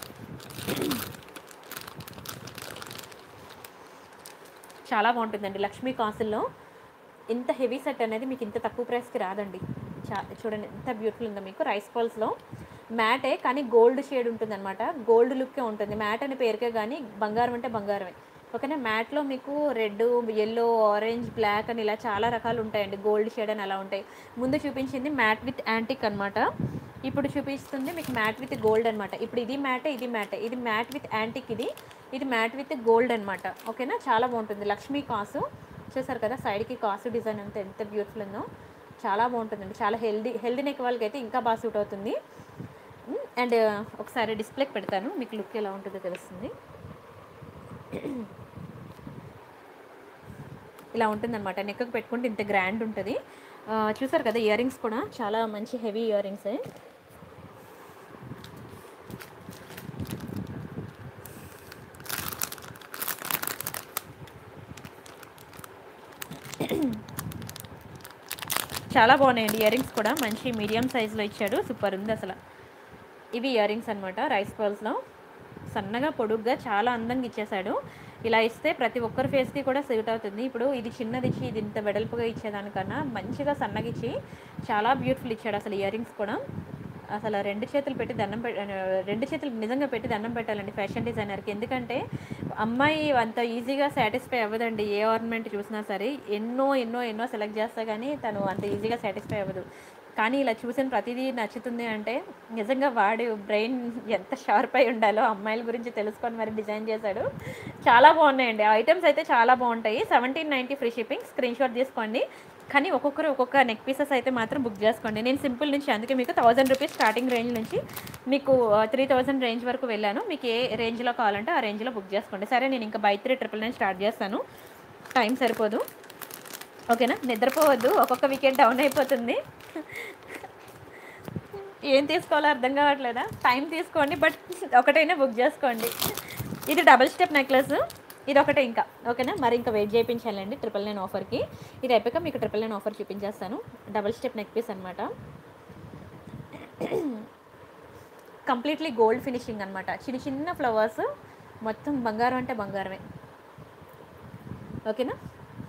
చాలా బాగుంటుందండి లక్ష్మీ కాసుల్లో. ఇంత హెవీ సెట్ అనేది మీకు ఇంత తక్కువ ప్రైస్కి రాదండి. చా చూడండి ఎంత బ్యూటిఫుల్ ఉందో. మీకు రైస్ పల్స్లో మ్యాటే కానీ గోల్డ్ షేడ్ ఉంటుంది అనమాట, గోల్డ్ లుక్కే ఉంటుంది. మ్యాట్ అనే పేరుకే కానీ బంగారం అంటే బంగారమే, ఓకేనా. మ్యాట్లో మీకు రెడ్, ఎల్లో, ఆరెంజ్, బ్లాక్ అని ఇలా చాలా రకాలు ఉంటాయండి. గోల్డ్ షేడ్ అని అలా ఉంటాయి. ముందు చూపించింది మ్యాట్ విత్ యాంటిక్ అనమాట, ఇప్పుడు చూపిస్తుంది మీకు మ్యాట్ విత్ గోల్డ్ అనమాట. ఇప్పుడు ఇది మ్యాట్, ఇది మ్యాట్, ఇది మ్యాట్ విత్ యాంటిక్, ఇది ఇది మ్యాట్ విత్ గోల్డ్ అనమాట, ఓకేనా. చాలా బాగుంటుంది లక్ష్మీ కాసు. చూసారు కదా సైడ్కి కాసు డిజైన్ అంతా ఎంత బ్యూటిఫుల్ ఉందో, చాలా బాగుంటుందండి. చాలా హెల్దీ హెల్దీ నెక్ వాళ్ళకి అయితే ఇంకా బాగా సూట్ అవుతుంది. అండ్ ఒకసారి డిస్ప్లేకి పెడతాను, మీకు లుక్ ఎలా ఉంటుందో తెలుస్తుంది. ఇలా ఉంటుందన్నమాట. నెక్కి పెట్టుకుంటే ఇంత గ్రాండ్ ఉంటుంది. చూసారు కదా ఇయర్ రింగ్స్ కూడా చాలా మంచి హెవీ ఇయర్ రింగ్సే. చాలా బాగున్నాయండి ఇయర్ రింగ్స్ కూడా, మంచి మీడియం సైజులో ఇచ్చాడు, సూపర్ ఉంది అసలు. ఇవి ఇయర్ రింగ్స్ అనమాట, రైస్ పర్ల్స్లో సన్నగా పొడుగ్గా చాలా అందంగా ఇచ్చేసాడు. ఇలా ఇస్తే ప్రతి ఒక్కరి ఫేస్కి కూడా సూట్ అవుతుంది. ఇప్పుడు ఇది చిన్నది ఇచ్చి ఇది ఇంత వెడల్పుగా ఇచ్చేదానికన్నా మంచిగా సన్నగా ఇచ్చి చాలా బ్యూటిఫుల్ ఇచ్చాడు అసలు ఇయర్ రింగ్స్ కూడా. అసలు రెండు చేతులు పెట్టి దండం పె రెండు చేతులు నిజంగా పెట్టి దండం పెట్టాలండి ఫ్యాషన్ డిజైనర్కి. ఎందుకంటే అమ్మాయి అంత ఈజీగా సాటిస్ఫై అవ్వదండి, ఏ ఆర్నమెంట్ చూసినా సరే ఎన్నో ఎన్నో ఎన్నో సెలెక్ట్ చేస్తా కానీ తను అంత ఈజీగా సాటిస్ఫై అవ్వదు. కానీ ఇలా చూసిన ప్రతిదీ నచ్చుతుంది అంటే నిజంగా వాడి బ్రెయిన్ ఎంత షార్ప్ అయి ఉండాలో అమ్మాయిల గురించి తెలుసుకొని మరి డిజైన్ చేశాడు. చాలా బాగున్నాయండి ఐటమ్స్ అయితే, చాలా బాగుంటాయి. Seventeen ninety free shipping, screen shot తీసుకోండి. కానీ ఒక్కొక్కరు ఒక్కొక్క నెక్ పీసెస్ అయితే మాత్రం బుక్ చేసుకోండి. నేను సింపుల్ నుంచి, అందుకే మీకు థౌజండ్ రూపీస్ స్టార్టింగ్ రేంజ్ నుంచి మీకు త్రీ థౌజండ్ రేంజ్ వరకు వెళ్ళాను. మీకు ఏ రేంజ్లో కావాలంటే ఆ రేంజ్లో బుక్ చేసుకోండి. సరే నేను ఇంకా buy three triple nine start చేస్తాను, టైం సరిపోదు ఓకేనా. నిద్రపోవద్దు, ఒక్కొక్క వీకెండ్ డౌన్ అయిపోతుంది. ఏం తీసుకోవాలో అర్థం కావట్లేదా, టైం తీసుకోండి బట్ ఒకటైనా బుక్ చేసుకోండి. ఇది డబుల్ స్టెప్ నెక్లెస్, ఇది ఒకటే ఇంకా ఓకేనా. మరి ఇంకా వెయిట్ చేయించాలండి ట్రిపుల్ నైన్ ఆఫర్కి. ఇది అయిపోయాక మీకు ట్రిపుల్ నైన్ ఆఫర్ చూపించేస్తాను. డబుల్ స్టెప్ నెక్ పీస్ అనమాట, కంప్లీట్లీ గోల్డ్ ఫినిషింగ్ అనమాట. చిన్న చిన్న ఫ్లవర్స్, మొత్తం బంగారం అంటే బంగారమే ఓకేనా.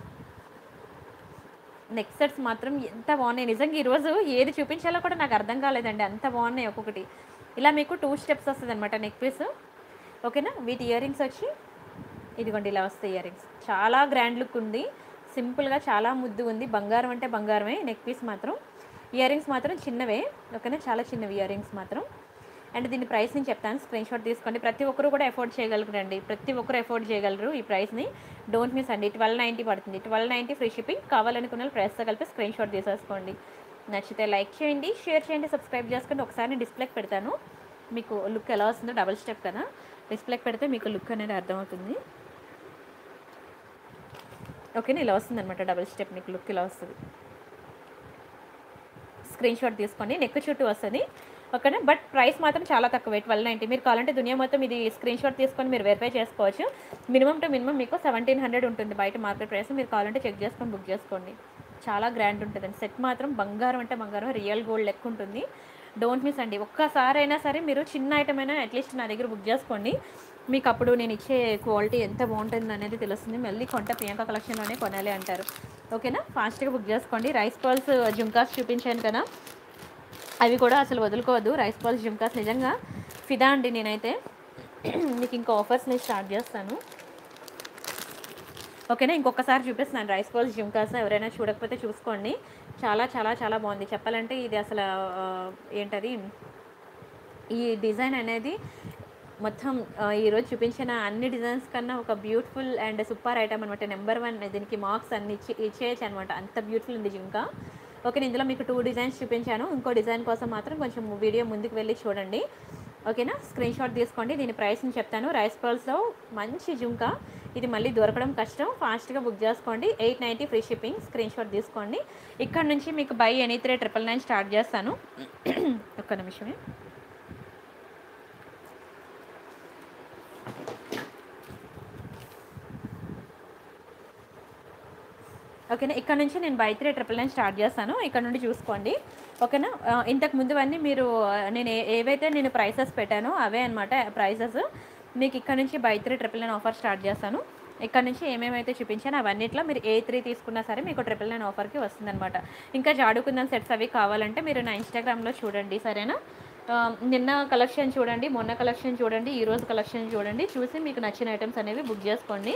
నెక్ సెట్స్ మాత్రం ఎంత బాగున్నాయి నిజంగా. ఈరోజు ఏది చూపించాలో కూడా నాకు అర్థం కాలేదండి, అంత బాగున్నాయి ఒక్కొక్కటి. ఇలా మీకు టూ స్టెప్స్ వస్తుంది అనమాట నెక్ పీస్ ఓకేనా. వీటి ఇయర్ రింగ్స్ వచ్చి ఇదిగోండి ఇలా వస్తాయి ఇయర్ రింగ్స్. చాలా గ్రాండ్ లుక్ ఉంది, సింపుల్గా చాలా ముద్దు ఉంది. బంగారం అంటే బంగారమే. నెక్ పీస్ మాత్రం, ఇయర్ రింగ్స్ మాత్రం చిన్నవే ఓకేనా, చాలా చిన్నవి ఇయర్ రింగ్స్ మాత్రం. అండ్ దీని ప్రైస్ నేను చెప్తాను, స్క్రీన్ షాట్ తీసుకోండి. ప్రతి ఒక్కరు కూడా ఎఫోర్డ్ చేయగలరండి, ప్రతి ఒక్కరు ఎఫోర్డ్ చేయగలరు ఈ ప్రైస్ని. డోంట్ మిస్ అండి. ట్వెల్వ్ నైంటీ పడుతుంది, ట్వెల్వ్ నైంటీ ఫ్రీ షిప్పింగ్. కావాలనుకున్న ప్రైస్తో కలిపి స్క్రీన్ షాట్ తీసేసుకోండి. నచ్చితే లైక్ చేయండి, షేర్ చేయండి, సబ్స్క్రైబ్ చేసుకోండి. ఒకసారి డిస్ప్లేకి పెడతాను, మీకు లుక్ ఎలా వస్తుందో. డబుల్ స్టెప్ కదా, డిస్ప్లేకి పెడితే మీకు లుక్ అనేది అర్థమవుతుంది ఓకేనా. ఇలా వస్తుంది అనమాట డబుల్ స్టెప్, మీకు లుక్ ఇలా వస్తుంది. స్క్రీన్ షాట్ తీసుకోండి. నెక్ చుట్టూ వస్తుంది ఓకేనా, బట్ ప్రైస్ మాత్రం చాలా తక్కువే, ట్వెల్వ్ నైంటీ. మీరు కావాలంటే దునియా మొత్తం ఇది స్క్రీన్ షాట్ తీసుకొని మీరు వెరిఫై చేసుకోవచ్చు. మినిమం టు మినిమం మీకు సెవెంటీన్ హండ్రెడ్ ఉంటుంది బయట మార్కెట్ ప్రైస్. మీరు కావాలంటే చెక్ చేసుకొని బుక్ చేసుకోండి. చాలా గ్రాండ్ ఉంటుందండి సెట్ మాత్రం. బంగారం అంటే బంగారం, రియల్ గోల్డ్ లెక్క ఉంటుంది. డోంట్ మిస్ అండి. ఒక్కసారైనా సరే మీరు చిన్న ఐటమ్ అయినా అట్లీస్ట్ నా దగ్గర బుక్ చేసుకోండి. మీకు అప్పుడు నేను ఇచ్చే క్వాలిటీ ఎంత బాగుంటుంది అనేది తెలుస్తుంది. మళ్ళీ కొంట ప్రియాంక కలెక్షన్లోనే కొనాలి అంటారు ఓకేనా. ఫాస్ట్గా బుక్ చేసుకోండి. రైస్ పర్ల్స్ జుంకాస్ చూపించాను కదా, అవి కూడా అసలు వదులుకోవద్దు. రైస్ పర్ల్స్ జుంకాస్ నిజంగా ఫిదా అండి నేనైతే. మీకు ఇంకా ఆఫర్స్ నేను స్టార్ట్ చేస్తాను ఓకేనా. ఇంకొకసారి చూపిస్తున్నాను రైస్ పర్ల్స్ జుంకాస్, ఎవరైనా చూడకపోతే చూసుకోండి. చాలా చాలా చాలా బాగుంది. చెప్పాలంటే ఇది అసలు ఏంటది, ఈ డిజైన్ అనేది మొత్తం ఈరోజు చూపించిన అన్ని డిజైన్స్ కన్నా ఒక బ్యూటిఫుల్ అండ్ సూపర్ ఐటమ్ అనమాట. నెంబర్ వన్, దీనికి మార్క్స్ అన్ని ఇచ్చి ఇచ్చేయచ్చు అనమాట, అంత బ్యూటిఫుల్ ఉంది జుంకా ఓకే. ఇందులో మీకు టూ డిజైన్స్ చూపించాను, ఇంకో డిజైన్ కోసం మాత్రం కొంచెం వీడియో ముందుకు వెళ్ళి చూడండి ఓకేనా. స్క్రీన్ షాట్ తీసుకోండి. దీని ప్రైస్ని చెప్తాను. రైస్ పర్ల్స్లో మంచి జుంకా, ఇది మళ్ళీ దొరకడం కష్టం, ఫాస్ట్గా బుక్ చేసుకోండి. Eight ninety free shipping. Screen shot తీసుకోండి. ఇక్కడ నుంచి మీకు buy any three triple nine start చేస్తాను. ఒక్క నిమిషమే. ఓకేనా, ఇక్కడ నుంచి నేను buy three triple nine start చేస్తాను. ఇక్కడ నుండి చూసుకోండి ఓకేనా. ఇంతకు ముందు అన్నీ మీరు నేను ఏవైతే నేను ప్రైసెస్ పెట్టానో అవే అనమాట ప్రైసెస్. మీకు ఇక్కడ నుంచి buy three triple nine offer start చేస్తాను. ఇక్కడ నుంచి ఏమేమైతే చూపించానో అవన్నిట్లో మీరు ఏ త్రీ తీసుకున్నా సరే మీకు ట్రిపుల్ నైన్ ఆఫర్కి వస్తుందన్నమాట. ఇంకా జాడుకుందాం సెట్స్ అవి కావాలంటే మీరు నా ఇన్స్టాగ్రామ్లో చూడండి సరేనా. నిన్న కలెక్షన్ చూడండి, మొన్న కలెక్షన్ చూడండి, ఈరోజు కలెక్షన్ చూడండి, చూసి మీకు నచ్చిన ఐటమ్స్ అనేవి బుక్ చేసుకోండి.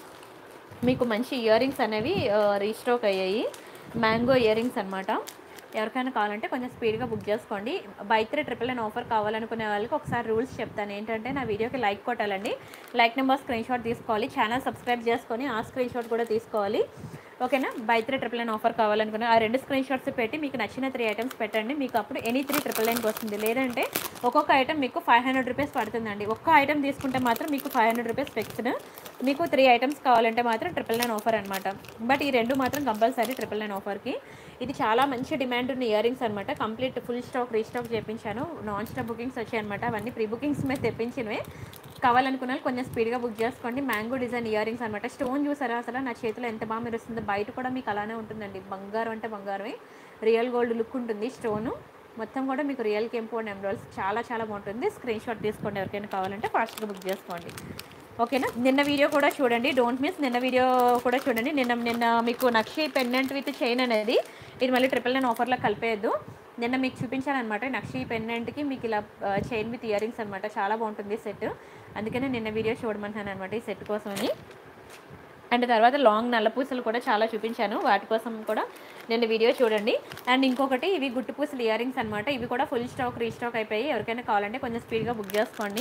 మీకు మంచి ఇయర్ రింగ్స్ అనేవి రీస్టాక్ అయ్యాయి, మ్యాంగో ఇయర్ రింగ్స్ అనమాట. ఎవరికైనా కావాలంటే కొంచెం స్పీడ్గా బుక్ చేసుకోండి. Buy three triple nine offer కావాలనుకునే వాళ్ళకి ఒకసారి రూల్స్ చెప్తాను. ఏంటంటే నా వీడియోకి లైక్ కొట్టాలండి. లైక్ నెంబర్ స్క్రీన్ షాట్ తీసుకోవాలి, ఛానల్ సబ్స్క్రైబ్ చేసుకొని ఆ స్క్రీన్ షాట్ కూడా తీసుకోవాలి. ఓకేనా. Buy three triple nine offer కావాలనుకున్న ఆ రెండు స్క్రీన్ షాట్స్ పెట్టి మీకు నచ్చిన త్రీ ఐటమ్స్ పెట్టండి. మీకు అప్పుడు ఎనీ త్రీ ట్రిపుల్ నైన్కి వస్తుంది. లేదంటే ఒక్కొక్క ఐటమ్ మీకు ఫైవ్ హండ్రెడ్ రూపీస్ పడుతుందండి. ఒక్క ఐటమ్ తీసుకుంటే మాత్రం మీకు ఫైవ్ హండ్రెడ్ రూపీస్ ఫిక్స్డ్. మీకు త్రీ ఐటమ్స్ కావాలంటే మాత్రం ట్రిపుల్ నైన్ ఆఫర్ అనమాట. బట్ ఈ రెండు మాత్రం కంపల్సరీ ట్రిపుల్ నైన్ ఆఫర్కి. ఇది చాలా మంచి డిమాండ్ ఉన్న ఇయర్ రింగ్స్ అనమాట. కంప్లీట్ ఫుల్ స్టాక్ రీస్టాక్ చేయించాను. నాన్ స్టాప్ బుకింగ్స్ వచ్చాయి అనమాట. అవన్నీ ప్రీ బుకింగ్స్ మీద తెప్పించినవే. కావాలనుకున్న వాళ్ళు కొంచెం స్పీడ్గా బుక్ చేసుకోండి. మ్యాంగో డిజైన్ ఇయర్ రింగ్స్ అనమాట. స్టోన్ చూసారా అసలు నా చేతిలో ఎంత బాగా మెరుస్తుందో. బయట కూడా మీకు అలానే ఉంటుందండి. బంగారం అంటే బంగారమే, రియల్ గోల్డ్ లుక్ ఉంటుంది. స్టోను మొత్తం కూడా మీకు రియల్ కెంపు అండ్ ఎమరాల్డ్స్ చాలా చాలా బాగుంటుంది. స్క్రీన్ షాట్ తీసుకోండి. ఎవరికైనా కావాలంటే ఫాస్ట్గా బుక్ చేసుకోండి. ఓకేనా. నిన్న వీడియో కూడా చూడండి, డోంట్ మిస్. నిన్న వీడియో కూడా చూడండి. నిన్న నిన్న మీకు నక్షి పెండెంట్ విత్ చైన్ అనేది ఇది మళ్ళీ ట్రిపుల్ నైన్ ఆఫర్లో కలిపేయద్దు. నిన్న మీకు చూపించాను అనమాట. నక్షి పెండెంట్కి మీకు ఇలా చైన్ విత్ ఇయర్ రింగ్స్ అనమాట. చాలా బాగుంటుంది సెట్. అందుకనే నిన్న వీడియో చూడమంటున్నాను అనమాట ఈ సెట్ కోసమని. అండ్ తర్వాత లాంగ్ నల్ల పూసలు కూడా చాలా చూపించాను, వాటి కోసం కూడా నిన్న వీడియో చూడండి. అండ్ ఇంకొకటి ఇవి గుట్టు పూసలు ఇయర్ రింగ్స్ అనమాట. ఇవి కూడా ఫుల్ స్టాక్ రీస్టాక్ అయిపోయి. ఎవరికైనా కావాలంటే కొంచెం స్పీడ్గా బుక్ చేసుకోండి.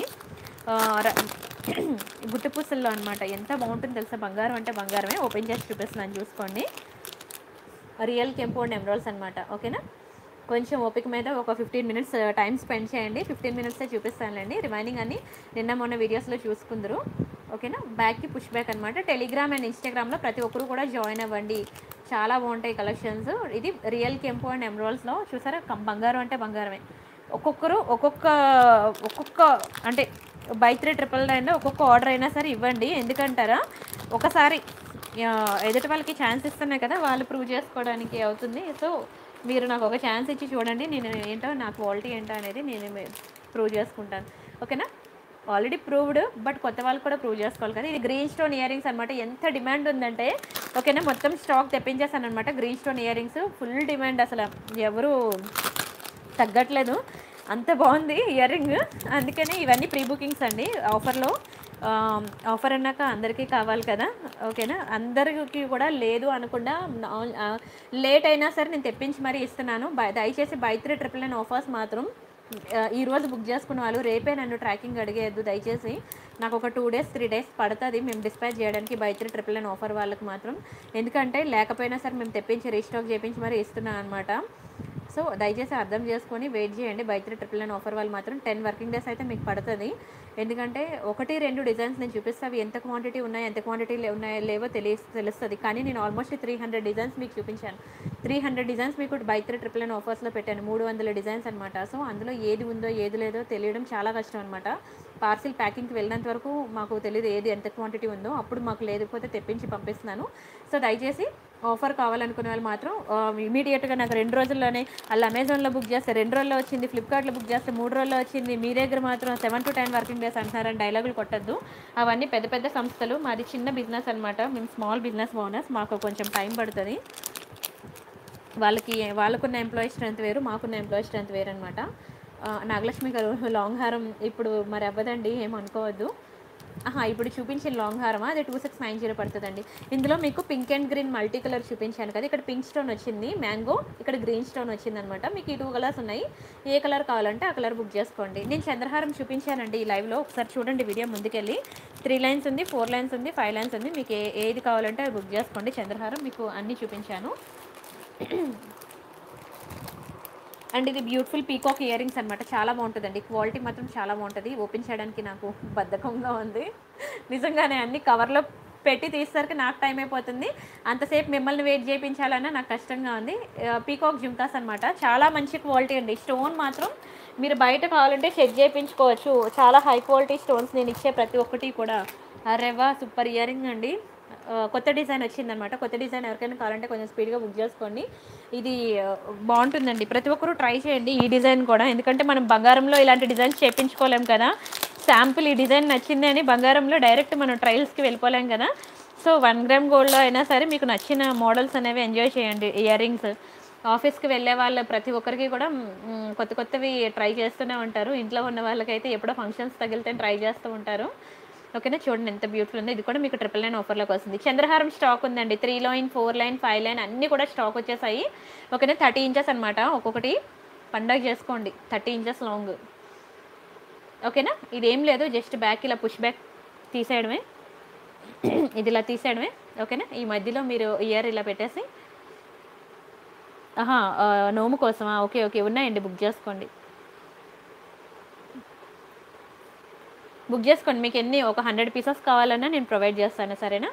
గుట్టు పూసల్లో అనమాట. ఎంత బాగుంటుంది తెలుసా. బంగారం అంటే బంగారమే. ఓపెన్ చేసి చూపిస్తున్నాను చూసుకోండి. రియల్ కెంపు అండ్ ఎమరాల్డ్స్ అనమాట. ఓకేనా. కొంచెం ఓపిక మీద ఒక ఫిఫ్టీన్ మినిట్స్ టైం స్పెండ్ చేయండి. ఫిఫ్టీన్ మినిట్సే చూపిస్తానులేండి. రిమైనింగ్ అన్ని నిన్న మొన్న వీడియోస్లో చూసుకుందరు. ఓకేనా. బ్యాక్కి పుష్ బ్యాక్ అనమాట. టెలిగ్రామ్ అండ్ ఇన్స్టాగ్రామ్లో ప్రతి ఒక్కరు కూడా జాయిన్ అవ్వండి. చాలా బాగుంటాయి కలెక్షన్స్. ఇది రియల్ కెంపు అండ్ ఎమరాల్డ్స్లో చూసారా. బంగారం అంటే బంగారమే. ఒక్కొక్కరు ఒక్కొక్క ఒక్కొక్క అంటే బై త్రీ ట్రిపుల్ నైన్ ఒక్కొక్క ఆర్డర్ అయినా సరే ఇవ్వండి. ఎందుకంటారా, ఒకసారి ఎదుటి వాళ్ళకి ఛాన్స్ ఇస్తున్నాయి కదా, వాళ్ళు ప్రూవ్ చేసుకోవడానికి అవుతుంది. సో మీరు నాకు ఒక ఛాన్స్ ఇచ్చి చూడండి. నేను ఏంటో నా క్వాలిటీ ఏంటో అనేది నేను ప్రూవ్ చేసుకుంటాను. ఓకేనా. ఆల్రెడీ ప్రూవ్డ్, బట్ కొత్త వాళ్ళు కూడా ప్రూవ్ చేసుకోవాలి కదా. ఇది గ్రీన్ స్టోన్ ఇయర్ రింగ్స్ అనమాట. ఎంత డిమాండ్ ఉందంటే ఓకేనా, మొత్తం స్టాక్ తెప్పించేసాను అనమాట. Green stone ear rings full demand. అసలు ఎవరు తగ్గట్లేదు, అంత బాగుంది ఇయర్ రింగ్. అందుకనే ఇవన్నీ ప్రీ బుకింగ్స్ అండి. ఆఫర్లో ఆఫర్ అన్నాక అందరికీ కావాలి కదా. ఓకేనా. అందరికీ కూడా లేదు అనకుండా లేట్ అయినా సరే నేను తెప్పించి మరీ ఇస్తున్నాను. బై దయచేసి buy three triple nine offers మాత్రం ఈరోజు బుక్ చేసుకున్న వాళ్ళు రేపే నన్ను ట్రాకింగ్ అడిగేయద్దు దయచేసి. నాకు ఒక టూ డేస్ త్రీ డేస్ పడుతుంది మేము డిస్పాచ్ చేయడానికి buy three triple nine offer వాళ్ళకి మాత్రం. ఎందుకంటే లేకపోయినా సరే మేము తెప్పించి రీస్టాక్ చేయించి మరీ ఇస్తున్నాను అనమాట. సో దయచేసి అర్థం చేసుకొని వెయిట్ చేయండి. Buy three triple nine offer వాళ్ళు మాత్రం టెన్ వర్కింగ్ డేస్ అయితే మీకు పడుతుంది. ఎందుకంటే ఒకటి రెండు డిజైన్స్ నేను చూపిస్తే అవి ఎంత క్వాంటిటీ ఉన్నాయి ఎంత క్వాంటిటీ ఉన్నాయో లేవో తెలియ తెలుస్తుంది. కానీ నేను ఆల్మోస్ట్ త్రీ హండ్రెడ్ డిజైన్స్ మీకు చూపించాను. త్రీ హండ్రెడ్ డిజైన్స్ మీకు బై త్రీ ట్రిపుల్ నైన్ ఆఫర్స్లో పెట్టాను. మూడు వందల డిజైన్స్ అనమాట. సో అందులో ఏది ఉందో ఏది లేదో తెలియడం చాలా కష్టం అనమాట. పార్సిల్ ప్యాకింగ్కి వెళ్ళినంత వరకు మాకు తెలియదు ఏది ఎంత క్వాంటిటీ ఉందో. అప్పుడు మాకు లేకపోతే తెప్పించి పంపిస్తున్నాను. సో దయచేసి ఆఫర్ కావాలనుకునే వాళ్ళు మాత్రం ఇమీడియట్గా నాకు రెండు రోజుల్లోనే అలా అమెజాన్లో బుక్ చేస్తే రెండు రోజుల్లో వచ్చింది, ఫ్లిప్కార్ట్లో బుక్ చేస్తే మూడు రోజుల్లో వచ్చింది, మీ దగ్గర మాత్రం seven to ten working days అంటున్నారని డైలాగులు కొట్టద్దు. అవన్నీ పెద్ద పెద్ద సంస్థలు, మాది చిన్న బిజినెస్ అనమాట. మేము స్మాల్ బిజినెస్ ఓనర్స్, మాకు కొంచెం టైం పడుతుంది. వాళ్ళకి వాళ్ళకున్న ఎంప్లాయీ స్ట్రెంత్ వేరు, మాకున్న ఎంప్లాయీ స్ట్రెంత్ వేరు అనమాట. నాగలక్ష్మి గారు లాంగ్ హారం ఇప్పుడు మరి అవ్వదండి, ఏమనుకోవద్దు. ఇప్పుడు చూపించిన లాంగ్ హారమా అది టూ సిక్స్ నైన్ జీరో పడుతుందండి. ఇందులో మీకు pink and green multi colour చూపించాను కదా. ఇక్కడ పింక్ స్టోన్ వచ్చింది మ్యాంగో, ఇక్కడ గ్రీన్ స్టోన్ వచ్చింది అనమాట. మీకు ఈ టూ కలర్స్ ఉన్నాయి. ఏ కలర్ కావాలంటే ఆ కలర్ బుక్ చేసుకోండి. నేను చంద్రహారం చూపించానండి ఈ లైవ్లో, ఒకసారి చూడండి వీడియో ముందుకెళ్ళి. త్రీ లైన్స్ ఉంది, ఫోర్ లైన్స్ ఉంది, ఫైవ్ లైన్స్ ఉంది. మీకు ఏ ఏది కావాలంటే అది బుక్ చేసుకోండి. చంద్రహారం మీకు అన్నీ చూపించాను. అండ్ ఇది బ్యూటిఫుల్ పీకాక్ ఇయర్ రింగ్స్ అనమాట. చాలా బాగుంటుందండి. క్వాలిటీ మాత్రం చాలా బాగుంటుంది. ఓపెన్ చేయడానికి నాకు బద్ధకంగా ఉంది నిజంగానే. అన్ని కవర్లో పెట్టి తీసేసరికి నాకు టైం అయిపోతుంది. అంతసేపు మిమ్మల్ని వెయిట్ చేయించాలన్నా నాకు కష్టంగా ఉంది. పీకాక్ జుమ్కాస్ అనమాట. చాలా మంచి క్వాలిటీ అండి. స్టోన్ మాత్రం మీరు బయట కావాలంటే చెక్ చేయించుకోవచ్చు. చాలా హై క్వాలిటీ స్టోన్స్ నేను ఇచ్చే ప్రతి ఒక్కటి కూడా. అరేవా సూపర్ ఇయర్ రింగ్ అండి. కొత్త డిజైన్ వచ్చిందనమాట. కొత్త డిజైన్ ఎవరికైనా కావాలంటే కొంచెం స్పీడ్గా బుక్ చేసుకోండి. ఇది బాగుంటుందండి. ప్రతి ఒక్కరూ ట్రై చేయండి ఈ డిజైన్ కూడా. ఎందుకంటే మనం బంగారంలో ఇలాంటి డిజైన్స్ చేయించుకోలేం కదా. శాంపుల్ ఈ డిజైన్ నచ్చింది అని బంగారంలో డైరెక్ట్ మనం ట్రయల్స్కి వెళ్ళిపోలేం కదా. సో వన్ గ్రామ్ గోల్డ్లో అయినా సరే మీకు నచ్చిన మోడల్స్ అనేవి ఎంజాయ్ చేయండి. ఇయర్ రింగ్స్ ఆఫీస్కి వెళ్ళే వాళ్ళ ప్రతి ఒక్కరికి కూడా కొత్త కొత్తవి ట్రై చేస్తూనే ఉంటారు. ఇంట్లో ఉన్న వాళ్ళకైతే ఎప్పుడో ఫంక్షన్స్ తగిలితే ట్రై చేస్తూ ఉంటారు. ఓకేనా, చూడండి ఎంత బ్యూటిఫుల్ ఉందో. ఇది కూడా మీకు ట్రిపుల్ నైన్ ఆఫర్లోకి వస్తుంది. చంద్రహారం స్టాక్ ఉందండి, three line, four line, five line అన్నీ కూడా స్టాక్ వచ్చేసాయి. ఓకేనా, థర్టీ ఇంచెస్ అనమాట ఒక్కొక్కటి. పండగ చేసుకోండి, థర్టీ ఇంచెస్ లాంగ్. ఓకేనా, ఇదేం లేదు, జస్ట్ బ్యాక్ ఇలా పుష్ బ్యాక్ తీసేయడమే, ఇది ఇలా తీసేయడమే. ఓకేనా, ఈ మధ్యలో మీరు ఇయర్ ఇలా పెట్టేసి, ఆహా నోము కోసమా, ఓకే ఓకే ఉన్నాయండి, బుక్ చేసుకోండి బుక్ చేసుకోండి మీకు ఎన్ని ఒక హండ్రెడ్ పీసెస్ కావాలన్నా నేను ప్రొవైడ్ చేస్తాను, సరేనా.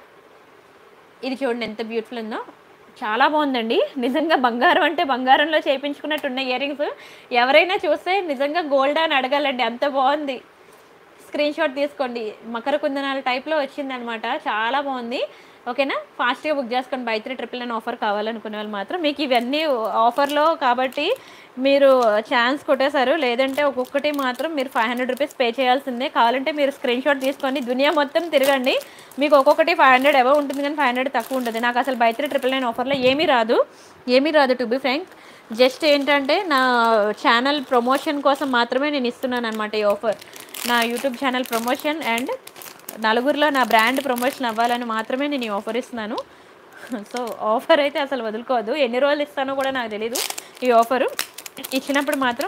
ఇది చూడండి ఎంత బ్యూటిఫుల్ ఉందో, చాలా బాగుందండి. నిజంగా బంగారం అంటే బంగారంలో చేయించుకున్నట్టున్న ఇయర్ రింగ్స్. ఎవరైనా చూస్తే నిజంగా గోల్డ్ అని అడగాలండి, అంత బాగుంది. స్క్రీన్ షాట్ తీసుకోండి, మకర కుందనాల టైప్లో వచ్చిందనమాట, చాలా బాగుంది. ఓకేనా, ఫాస్ట్గా బుక్ చేసుకోండి. Buy three triple nine offer కావాలనుకునే వాళ్ళు మాత్రం మీకు ఇవన్నీ ఆఫర్లో కాబట్టి మీరు ఛాన్స్ కొట్టేశారు. లేదంటే ఒక్కొక్కటి మాత్రం మీరు ఫైవ్ హండ్రెడ్ రూపీస్ పే చేయాల్సిందే. కావాలంటే మీరు స్క్రీన్ షాట్ తీసుకొని దునియా మొత్తం తిరగండి, మీకు ఒక్కొక్కటి ఫైవ్ హండ్రెడ్ ఎవో ఉంటుంది కానీ ఫైవ్ హండ్రెడ్ తక్కువ ఉంటుంది. నాకు అసలు బై త్రీ ట్రిపుల్ నైన్ ఆఫర్లో ఏమీ రాదు, ఏమీ రాదు టు బి ఫ్రాంక్. జస్ట్ ఏంటంటే నా ఛానల్ ప్రమోషన్ కోసం మాత్రమే నేను ఇస్తున్నాను అనమాట ఈ ఆఫర్. నా యూట్యూబ్ ఛానల్ ప్రమోషన్ అండ్ నలుగురిలో నా బ్రాండ్ ప్రమోషన్ అవ్వాలని మాత్రమే నేను ఈ ఆఫర్ ఇస్తున్నాను. సో ఆఫర్ అయితే అసలు వదులుకోవద్దు, ఎన్ని రోజులు ఇస్తానో కూడా నాకు తెలీదు. ఈ ఆఫరు ఇచ్చినప్పుడు మాత్రం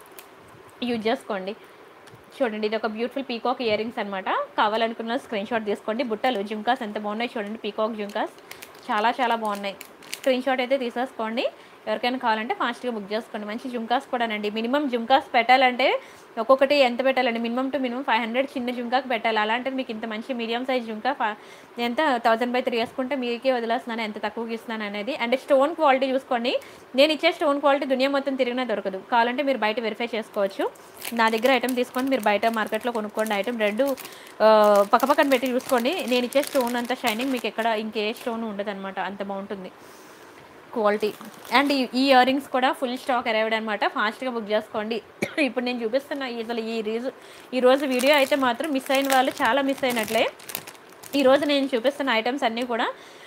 యూజ్ చేసుకోండి. చూడండి, ఇది ఒక బ్యూటిఫుల్ పీకాక్ ఇయర్ రింగ్స్ అనమాట. కావాలనుకున్న స్క్రీన్ షాట్ తీసుకోండి. బుట్టలు జుంకాస్ ఎంత బాగున్నాయి చూడండి, పీకాక్ జుంకాస్ చాలా చాలా బాగున్నాయి. స్క్రీన్ షాట్ అయితే తీసేసుకోండి. ఎవరికైనా కావాలంటే ఫాస్ట్గా బుక్ చేసుకోండి. మంచి జుంకాస్ కూడానండి. మినిమం జుంకాస్ పెట్టాలంటే ఒక్కొక్కటి ఎంత పెట్టాలండి, minimum to minimum five hundred చిన్న జుంకాకి పెట్టాలి. అలాంటిది మీకు ఇంత మంచి మీడియం సైజ్ జుంకా ఎంత థౌసండ్ బై త్రీ వేసుకుంటే మీకే వదిలేస్తున్నాను, ఎంత తక్కువకి ఇస్తున్నాను అనేది. అండ్ స్టోన్ క్వాలిటీ చూసుకోండి, నేను ఇచ్చే స్టోన్ క్వాలిటీ దునియా మొత్తం తిరిగినా దొరకదు. కావాలంటే మీరు బయట వెరిఫై చేసుకోవచ్చు. నా దగ్గర ఐటమ్ తీసుకొని మీరు బయట మార్కెట్లో కొనుక్కోండి. ఐటమ్ రెండు పక్కపక్కన పెట్టి చూసుకోండి. నేను ఇచ్చే స్టోన్ అంత షైనింగ్ మీకు ఎక్కడ ఇంకే స్టోన్ ఉండదు అనమాట, అంత బాగుంటుంది క్వాలిటీ. అండ్ ఈ ఇయర్ రింగ్స్ కూడా ఫుల్ స్టాక్ అరైవ్డ్ అనమాట, ఫాస్ట్గా బుక్ చేసుకోండి. ఇప్పుడు నేను చూపిస్తున్న అసలు ఈ రోజు ఈరోజు వీడియో అయితే మాత్రం మిస్ అయిన వాళ్ళు చాలా మిస్ అయినట్లే. ఈరోజు నేను చూపిస్తున్న ఐటమ్స్ అన్నీ కూడా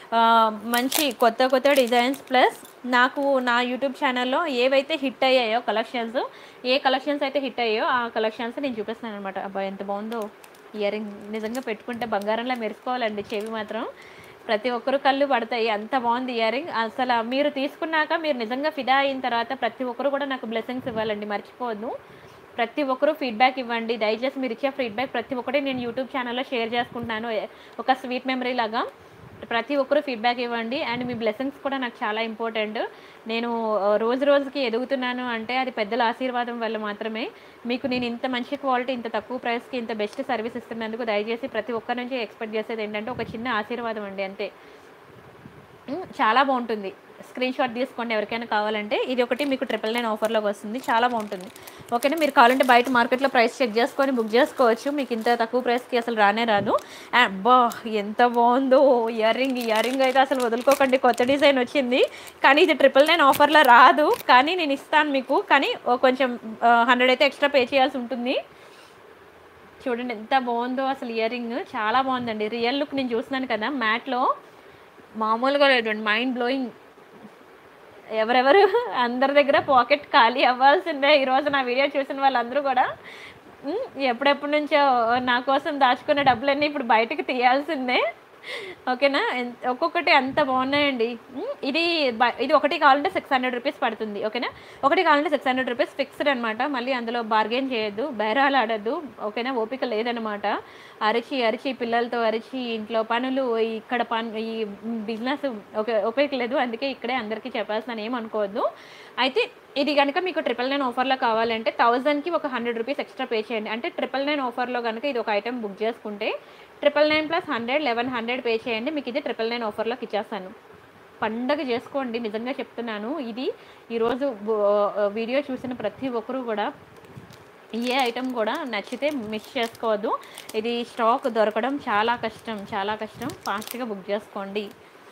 మంచి కొత్త కొత్త డిజైన్స్, ప్లస్ నాకు నా యూట్యూబ్ ఛానల్లో ఏవైతే హిట్ అయ్యాయో కలెక్షన్స్, ఏ కలెక్షన్స్ అయితే హిట్ అయ్యాయో ఆ కలెక్షన్స్ నేను చూపిస్తున్నాను అనమాట. అబ్బా ఎంత బాగుందో ఇయర్ రింగ్, నిజంగా పెట్టుకుంటే బంగారంలో మెరుసుకోవాలండి. చెవి మాత్రం ప్రతి ఒక్కరు కళ్ళు పడతాయి, అంత బాగుంది ఇయర్ రింగ్. అసలు మీరు తీసుకున్నాక మీరు నిజంగా ఫిదా అయిన తర్వాత ప్రతి ఒక్కరు కూడా నాకు బ్లెస్సింగ్స్ ఇవ్వాలండి, మర్చిపోవద్దు. ప్రతి ఒక్కరూ ఫీడ్బ్యాక్ ఇవ్వండి దయచేసి. మీరు ఇచ్చే ఫీడ్బ్యాక్ ప్రతి ఒక్కటి నేను యూట్యూబ్ ఛానల్లో షేర్ చేసుకుంటాను, ఒక స్వీట్ మెమరీ లాగా. ప్రతి ఒక్కరూ ఫీడ్బ్యాక్ ఇవ్వండి. అండ్ మీ బ్లెస్సింగ్స్ కూడా నాకు చాలా ఇంపార్టెంట్. నేను రోజు రోజుకి ఎదుగుతున్నాను అంటే అది పెద్దల ఆశీర్వాదం వల్ల మాత్రమే. మీకు నేను ఇంత మంచి క్వాలిటీ, ఇంత తక్కువ ప్రైస్కి ఇంత బెస్ట్ సర్వీస్ ఇస్తున్నందుకు దయచేసి ప్రతి ఒక్కరి నుంచి ఎక్స్పెక్ట్ చేసేది ఏంటంటే ఒక చిన్న ఆశీర్వాదం అండి, అంతే. చాలా బాగుంటుంది, స్క్రీన్ షాట్ తీసుకోండి ఎవరికైనా కావాలంటే. ఇది ఒకటి మీకు ట్రిపుల్ నైన్ ఆఫర్లోకి వస్తుంది, చాలా బాగుంటుంది. ఓకేనా, మీరు కావాలంటే బయట మార్కెట్లో ప్రైస్ చెక్ చేసుకొని బుక్ చేసుకోవచ్చు, మీకు ఇంత తక్కువ ప్రైస్కి అసలు రానే రాదు. అబ్బా ఎంత బాగుందో ఇయర్ రింగ్, ఇయర్ రింగ్ అయితే అసలు వదులుకోకండి. కొత్త డిజైన్ వచ్చింది కానీ ఇది ట్రిపుల్ నైన్ ఆఫర్లో రాదు, కానీ నేను ఇస్తాను మీకు. కానీ కొంచెం హండ్రెడ్ అయితే ఎక్స్ట్రా పే చేయాల్సి ఉంటుంది. చూడండి ఎంత బాగుందో అసలు ఇయర్ రింగ్, చాలా బాగుందండి. రియల్ లుక్ నేను చూస్తున్నాను కదా మ్యాట్లో, మామూలుగా లేదండి, మైండ్ బ్లోయింగ్. ఎవరెవరు అందరి దగ్గర పాకెట్ ఖాళీ అవ్వాల్సిందే ఈరోజు నా వీడియో చూసిన వాళ్ళందరూ కూడా. ఎప్పుడెప్పటి నుంచో నా కోసం దాచుకున్న డబ్బులన్నీ ఇప్పుడు బయటకు తీయాల్సిందే. ఓకేనా, ఒక్కొక్కటి అంత బాగున్నాయండి. ఇది ఇది ఒకటి కావాలంటే సిక్స్ హండ్రెడ్ రూపీస్ పడుతుంది. ఓకేనా, ఒకటి కావాలంటే సిక్స్ హండ్రెడ్ రూపీస్ ఫిక్స్డ్ అనమాట. మళ్ళీ అందులో బార్గెన్ చేయొద్దు, బేరాలు ఆడద్దు. ఓకేనా, ఓపిక లేదనమాట. అరిచి అరిచి పిల్లలతో అరిచి ఇంట్లో పనులు, ఇక్కడ పను ఈ బిజినెస్ ఓకే ఓపిక లేదు, అందుకే ఇక్కడే అందరికీ చెప్పాల్సిన ఏమనుకోవద్దు. అయితే ఇది కనుక మీకు ట్రిపుల్ నైన్ ఆఫర్లో కావాలంటే థౌజండ్కి ఒక హండ్రెడ్ రూపీస్ ఎక్స్ట్రా పే చేయండి. అంటే ట్రిపుల్ నైన్ ఆఫర్లో కనుక ఇది ఒక ఐటెం బుక్ చేసుకుంటే triple nine plus hundred eleven hundred pay చేయండి, మీకు ఇది ట్రిపుల్ నైన్ ఆఫర్లోకి ఇచ్చేస్తాను. పండగ చేసుకోండి, నిజంగా చెప్తున్నాను. ఇది ఈరోజు వీడియో చూసిన ప్రతి ఒక్కరూ కూడా ఏ ఐటెం కూడా నచ్చితే మిస్ చేసుకోవద్దు. ఇది స్టాక్ దొరకడం చాలా కష్టం, చాలా కష్టం. ఫాస్ట్గా బుక్ చేసుకోండి.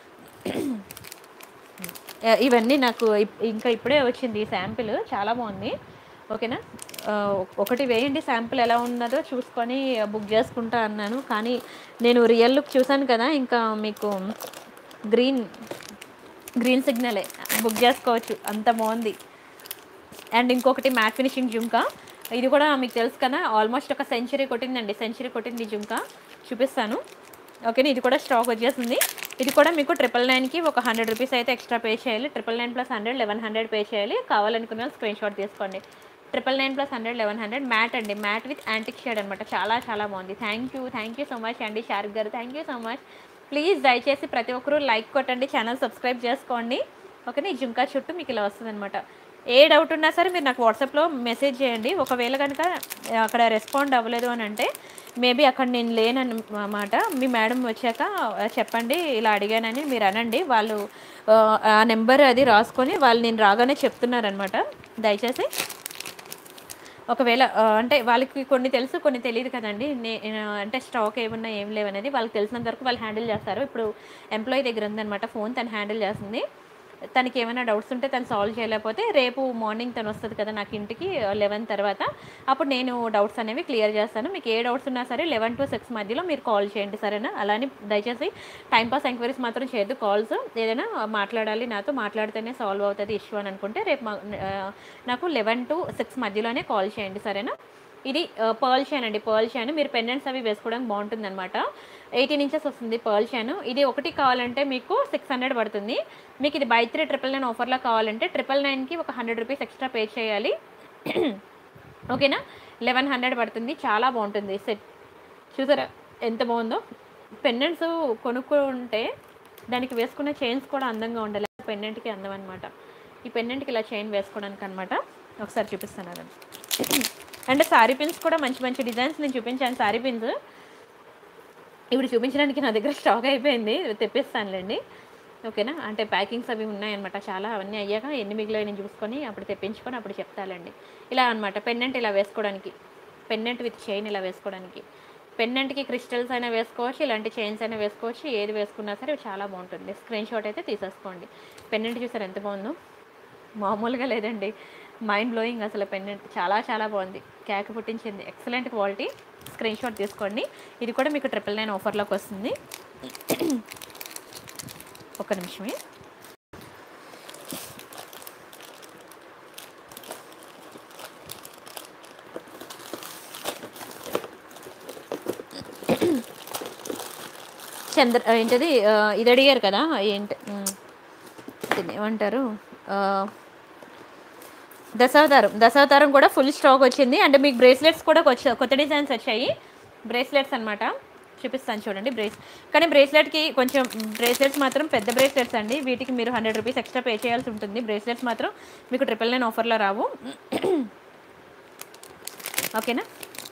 ఇవన్నీ నాకు ఇంకా ఇప్పుడే వచ్చింది ఈ శాంపిల్, చాలా బాగుంది. ఓకేనా, ఒకటి వేయండి శాంపిల్ ఎలా ఉన్నదో చూసుకొని బుక్ చేసుకుంటా అన్నాను. కానీ నేను రియల్ లుక్ చూసాను కదా, ఇంకా మీకు గ్రీన్ గ్రీన్ సిగ్నలే బుక్ చేసుకోవచ్చు, అంత బాగుంది. అండ్ ఇంకొకటి మ్యాట్ ఫినిషింగ్ జుంకా, ఇది కూడా మీకు తెలుసు కదా, ఆల్మోస్ట్ ఒక సెంచరీ కొట్టిందండి, సెంచరీ కొట్టింది జుంకా. చూపిస్తాను. ఓకేనా, ఇది కూడా స్టాక్ వచ్చేసింది. ఇది కూడా మీకు ట్రిపుల్ నైన్కి ఒక హండ్రెడ్ రూపీస్ అయితే ఎక్స్ట్రా పే చేయాలి. Triple nine plus hundred eleven hundred pay చేయాలి. కావాలనుకున్న స్క్రీన్ షాట్ తీసుకోండి. Triple nine plus hundred eleven hundred matte అండి, మ్యాట్ విత్ యాంటిక్ షేడ్ అనమాట. చాలా చాలా బాగుంది. Thank you thank you so much అండి షార్క్ గారు, thank you so much. Please దయచేసి ప్రతి ఒక్కరూ లైక్ కొట్టండి, ఛానల్ సబ్స్క్రైబ్ చేసుకోండి. ఓకేనా, ఈ జుంకా చుట్టూ మీకు ఇలా వస్తుంది అనమాట. ఏ డౌట్ ఉన్నా సరే మీరు నాకు వాట్సాప్లో మెసేజ్ చేయండి. ఒకవేళ కనుక అక్కడ రెస్పాండ్ అవ్వలేదు అని అంటే మేబీ అక్కడ నేను లేనన్నమాట. మీ మేడం వచ్చాక చెప్పండి ఇలా అడిగానని మీరు అనండి. వాళ్ళు ఆ నెంబర్ అది రాసుకొని వాళ్ళు నేను రాగానే చెప్తున్నారనమాట. దయచేసి ఒకవేళ అంటే వాళ్ళకి కొన్ని తెలుసు కొన్ని తెలియదు కదండి. నేను అంటే స్టాక్ ఏమన్నా ఏం లేవనేది వాళ్ళకి తెలిసినంత వరకు వాళ్ళు హ్యాండిల్ చేస్తారు. ఇప్పుడు ఎంప్లాయీ దగ్గర ఉందన్నమాట ఫోన్, తను హ్యాండిల్ చేస్తుంది. తనకి ఏమైనా డౌట్స్ ఉంటే తను సాల్వ్ చేయలేకపోతే రేపు మార్నింగ్ తను వస్తుంది కదా నాకు ఇంటికి లెవెన్ తర్వాత, అప్పుడు నేను డౌట్స్ అనేవి క్లియర్ చేస్తాను. మీకు ఏ డౌట్స్ ఉన్నా సరే లెవెన్ టు సిక్స్ మధ్యలో మీరు కాల్ చేయండి, సరేనా? అలానే దయచేసి టైంపాస్ ఎంక్వైరీస్ మాత్రం చేయొద్దు. కాల్స్ ఏదైనా మాట్లాడాలి నాతో, మాట్లాడితేనే సాల్వ్ అవుతుంది ఇష్యూ అని అనుకుంటే రేపు నాకు లెవెన్ టు సిక్స్ మధ్యలోనే కాల్ చేయండి, సరేనా? ఇది పర్ల్ చైన్ అండి, పర్ల్ చైన్. మీరు పెండెంట్స్ అవి వేసుకోవడానికి బాగుంటుంది అనమాట. ఎయిటీన్ ఇంచెస్ వస్తుంది పర్ల్ చైన్. ఇది ఒకటి కావాలంటే మీకు సిక్స్ హండ్రెడ్ పడుతుంది. మీకు ఇది బై త్రీ ట్రిపుల్ నైన్ ఆఫర్లో కావాలంటే ట్రిపుల్ నైన్కి ఒక హండ్రెడ్ రూపీస్ ఎక్స్ట్రా పే చేయాలి. ఓకేనా, లెవెన్ హండ్రెడ్ పడుతుంది. చాలా బాగుంటుంది సెట్. చూసారా ఎంత బాగుందో? పెండెంట్స్ కొనుక్కుంటే దానికి వేసుకున్న చైన్స్ కూడా అందంగా ఉండాలి. పెండెంట్కి అందం అనమాట. ఈ పెండెంట్కి ఇలా చైన్ వేసుకోవడానికి అనమాట. ఒకసారి చూపిస్తాను అదండి. అండ్ శారీ పిన్స్ కూడా మంచి మంచి డిజైన్స్ నేను చూపించాను. శారీ పిన్స్ ఇప్పుడు చూపించడానికి నా దగ్గర స్టాక్ అయిపోయింది, తెప్పిస్తానులేండి. ఓకేనా, అంటే ప్యాకింగ్స్ అవి ఉన్నాయన్నమాట చాలా. అవన్నీ అయ్యాక ఎన్ని మిగిలిన నేను చూసుకొని అప్పుడు తెప్పించుకొని అప్పుడు చెప్తానండి. ఇలా అనమాట పెండెంట్ ఇలా వేసుకోవడానికి, పెండెంట్ విత్ చైన్ ఇలా వేసుకోవడానికి. పెండెంట్కి క్రిస్టల్స్ అయినా వేసుకోవచ్చు, ఇలాంటి చైన్స్ అయినా వేసుకోవచ్చు. ఏది వేసుకున్నా సరే చాలా బాగుంటుంది. స్క్రీన్ షాట్ అయితే తీసేసుకోండి. పెండెంట్ చూసారు ఎంత బాగుందో? మామూలుగా లేదండి, మైండ్ బ్లోయింగ్ అసలు. పెండెంట్ చాలా చాలా బాగుంది, కేక్ పుట్టించింది. Excellent quality. స్క్రీన్ షాట్ తీసుకోండి. ఇది కూడా మీకు ట్రిపుల్ నైన్ ఆఫర్లోకి వస్తుంది. ఒక నిమిషమే. చంద్ర ఏంటది ఇది అడిగారు కదా, ఏంటి దీన్ని ఏమంటారు, దశావతారం. దశావతారం కూడా ఫుల్ స్టాక్ వచ్చింది. అంటే మీకు బ్రేస్లెట్స్ కూడా కొత్త డిజైన్స్ వచ్చాయి. బ్రేస్లెట్స్ అనమాట, చూపిస్తాను చూడండి. బ్రేస్ కానీ బ్రేస్లెట్కి కొంచెం బ్రేస్లెట్స్ మాత్రం పెద్ద బ్రేస్లెట్స్ అండి. వీటికి మీరు హండ్రెడ్ రూపీస్ ఎక్స్ట్రా పే చేయాల్సి ఉంటుంది. బ్రేస్లెట్స్ మాత్రం మీకు ట్రిపుల్ నైన్ ఆఫర్లో రావు. ఓకేనా,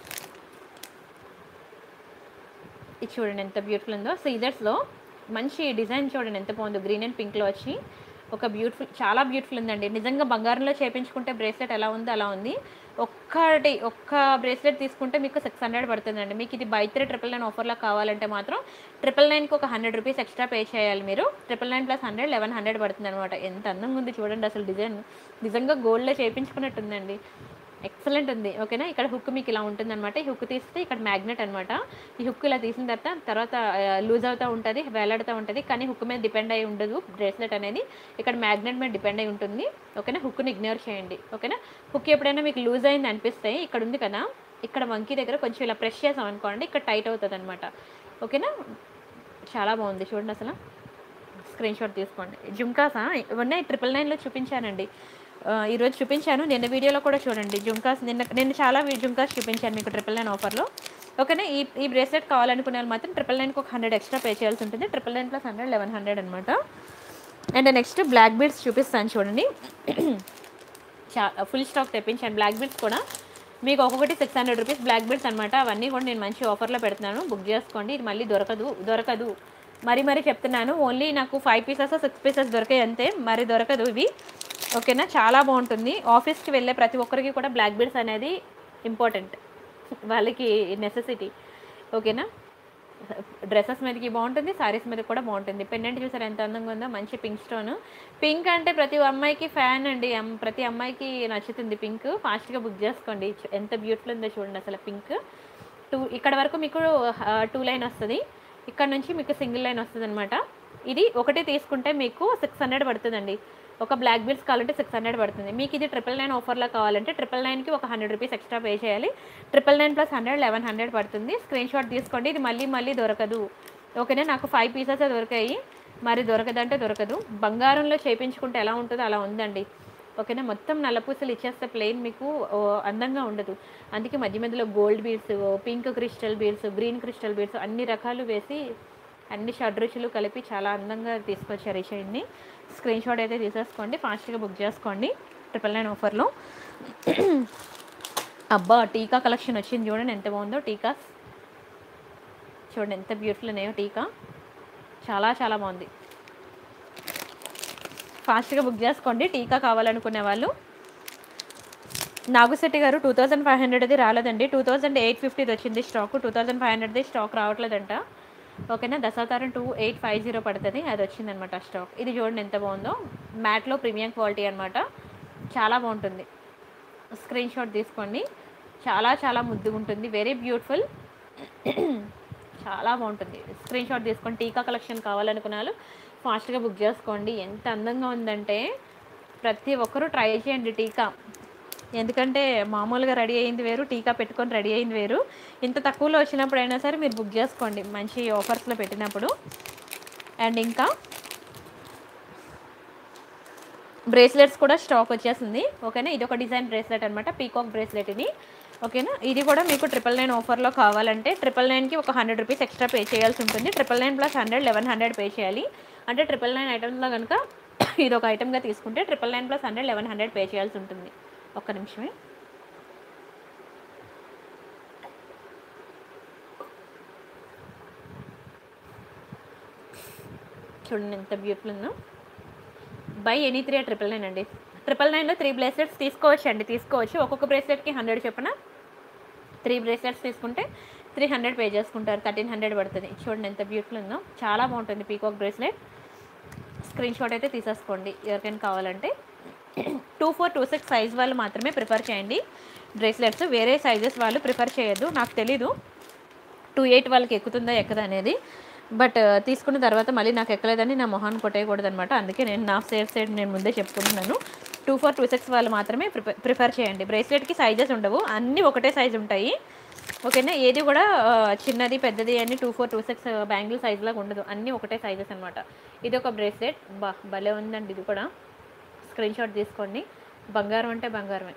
ఇది చూడండి ఎంత బ్యూటిఫుల్ ఉందో. సీజర్స్లో మంచి డిజైన్ చూడండి ఎంత బాగుందో. గ్రీన్ అండ్ పింక్లో వచ్చి ఒక బ్యూటిఫుల్, చాలా బ్యూటిఫుల్ ఉందండి. నిజంగా బంగారంలో చేయించుకుంటే బ్రేస్లెట్ ఎలా ఉందో అలా ఉంది. ఒక్కటి ఒక్క బ్రేస్లెట్ తీసుకుంటే మీకు సిక్స్ హండ్రెడ్ పడుతుందండి. మీకు ఇది బై త్రీ ట్రిపుల్ నైన్ ఆఫర్లో కావాలంటే మాత్రం ట్రిపుల్ నైన్కి ఒక హండ్రెడ్ రూపీస్ ఎక్స్ట్రా పే చేయాలి మీరు. Triple nine plus hundred eleven hundred పడుతుంది అనమాట. ఎంత అందంగా ఉంది చూడండి అసలు. డిజైన్ నిజంగా గోల్డ్లో చేయించుకున్నట్టుందండి. ఎక్సలెంట్ ఉంది. ఓకేనా, ఇక్కడ హుక్ మీకు ఇలా ఉంటుంది అనమాట. ఈ హుక్ తీస్తే ఇక్కడ మ్యాగ్నెట్ అనమాట. ఈ హుక్ ఇలా తీసిన తర్వాత తర్వాత లూజ్ అవుతూ ఉంటుంది, వేలాడుతూ ఉంటుంది. కానీ హుక్ మీద డిపెండ్ అయి ఉండదు బ్రేస్లెట్ అనేది. ఇక్కడ మ్యాగ్నెట్ మీద డిపెండ్ అయి ఉంటుంది. ఓకేనా, హుక్ని ఇగ్నోర్ చేయండి. ఓకేనా, హుక్ ఎప్పుడైనా మీకు లూజ్ అయింది అనిపిస్తే ఇక్కడ ఉంది కదా, ఇక్కడ వంకీ దగ్గర కొంచెం ఇలా ప్రెస్ చేసాం అనుకోండి, ఇక్కడ టైట్ అవుతుంది అనమాట. ఓకేనా, చాలా బాగుంది చూడండి అసలు. స్క్రీన్ షాట్ తీసుకోండి. జుంకాసా ఉన్నాయి ట్రిపుల్ నైన్లో చూపించానండి, ఈరోజు చూపించాను. నిన్న వీడియోలో కూడా చూడండి జుంకాస్. నిన్న నేను చాలా జుంకాస్ చూపించాను మీకు ట్రిపుల్ నైన్ ఆఫర్లో. ఓకేనా, ఈ ఈ బ్రేస్లెట్ కావాలనుకునే వాళ్ళు మాత్రం ట్రిపుల్ నైన్కి ఒక హండ్రెడ్ ఎక్స్ట్రా పే చేయాల్సి ఉంటుంది. Triple nine plus hundred eleven hundred అనమాట. అండ్ నెక్స్ట్ బ్లాక్ బీడ్స్ చూపిస్తాను చూడండి. చా ఫుల్ స్టాక్ తెప్పించాను. బ్లాక్ బీడ్స్ కూడా మీకు ఒక్కొక్కటి six hundred rupees black beads అనమాట. అవన్నీ కూడా నేను మంచి ఆఫర్లో పెడుతున్నాను, బుక్ చేసుకోండి. ఇది మళ్ళీ దొరకదు దొరకదు మరీ మరీ చెప్తున్నాను. ఓన్లీ నాకు ఫైవ్ పీసెస్ సిక్స్ పీసెస్ దొరికాయి అంతే, మరి దొరకదు ఇవి. ఓకేనా, చాలా బాగుంటుంది. ఆఫీస్కి వెళ్ళే ప్రతి ఒక్కరికి కూడా బ్లాక్ బీడ్స్ అనేది ఇంపార్టెంట్, వాళ్ళకి నెసెసిటీ. ఓకేనా, డ్రెస్సెస్ మీదకి బాగుంటుంది, శారీస్ మీద కూడా బాగుంటుంది. పెండెంట్ చూసారు ఎంత అందంగా ఉందో, మంచి పింక్ స్టోన్. పింక్ అంటే ప్రతి అమ్మాయికి ఫ్యాన్ అండి, ప్రతి అమ్మాయికి నచ్చుతుంది పింక్. ఫాస్ట్గా బుక్ చేసుకోండి. ఎంత బ్యూటిఫుల్ ఉందో చూడండి అసలు. పింక్ టూ ఇక్కడ వరకు మీకు టూ లైన్ వస్తుంది, ఇక్కడ నుంచి మీకు సింగిల్ లైన్ వస్తుంది అనమాట. ఇది ఒకటి తీసుకుంటే మీకు సిక్స్ హండ్రెడ్ పడుతుందండి. ఒక బ్లాక్ బీడ్స్ కావాలంటే సిక్స్ హండ్రెడ్ పడుతుంది. మీకు ఇది ట్రిపుల్ నైన్ ఆఫర్లో కావాలంటే ట్రిపుల్ నైన్కి ఒక హండ్రెడ్ రూపీస్ ఎక్స్ట్రా పే చేయాలి. Triple nine plus hundred eleven hundred పడుతుంది. స్క్రీన్ షాట్ తీసుకోండి. ఇది మళ్ళీ మళ్ళీ దొరకదు. ఓకేనా, నాకు ఫైవ్ పీసెస్ దొరికాయి, మరి దొరకదంటే దొరకదు. బంగారంలో చేయించుకుంటే ఎలా ఉంటుందో అలా ఉందండి. ఓకేనా, మొత్తం నల్లపూసలు ఇచ్చేస్తే ప్లెయిన్ మీకు అందంగా ఉండదు. అందుకే మధ్య మధ్యలో gold beads, pink crystal beads, green crystal beads అన్ని రకాలు వేసి అన్ని షడ్రుచులు కలిపి చాలా అందంగా తీసుకొచ్చారు ఈ చైన్ని. స్క్రీన్ షాట్ అయితే తీసేసుకోండి, ఫాస్ట్గా బుక్ చేసుకోండి ట్రిపుల్ నైన్ ఆఫర్లో. అబ్బా, టీకా కలెక్షన్ వచ్చింది చూడండి ఎంత బాగుందో. టీకాస్ చూడండి ఎంత బ్యూటిఫుల్ ఉన్నాయో. టీకా చాలా చాలా బాగుంది. ఫాస్ట్గా బుక్ చేసుకోండి టీకా కావాలనుకునే వాళ్ళు. నాగుశెట్టి గారు టూ థౌజండ్ ఫైవ్ హండ్రెడ్ది రాలేదండి, టూ థౌజండ్ ఎయిట్ ఫిఫ్టీది వచ్చింది స్టాక్. టూ థౌజండ్ ఫైవ్ హండ్రెడ్ది స్టాక్ రావట్లేదంట. ఓకేనా, Dashavataram two eight five zero పడుతుంది, అది వచ్చిందనమాట స్టాక్. ఇది చూడండి ఎంత బాగుందో, మ్యాట్లో ప్రీమియం క్వాలిటీ అనమాట, చాలా బాగుంటుంది. స్క్రీన్ షాట్ తీసుకోండి, చాలా చాలా ముద్దుగా ఉంటుంది, వెరీ బ్యూటిఫుల్, చాలా బాగుంటుంది. స్క్రీన్ షాట్ తీసుకోండి. టీకా కలెక్షన్ కావాలనుకున్న వాళ్ళు ఫాస్ట్గా బుక్ చేసుకోండి. ఎంత అందంగా ఉందంటే ప్రతి ఒక్కరూ ట్రై చేయండి టీకా. ఎందుకంటే మామూలుగా రెడీ అయింది వేరు, టీకా పెట్టుకొని రెడీ అయింది వేరు. ఇంత తక్కువలో వచ్చినప్పుడు అయినా సరే మీరు బుక్ చేసుకోండి, మంచి ఆఫర్స్లో పెట్టినప్పుడు. అండ్ ఇంకా బ్రేస్లెట్స్ కూడా స్టాక్ వచ్చేసింది. ఓకేనా, ఇది ఒక డిజైన్ బ్రేస్లెట్ అనమాట, పీకాక్ బ్రేస్లెట్ ఇది. ఓకేనా, ఇది కూడా మీకు ట్రిపుల్ నైన్ ఆఫర్లో కావాలంటే ట్రిపుల్ నైన్కి ఒక హండ్రెడ్ రూపీస్ ఎక్స్ట్రా పే చేయాల్సి ఉంటుంది. Triple nine plus hundred eleven hundred pay చేయాలి. అంటే ట్రిపుల్ నైన్ ఐటమ్స్లో కనుక ఇది ఒక ఐటమ్గా తీసుకుంటే triple nine plus hundred eleven hundred pay చేయాల్సి ఉంటుంది. ఒక్క నిమిషమే. చూడండి ఎంత బ్యూటిఫుల్ ఉందో. By any three triple nine అండి. ట్రిపుల్ నైన్లో త్రీ బ్రేస్లెట్స్ తీసుకోవచ్చు అండి, తీసుకోవచ్చు. ఒక్కొక్క బ్రేస్లెట్కి హండ్రెడ్ చెప్పిన త్రీ బ్రేస్లెట్స్ తీసుకుంటే త్రీ హండ్రెడ్ పే చేసుకుంటారు, థర్టీన్ హండ్రెడ్ పడుతుంది. చూడండి ఎంత బ్యూటిఫుల్ ఉందో, చాలా బాగుంటుంది పీకాక్ బ్రేస్లెట్. స్క్రీన్ షాట్ అయితే తీసేసుకోండి ఎవరికైనా కావాలంటే. Two four two six size వాళ్ళు మాత్రమే ప్రిఫర్ చేయండి బ్రేస్లెట్స్, వేరే సైజెస్ వాళ్ళు ప్రిఫర్ చేయొద్దు. నాకు తెలీదు టూ ఎయిట్ వాళ్ళకి ఎక్కుతుందా ఎక్కదా అనేది, బట్ తీసుకున్న తర్వాత మళ్ళీ నాకు ఎక్కలేదని నా మొహాన్ని కొట్టేయకూడదు అనమాట. అందుకే నేను నా సేఫ్ సైడ్ నేను ముందే చెప్పుకుంటున్నాను. టూ ఫోర్ టూ సిక్స్ వాళ్ళు మాత్రమే ప్రిఫర్ ప్రిఫర్ చేయండి. బ్రేస్లెట్కి సైజెస్ ఉండవు, అన్నీ ఒకటే సైజు ఉంటాయి. ఓకేనా, ఏది కూడా చిన్నది పెద్దది అని two four two six bangle size లాగా ఉండదు, అన్నీ ఒకటే సైజెస్ అనమాట. ఇది ఒక బ్రేస్లెట్, బా భలే ఉందండి ఇది కూడా. స్క్రీన్ షాట్ తీసుకోండి. బంగారం అంటే బంగారమే,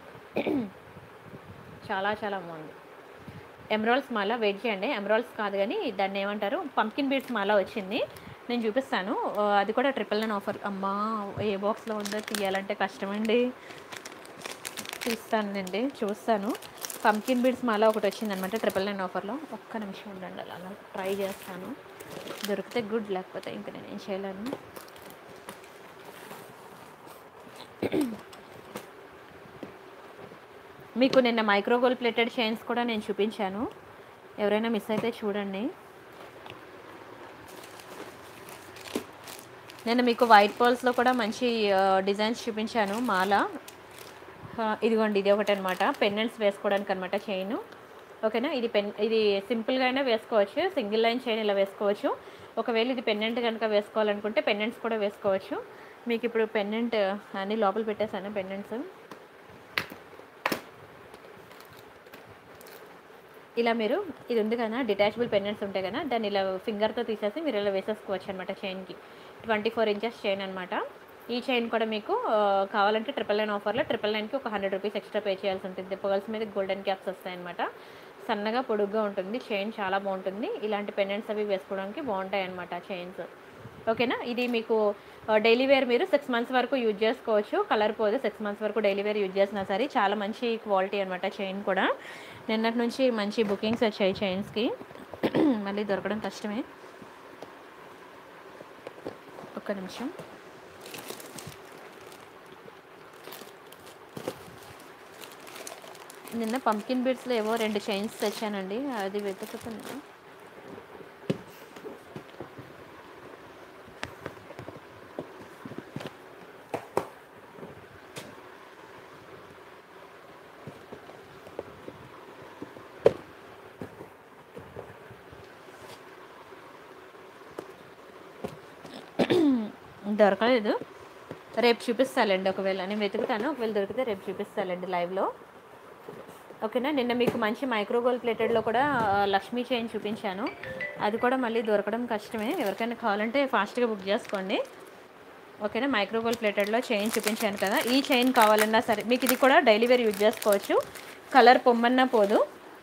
చాలా చాలా బాగుంది. ఎమరాల్డ్స్ మాల, వెయిట్ చేయండి, ఎమరాల్డ్స్ కాదు కానీ దాన్ని ఏమంటారు, పంకిన్ బీడ్స్ మాల వచ్చింది, నేను చూపిస్తాను. అది కూడా ట్రిపుల్ నైన్ ఆఫర్. అమ్మా, ఏ బాక్స్లో ఉందో తీయాలంటే కష్టమండి, తీస్తానండి చూస్తాను. పంకిన్ బీడ్స్ మాల ఒకటి వచ్చిందనమాట ట్రిపుల్ నైన్ ఆఫర్లో. ఒక్క నిమిషం ఉండండి, అలా ట్రై చేస్తాను, దొరికితే గుడ్, లేకపోతే ఇంకా నేను ఏం చేయలేను. మీకు నిన్న మైక్రోగోల్డ్ ప్లేటెడ్ చైన్స్ కూడా నేను చూపించాను, ఎవరైనా మిస్ అయితే చూడండి. నేను మీకు వైట్ పర్ల్స్లో కూడా మంచి డిజైన్స్ చూపించాను మాల. ఇదిగోండి, ఇది ఒకటి అనమాట, పెన్నెంట్స్ వేసుకోవడానికి అనమాట చైన్. ఓకేనా, ఇది పెన్ ఇది సింపుల్గా అయినా వేసుకోవచ్చు, సింగిల్ లైన్ చైన్ ఇలా వేసుకోవచ్చు. ఒకవేళ ఇది పెన్నెంట్ కనుక వేసుకోవాలనుకుంటే పెన్నెంట్స్ కూడా వేసుకోవచ్చు. మీకు ఇప్పుడు పెన్నెంట్ అన్నీ లోపల పెట్టేశాను, పెన్నెంట్స్ ఇలా మీరు ఇది ఉంది కదా డిటాచబుల్ పెన్నెంట్స్ ఉంటాయి కదా, దాన్ని ఇలా ఫింగర్తో తీసేసి మీరు ఇలా వేసేసుకోవచ్చు అనమాట చైన్కి. ట్వంటీ ఫోర్ ఇంచెస్ చైన్ అనమాట. ఈ చైన్ కూడా మీకు కావాలంటే ట్రిపుల్ నైన్ ఆఫర్లో ట్రిపుల్ నైన్కి ఒక హండ్రెడ్ రూపీస్ ఎక్స్ట్రా పే చేయాల్సి ఉంటుంది. పర్ల్స్ మీద గోల్డెన్ క్యాప్స్ వస్తాయన్నమాట, సన్నగా పొడుగ్గా ఉంటుంది చైన్, చాలా బాగుంటుంది. ఇలాంటి పెన్నెంట్స్ అవి వేసుకోవడానికి బాగుంటాయి అనమాట చైన్స్. ఓకేనా, ఇది మీకు డైలీ వేర్ మీరు సిక్స్ మంత్స్ వరకు యూజ్ చేసుకోవచ్చు, కలర్ పోదు. సిక్స్ మంత్స్ వరకు డైలీ వేర్ యూజ్ చేసినా సరే చాలా మంచి క్వాలిటీ అనమాట చైన్ కూడా. నిన్నటి నుంచి మంచి బుకింగ్స్ వచ్చాయి చైన్స్కి, మళ్ళీ దొరకడం కష్టమే. ఒక్క నిమిషం. నిన్న పంకిన్ బీడ్స్లో ఏవో రెండు చైన్స్ తెచ్చానండి, అది వెతుకుతున్నాను. దొరకలేదు. రేపు చూపిస్తాలేండి, ఒకవేళ నేను వెతుకుతాను, ఒకవేళ దొరికితే రేపు చూపిస్తాలేండి లైవ్లో. ఓకేనా. నిన్న మీకు మంచి మైక్రో గోల్డ్ ప్లేటెడ్లో కూడా లక్ష్మీ చైన్ చూపించాను, అది కూడా మళ్ళీ దొరకడం కష్టమే. ఎవరికైనా కావాలంటే ఫాస్ట్గా బుక్ చేసుకోండి. ఓకేనా. మైక్రో గోల్డ్ ప్లేటెడ్లో చైన్ చూపించాను కదా, ఈ చైన్ కావాలన్నా సరే మీకు ఇది కూడా డైలీ వేర్ యూజ్ చేసుకోవచ్చు. కలర్ పొమ్మన్నా పోదు.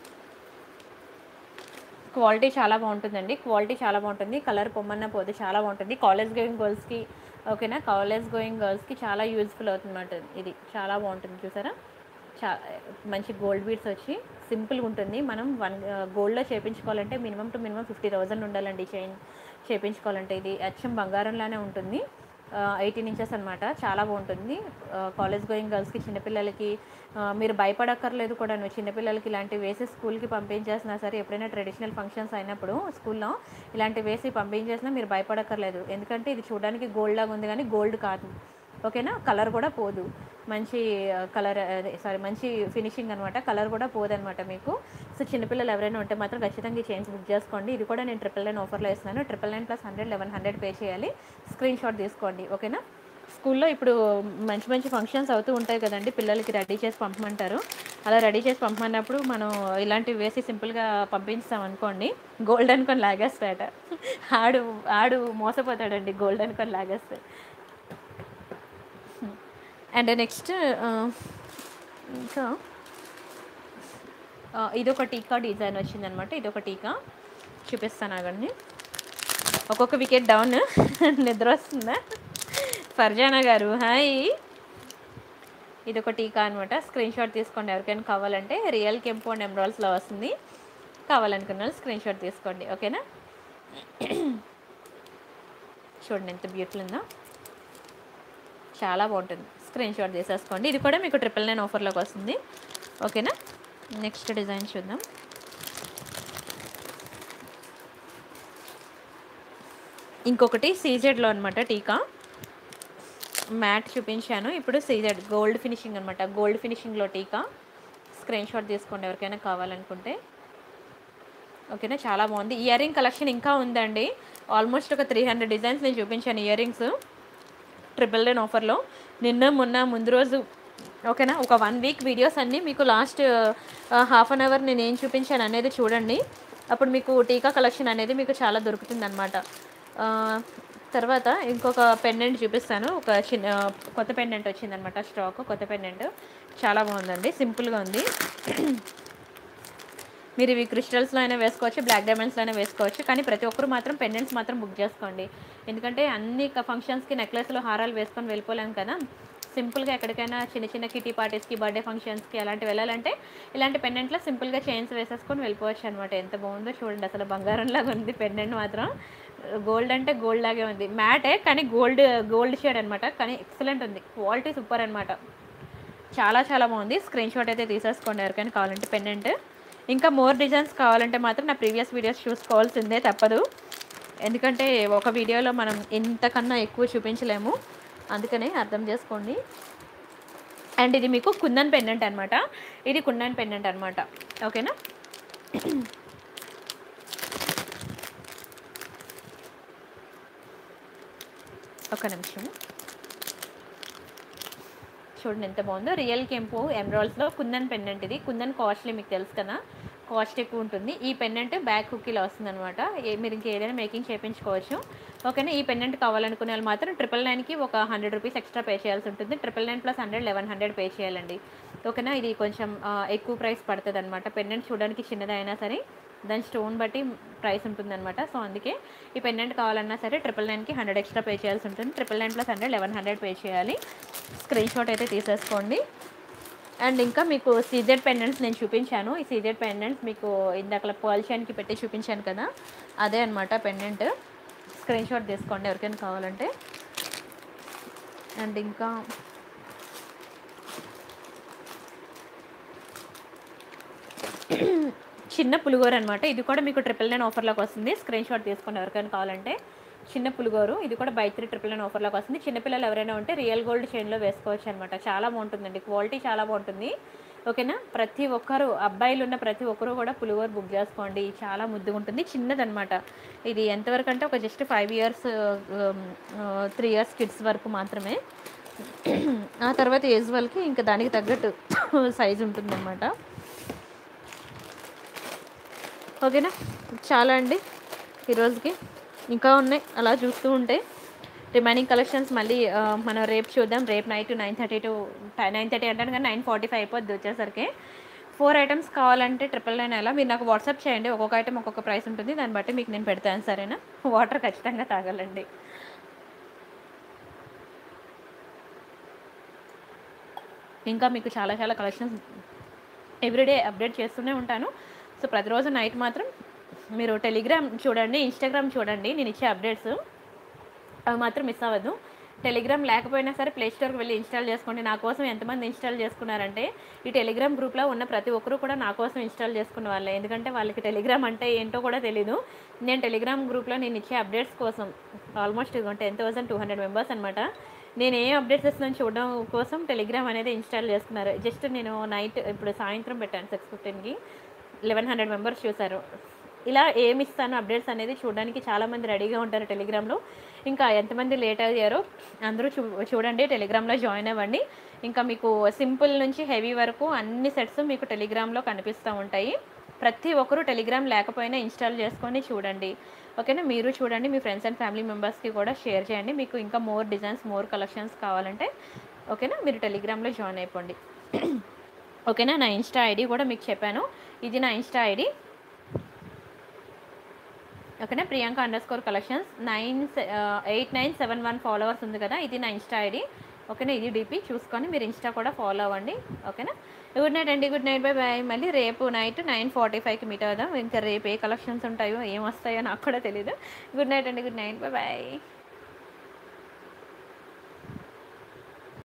క్వాలిటీ చాలా బాగుంటుందండి, క్వాలిటీ చాలా బాగుంటుంది. కలర్ పొమ్మన్నా పోదు, చాలా బాగుంటుంది. కాలేజ్ గోయింగ్ గర్ల్స్కి, ఓకేనా, కాలేజ్ గోయింగ్ గర్ల్స్కి చాలా యూజ్ఫుల్ అవుతుందన్నమాట. ఇది చాలా బాగుంటుంది, చూసారా. చా మంచి గోల్డ్ బీడ్స్ వచ్చి సింపుల్గా ఉంటుంది. మనం వన్ గోల్డ్లో చేయించుకోవాలంటే minimum to minimum fifty thousand ఉండాలండి చైన్ చేయించుకోవాలంటే. ఇది అచ్చం బంగారంలానే ఉంటుంది. ఎయిటీన్ ఇంచెస్ అనమాట, చాలా బాగుంటుంది. కాలేజ్ గోయింగ్ గర్ల్స్కి, చిన్నపిల్లలకి మీరు భయపడక్కర్లేదు కూడా. నువ్వు చిన్నపిల్లలకి ఇలాంటివి వేసి స్కూల్కి పంపించేసినా సరే, ఎప్పుడైనా ట్రెడిషనల్ ఫంక్షన్స్ అయినప్పుడు స్కూల్లో ఇలాంటివి వేసి పంపించేసినా మీరు భయపడక్కర్లేదు. ఎందుకంటే ఇది చూడడానికి గోల్డ్ లాగా ఉంది కానీ గోల్డ్ కాదు. ఓకేనా. కలర్ కూడా పోదు, మంచి కలర్ సారీ మంచి ఫినిషింగ్ అనమాట. కలర్ కూడా పోదనమాట మీకు. సో చిన్నపిల్లలు ఎవరైనా ఉంటే మాత్రం ఖచ్చితంగా ఈ చైన్స్ బుక్ చేసుకోండి. ఇది కూడా నేను ట్రిపుల్ నైన్ ఆఫర్లో ఇస్తున్నాను. Triple nine plus hundred eleven hundred pay చేయాలి. స్క్రీన్ షాట్ తీసుకోండి. ఓకేనా. స్కూల్లో ఇప్పుడు మంచి మంచి ఫంక్షన్స్ అవుతూ ఉంటాయి కదండి, పిల్లలకి రెడీ చేసి పంపమంటారు. అలా రెడీ చేసి పంపమన్నప్పుడు మనం ఇలాంటివి వేసి సింపుల్గా పంపించాం అనుకోండి, గోల్డ్ అనుకొని లాగేస్తాడట. ఆడు ఆడు మోసపోతాడండి గోల్డ్ అనుకొని లాగేస్తే. అండ్ నెక్స్ట్ ఇంకా ఇదొక టీకా డిజైన్ వచ్చిందనమాట. ఇదొక టీకా చూపిస్తాను ఆగండి. ఒక్కొక్క వికెట్ డౌన్. నిద్ర వస్తుందా ఫర్జానా గారు? హాయ్. ఇదొక టీకా అనమాట. స్క్రీన్ షాట్ తీసుకోండి ఎవరికైనా కావాలంటే. రియల్ కెంపు అండ్ ఎమరాల్డ్స్లో వస్తుంది. కావాలనుకున్న వాళ్ళు స్క్రీన్ షాట్ తీసుకోండి. ఓకేనా. చూడండి ఎంత బ్యూటిఫుల్ ఉందో, చాలా బాగుంటుంది. స్క్రీన్ షాట్ తీసేసుకోండి. ఇది కూడా మీకు ట్రిపుల్ నైన్ ఆఫర్లోకి వస్తుంది. ఓకేనా. నెక్స్ట్ డిజైన్ చూద్దాం. ఇంకొకటి సీజెడ్లో అనమాట టీకా. మ్యాట్ చూపించాను, ఇప్పుడు సీజెడ్ గోల్డ్ ఫినిషింగ్ అనమాట. గోల్డ్ ఫినిషింగ్లో టీకా. స్క్రీన్ షాట్ తీసుకోండి ఎవరికైనా కావాలనుకుంటే. ఓకేనా. చాలా బాగుంది. ఇయర్ రింగ్ కలెక్షన్ ఇంకా ఉందండి. ఆల్మోస్ట్ ఒక త్రీ హండ్రెడ్ డిజైన్స్ నేను చూపించాను ఇయర్ రింగ్స్ ట్రిపుల్ నైన్ ఆఫర్లో. నిన్న మొన్న ముందు రోజు, ఓకేనా, ఒక వన్ వీక్ వీడియోస్ అన్నీ మీకు లాస్ట్ హాఫ్ అన్ అవర్ నేను ఏం చూపించాను అనేది చూడండి. అప్పుడు మీకు టీకా కలెక్షన్ అనేది మీకు చాలా దొరుకుతుంది అనమాట. తర్వాత ఇంకొక పెండెంట్ చూపిస్తాను. ఒక చిన్న కొత్త పెండెంట్ వచ్చిందనమాట, స్టాక్ కొత్త పెండెంట్. చాలా బాగుందండి, సింపుల్గా ఉంది. మీరు ఇవి క్రిస్టల్స్లో అయినా వేసుకోవచ్చు, బ్లాక్ డైమండ్స్లో అయినా వేసుకోవచ్చు. కానీ ప్రతి ఒక్కరు మాత్రం పెండెంట్స్ మాత్రం బుక్ చేసుకోండి. ఎందుకంటే అన్ని ఫంక్షన్స్కి నెక్లెస్లు హారాలు వేసుకొని వెళ్ళిపోలేము కదా. సింపుల్గా ఎక్కడికైనా చిన్న చిన్న కిటీ పార్టీస్కి, బర్త్డే ఫంక్షన్స్కి అలాంటి వెళ్ళాలంటే ఇలాంటి పెండెంట్లో సింపుల్గా చైన్స్ వేసేసుకొని వెళ్ళిపోవచ్చు అనమాట. ఎంత బాగుందో చూడండి, అసలు బంగారంలాగా ఉంది పెండెంట్ మాత్రం. గోల్డ్ అంటే గోల్డ్ లాగే ఉంది. మ్యాటే కానీ గోల్డ్ గోల్డ్ షేడ్ అనమాట. కానీ ఎక్సలెంట్ ఉంది, క్వాలిటీ సూపర్ అనమాట. చాలా చాలా బాగుంది. స్క్రీన్ షాట్ అయితే తీసేసుకోండి ఎవరికైనా కావాలంటే పెండెంట్. ఇంకా మోర్ డిజైన్స్ కావాలంటే మాత్రం నా ప్రీవియస్ వీడియోస్ చూసుకోవాల్సిందే, తప్పదు. ఎందుకంటే ఒక వీడియోలో మనం ఇంతకన్నా ఎక్కువ చూపించలేము, అందుకనే అర్థం చేసుకోండి. అండ్ ఇది మీకు కుందన్ పెండెంట్ అనమాట. ఇది కుందన్ పెండెంట్ అనమాట. ఓకేనా. ఒక నిమిషం చూడండి ఎంత బాగుందో. రియల్ కెంపు ఎమరాల్డ్స్లో కుందన్ పెండెంట్. ఇది కుందన్ కాస్ట్లీ, మీకు తెలుసు కదా, కాస్ట్ ఎక్కువ ఉంటుంది. ఈ పెండెంట్ బ్యాక్ హుక్కీలో వస్తుంది అనమాట. మీరు ఇంకా ఏదైనా మేకింగ్ చేయించుకోవచ్చు. ఓకేనా. ఈ పెండెంట్ కావాలనుకునే వాళ్ళు మాత్రం ట్రిపుల్ నైన్కి ఒక హండ్రెడ్ రూపీస్ ఎక్స్ట్రా పే చేయాల్సి ఉంటుంది. Triple nine plus hundred eleven hundred pay చేయాలండి. ఓకేనా. ఇది కొంచెం ఎక్కువ ప్రైస్ పడుతుంది అనమాట. పెండెంట్ చూడడానికి చిన్నది అయినా సరే దాని స్టోన్ బట్టి ప్రైస్ ఉంటుందన్నమాట. సో అందుకే ఈ పెండెంట్ కావాలన్నా సరే ట్రిపుల్ నైన్కి హండ్రెడ్ ఎక్స్ట్రా పే చేయాల్సి ఉంటుంది. Triple nine plus hundred eleven hundred pay చేయాలి. స్క్రీన్ షాట్ అయితే తీసేసుకోండి. అండ్ ఇంకా మీకు సీజెడ్ పెండెంట్స్ నేను చూపించాను. ఈ సీజెడ్ పెండెంట్స్ మీకు ఇందాక పర్ల్ చైన్కి పెట్టి చూపించాను కదా, అదే అనమాట పెండెంట్. స్క్రీన్ షాట్ తీసుకోండి ఎవరికైనా కావాలంటే. అండ్ ఇంకా చిన్న పులిగోర అనమాట. ఇది కూడా మీకు ట్రిపుల్ నైన్ ఆఫర్లోకి వస్తుంది. స్క్రీన్ షాట్ తీసుకోండి ఎవరికైనా కావాలంటే. చిన్న పులిగోరు, ఇది కూడా బై త్రీ ట్రిపుల్ నైన్ ఆఫర్లోకి వస్తుంది. చిన్నపిల్లలు ఎవరైనా ఉంటే రియల్ గోల్డ్ చైన్లో వేసుకోవచ్చు అనమాట. చాలా బాగుంటుందండి, క్వాలిటీ చాలా బాగుంటుంది. ఓకేనా. ప్రతి ఒక్కరు అబ్బాయిలు ఉన్న ప్రతి ఒక్కరు కూడా పులిగోర బుక్ చేసుకోండి. చాలా ముద్దుగా ఉంటుంది. చిన్నదనమాట. ఇది ఎంతవరకు అంటే ఒక just five years three years kids వరకు మాత్రమే. ఆ తర్వాత ఏజ్ వాళ్ళకి ఇంకా దానికి తగ్గట్టు సైజు ఉంటుందన్నమాట. ఓకేనా. చాలా అండి ఈరోజుకి. ఇంకా ఉన్నాయి అలా చూస్తూ ఉంటే. రిమైనింగ్ కలెక్షన్స్ మళ్ళీ మనం రేపు చూద్దాం. రేపు night nine thirty to nine thirty అంటాను కానీ నైన్ ఫార్టీ ఫైవ్ అయిపోద్ది వచ్చేసరికి. ఫోర్ ఐటమ్స్ కావాలంటే ట్రిపుల్ నైన్ అలా మీరు నాకు వాట్సాప్ చేయండి. ఒక్కొక్క ఐటమ్ ఒక్కొక్క ప్రైస్ ఉంటుంది. దాన్ని బట్టి మీకు నేను పెడతాను. సరేనా. వాటర్ ఖచ్చితంగా తాగాలండి. ఇంకా మీకు చాలా చాలా కలెక్షన్స్ ఎవ్రీడే అప్డేట్ చేస్తూనే ఉంటాను. సో ప్రతిరోజు నైట్ మాత్రం మీరు టెలిగ్రామ్ చూడండి, ఇన్స్టాగ్రామ్ చూడండి. నేను ఇచ్చే అప్డేట్స్ అవి మాత్రం మిస్ అవ్వద్దు. టెలిగ్రామ్ లేకపోయినా సరే ప్లే స్టోర్కి వెళ్ళి ఇన్స్టాల్ చేసుకోండి. నా కోసం ఎంతమంది ఇన్స్టాల్ చేసుకున్నారంటే ఈ టెలిగ్రామ్ గ్రూప్లో ఉన్న ప్రతి ఒక్కరు కూడా నా కోసం ఇన్స్టాల్ చేసుకున్న వాళ్ళే. ఎందుకంటే వాళ్ళకి టెలిగ్రామ్ అంటే ఏంటో కూడా తెలీదు. నేను టెలిగ్రామ్ గ్రూప్లో నేను ఇచ్చే అప్డేట్స్ కోసం almost ten thousand two hundred members అనమాట. నేను ఏ అప్డేట్స్ ఇస్తున్నాను చూడడం కోసం టెలిగ్రామ్ అనేది ఇన్స్టాల్ చేసుకున్నారు. జస్ట్ నేను నైట్ ఇప్పుడు సాయంత్రం పెట్టాను సిక్స్ ఫిఫ్టీన్కి లెవెన్ హండ్రెడ్ మెంబర్స్ చూశారు. ఇలా ఏమి ఇస్తాను అప్డేట్స్ అనేది చూడడానికి చాలామంది రెడీగా ఉంటారు టెలిగ్రామ్లో. ఇంకా ఎంతమంది లేట్ అయ్యారో అందరూ చూ చూడండి టెలిగ్రామ్లో జాయిన్ అవ్వండి. ఇంకా మీకు సింపుల్ నుంచి హెవీ వరకు అన్ని సెట్స్ మీకు టెలిగ్రామ్లో కనిపిస్తూ ఉంటాయి. ప్రతి ఒక్కరూ టెలిగ్రామ్ లేకపోయినా ఇన్స్టాల్ చేసుకొని చూడండి. ఓకేనా. మీరు చూడండి, మీ ఫ్రెండ్స్ అండ్ ఫ్యామిలీ మెంబర్స్కి కూడా షేర్ చేయండి. మీకు ఇంకా మోర్ డిజైన్స్ మోర్ కలెక్షన్స్ కావాలంటే ఓకేనా మీరు టెలిగ్రామ్లో జాయిన్ అయిపోండి. ఓకేనా. నా ఇన్స్టా ఐడి కూడా మీకు చెప్పాను. ఇది నా ఇన్స్టా ఐడి. ఓకేనా. Priyanka underscore collections nine eight nine seven one followers ఉంది కదా, ఇది నా ఇన్స్టా ఐడి. ఓకేనా. ఇది డీపీ చూసుకొని మీరు ఇన్స్టా కూడా ఫాలో అవ్వండి. ఓకేనా. గుడ్ నైట్ అండి. Good night. Bye bye. మళ్ళీ రేపు నైట్ నైన్ ఫార్టీ ఫైవ్కి మీట్ అవుదాం. ఇంకా రేపు ఏ కలెక్షన్స్ ఉంటాయో ఏం వస్తాయో నాకు కూడా తెలీదు. గుడ్ నైట్ అండి. Good night. Bye bye.